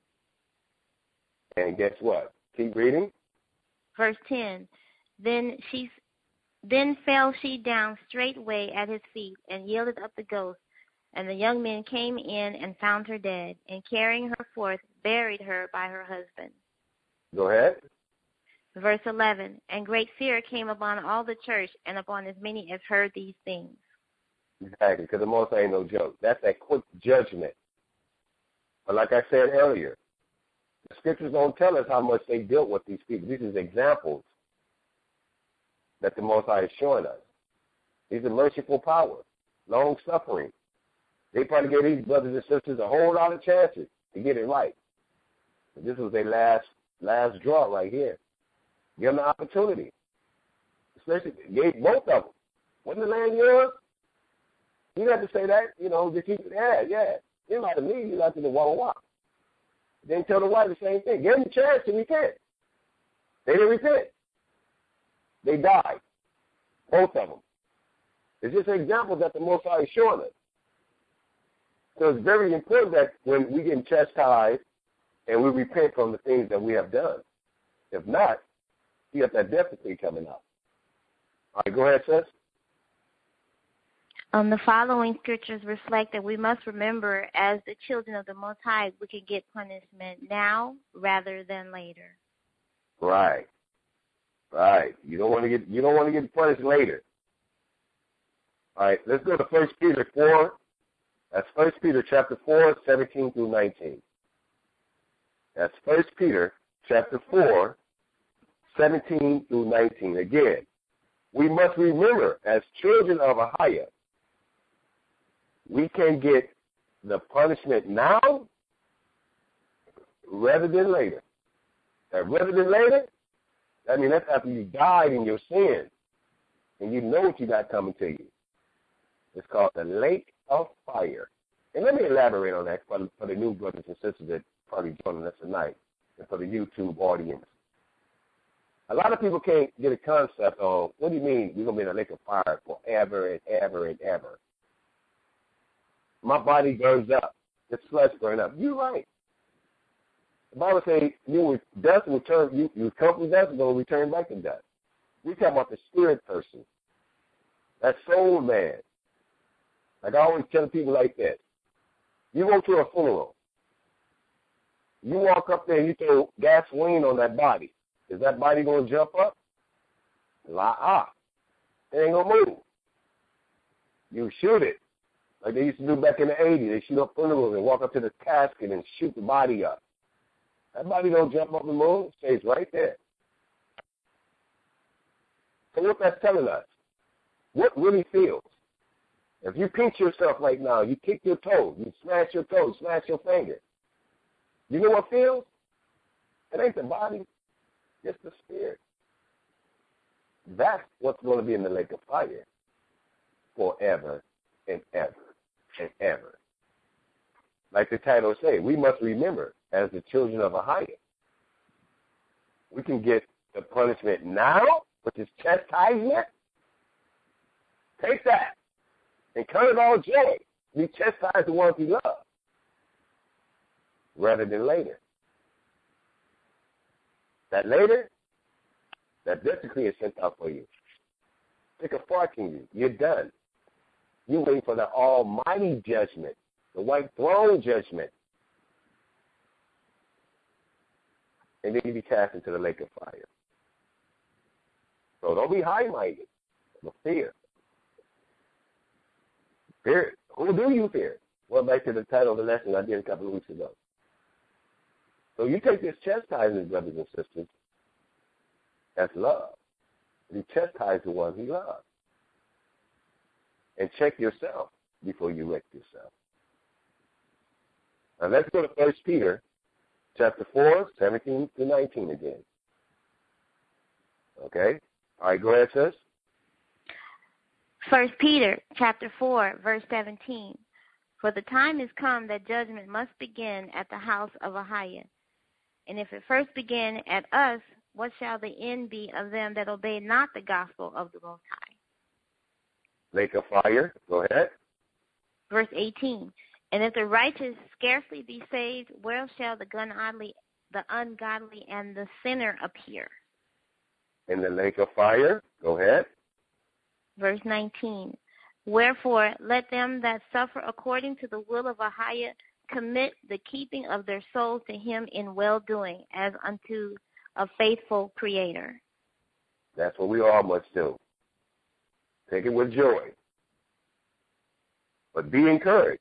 Speaker 1: And guess what? Keep reading.
Speaker 2: Verse 10, then fell she down straightway at his feet, and yielded up the ghost. And the young men came in and found her dead, and carrying her forth, buried her by her husband.
Speaker 1: Go ahead.
Speaker 2: Verse 11, and great fear came upon all the church, and upon as many as heard these things.
Speaker 1: Exactly, because the Most High ain't no joke. That's that quick judgment. But like I said earlier, the scriptures don't tell us how much they dealt with these people. These are examples that the Most High is showing us. These are merciful power, long suffering. They probably gave these brothers and sisters a whole lot of chances to get it right. But this was their last draw right here. Give them the opportunity. Especially gave both of them. Wasn't the land yours? You have to say that, just keep it. Yeah. You lied to me, you lied to the Wawa. Then tell the white the same thing. Give them a chance to repent. They didn't repent. They died. Both of them. It's just an example that the Most High is showing us. So it's very important that when we get chastised and we repent from the things that we have done. If not, you have that death decree coming up. All right, go ahead, sis.
Speaker 2: The following scriptures reflect that we must remember, as the children of the Most High, we can get punishment now rather than later.
Speaker 1: Right. You don't want to get punished later. All right, let's go to 1 Peter 4. That's 1 Peter chapter 4, 17 through 19. That's 1 Peter chapter 4, 17 through 19. Again, we must remember, as children of Ahia, we can get the punishment now rather than later. That rather than later, I mean, that's after you died in your sin and you know what you got coming to you. It's called the lake of fire. And let me elaborate on that for the new brothers and sisters that probably joining us tonight and for the YouTube audience. A lot of people can't get a concept of, what do you mean we're going to be in a lake of fire forever and ever and ever? My body burns up. Its flesh burns up. You're right. The Bible says dust will return. You come from dust, and going to return back to dust. We're talking about the spirit person, that soul man. Like I always tell people like this. You go to a funeral. You walk up there and you throw gasoline on that body. Is that body going to jump up? It ain't going to move. You shoot it. Like they used to do back in the 80s. They shoot up funerals and walk up to the casket and shoot the body up. That body don't jump up and move. It stays right there. So what that's telling us, what really feels? If you pinch yourself right now, you kick your toe, you smash your toe, smash your finger, you know what feels? It ain't the body, it's the spirit. That's what's going to be in the lake of fire forever and ever and ever. Like the title say, we must remember, as the children of Ahia, we can get the punishment now, which is chastisement. Take that and count it all joy. We chastise the ones we love rather than later. That later, that death decree is sent out for you. Take a fart from you. You're done. You're waiting for the almighty judgment, the white throne judgment. And then you be cast into the lake of fire. So don't be high-minded, but fear. Fear. Who do you fear? Well, back to the title of the lesson I did a couple of weeks ago. So you take this chastisement, brothers and sisters, that's love. You chastise the one he loves. And check yourself before you wreck yourself. Now let's go to 1 Peter chapter 4, 17 to 19 again. Okay? All right, go ahead, sis.
Speaker 2: 1 Peter chapter 4, verse 17. For the time is come that judgment must begin at the house of Ahia. And if it first begin at us, what shall the end be of them that obey not the gospel of the Most High?
Speaker 1: Lake of fire. Go ahead.
Speaker 2: Verse 18. And if the righteous scarcely be saved, where shall the ungodly and the sinner appear?
Speaker 1: In the lake of fire. Go ahead.
Speaker 2: Verse 19. Wherefore, let them that suffer according to the will of Ahia commit the keeping of their souls to him in well-doing, as unto a faithful Creator.
Speaker 1: That's what we all must do. Take it with joy. But be encouraged.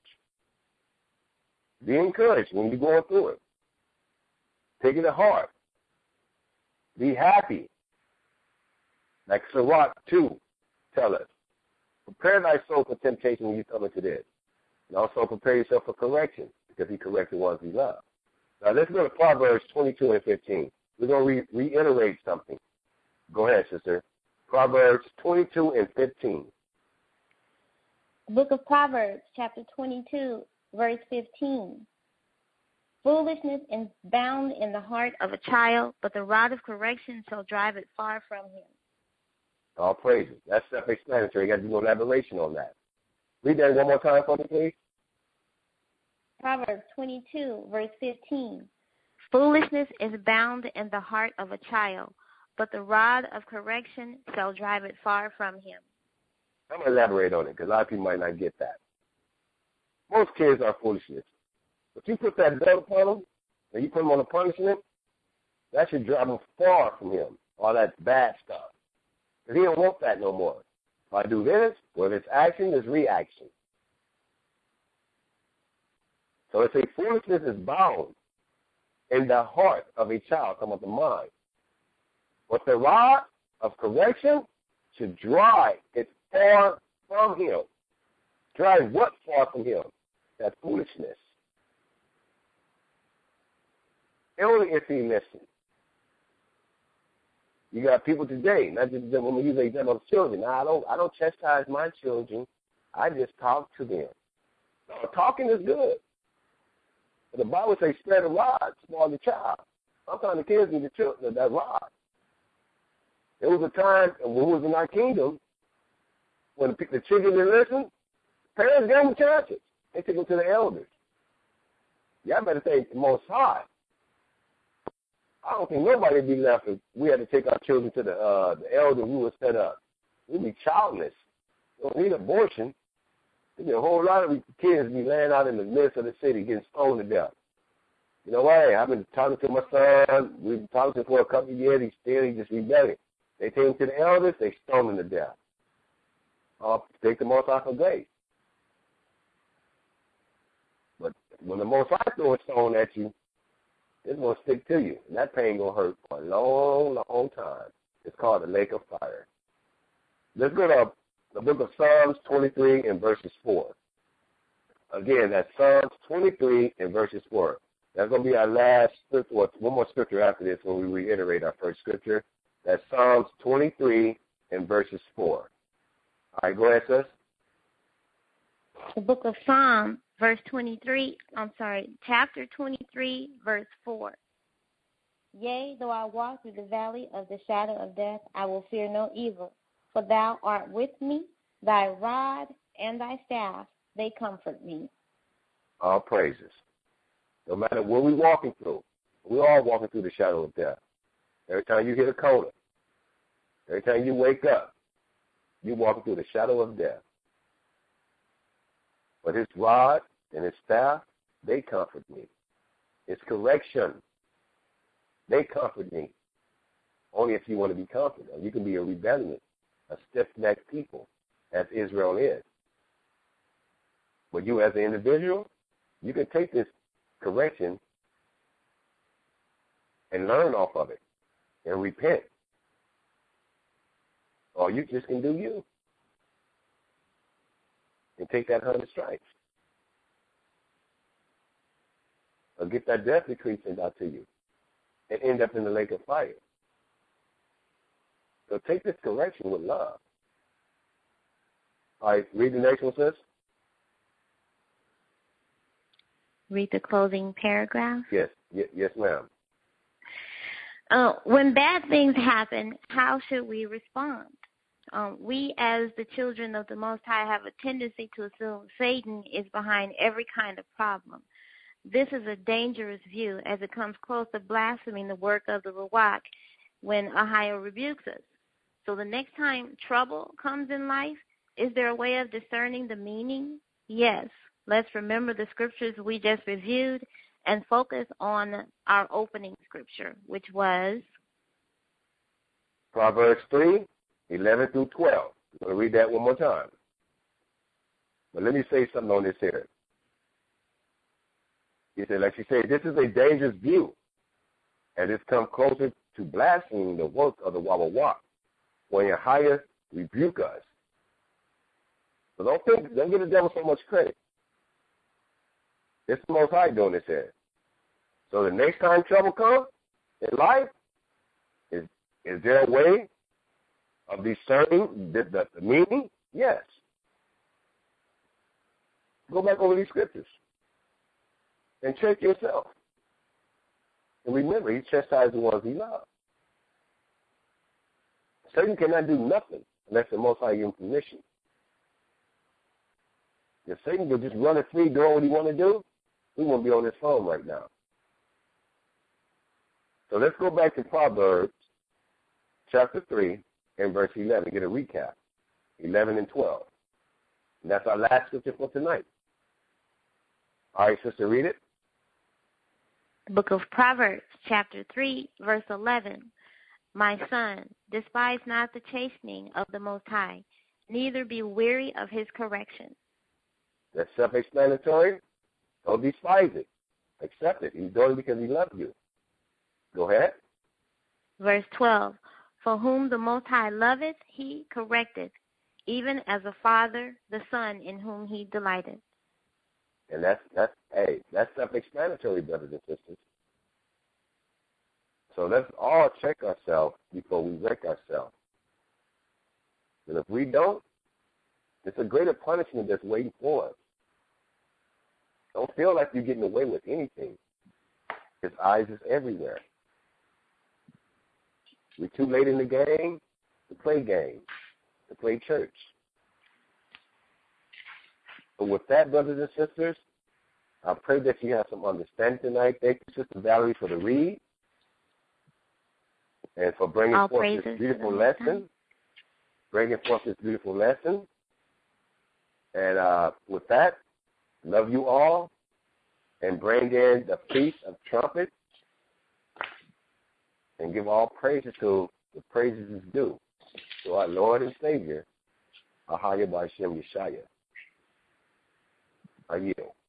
Speaker 1: Be encouraged when you're going through it. Take it to heart. Be happy. Like Sirach 2 tell us. Prepare thy soul for temptation when you come into this. And also prepare yourself for correction, because he corrects the ones he loves. Now let's go to Proverbs 22 and 15. We're going to reiterate something. Go ahead, sister. Proverbs 22 and 15.
Speaker 2: The book of Proverbs, chapter 22, verse 15. Foolishness is bound in the heart of a child, but the rod of correction shall drive it far from him.
Speaker 1: All praises. That's self-explanatory. You got to do an elaboration on that. Read that one more time for me, please.
Speaker 2: Proverbs 22, verse 15. Foolishness is bound in the heart of a child, but the rod of correction shall drive it far from him.
Speaker 1: I'm going to elaborate on it because a lot of people might not get that. Most kids are foolishness. If you put that belt upon them and you put them on a punishment, that should drive them far from him, all that bad stuff. Because he don't want that no more. If I do this, whether it's action, it's reaction. So it's a foolishness is bound in the heart of a child, come up the mind. But the rod of correction should drive it far from him. Drive what far from him? That foolishness. Only if he listens. You got people today, not just when we use the example of children. Now, I don't chastise my children. I just talk to them. No, talking is good. But the Bible says spare the rod, spoil the child. Sometimes the kids need that rod. There was a time when we was in our kingdom when the children didn't listen, parents gave them chances. They took them to the elders. Y'all better thank the Most High. I don't think nobody would be left if we had to take our children to the elders we were set up. We'd be childless. We don't need abortion. There'd be a whole lot of kids be laying out in the midst of the city getting stoned to death. You know what? I've been talking to my son. We've been talking to him for a couple of years. He's just rebelling. They take him to the elders. They stone him to death. Take the Most High for grace. But when the Most High throws a stone at you, it's going to stick to you. And that pain going to hurt for a long, long time. It's called the lake of fire. Let's go to the book of Psalms 23 and verses 4. Again, that's Psalms 23 and verses 4. That's going to be our last scripture. One more scripture after this when we reiterate our first scripture. That's Psalms 23 and verses 4. All right, go ahead, sis.
Speaker 2: The book of Psalms, chapter 23, verse 4. Yea, though I walk through the valley of the shadow of death, I will fear no evil, for thou art with me, thy rod and thy staff, they comfort me.
Speaker 1: All praises. No matter what we're walking through, we're all walking through the shadow of death. Every time you hit a corner, every time you wake up, you're walking through the shadow of death. But his rod and his staff, they comfort me. His correction, they comfort me. Only if you want to be comforted. You can be a rebellion, a stiff-necked people, as Israel is. But you as an individual, you can take this correction and learn off of it and repent. Or you just can do you and take that 100 stripes. Or get that death decree sent out to you and end up in the lake of fire. So take this correction with love. All right, read the next one, sis.
Speaker 2: Read the closing paragraph.
Speaker 1: Yes, ma'am.
Speaker 2: When bad things happen, how should we respond? We, as the children of the Most High, have a tendency to assume Satan is behind every kind of problem. This is a dangerous view, as it comes close to blaspheming the work of the Ruach when Ahio rebukes us. So the next time trouble comes in life, is there a way of discerning the meaning? Yes. Let's remember the scriptures we just reviewed and focus on our opening scripture, which was
Speaker 1: Proverbs 3, 11 through 12. I'm going to read that one more time. But let me say something on this here. He said, like she said, this is a dangerous view, and it's come closer to blaspheming the work of the Wawawak, when your higher rebuke us. So don't give the devil so much credit. It's the Most High doing this here. So the next time trouble comes in life, is there a way of discerning the meaning? Yes. Go back over these scriptures and check yourself. And remember, he chastised the ones he loved. Satan cannot do nothing unless the Most High gives him permission. If Satan could just run a free doing what he want to do, we won't be on this phone right now. So let's go back to Proverbs chapter 3 and verse 11, get a recap, 11 and 12. And that's our last scripture for tonight. All right, sister, read it.
Speaker 2: The book of Proverbs, chapter 3, verse 11. My son, despise not the chastening of the Most High, neither be weary of his correction.
Speaker 1: That's self-explanatory. Don't despise it. Accept it. He's doing it because he loves you. Go ahead.
Speaker 2: Verse 12. For whom the Most High loveth, he correcteth, even as a father the son in whom he delighteth.
Speaker 1: And that's self-explanatory, brothers and sisters. So let's all check ourselves before we wreck ourselves. And if we don't, it's a greater punishment that's waiting for us. Don't feel like you're getting away with anything. His eyes is everywhere. We're too late in the game to play games, to play church. So with that, brothers and sisters, I pray that you have some understanding tonight. Thank you, Sister Valerie, for the read and for bringing forth this beautiful lesson. Bringing forth this beautiful lesson. And with that, love you all and bring in the Feast of Trumpets and give all praises to the praises is due to our Lord and Savior, Ahaya B'Shem Yeshaya. I yield.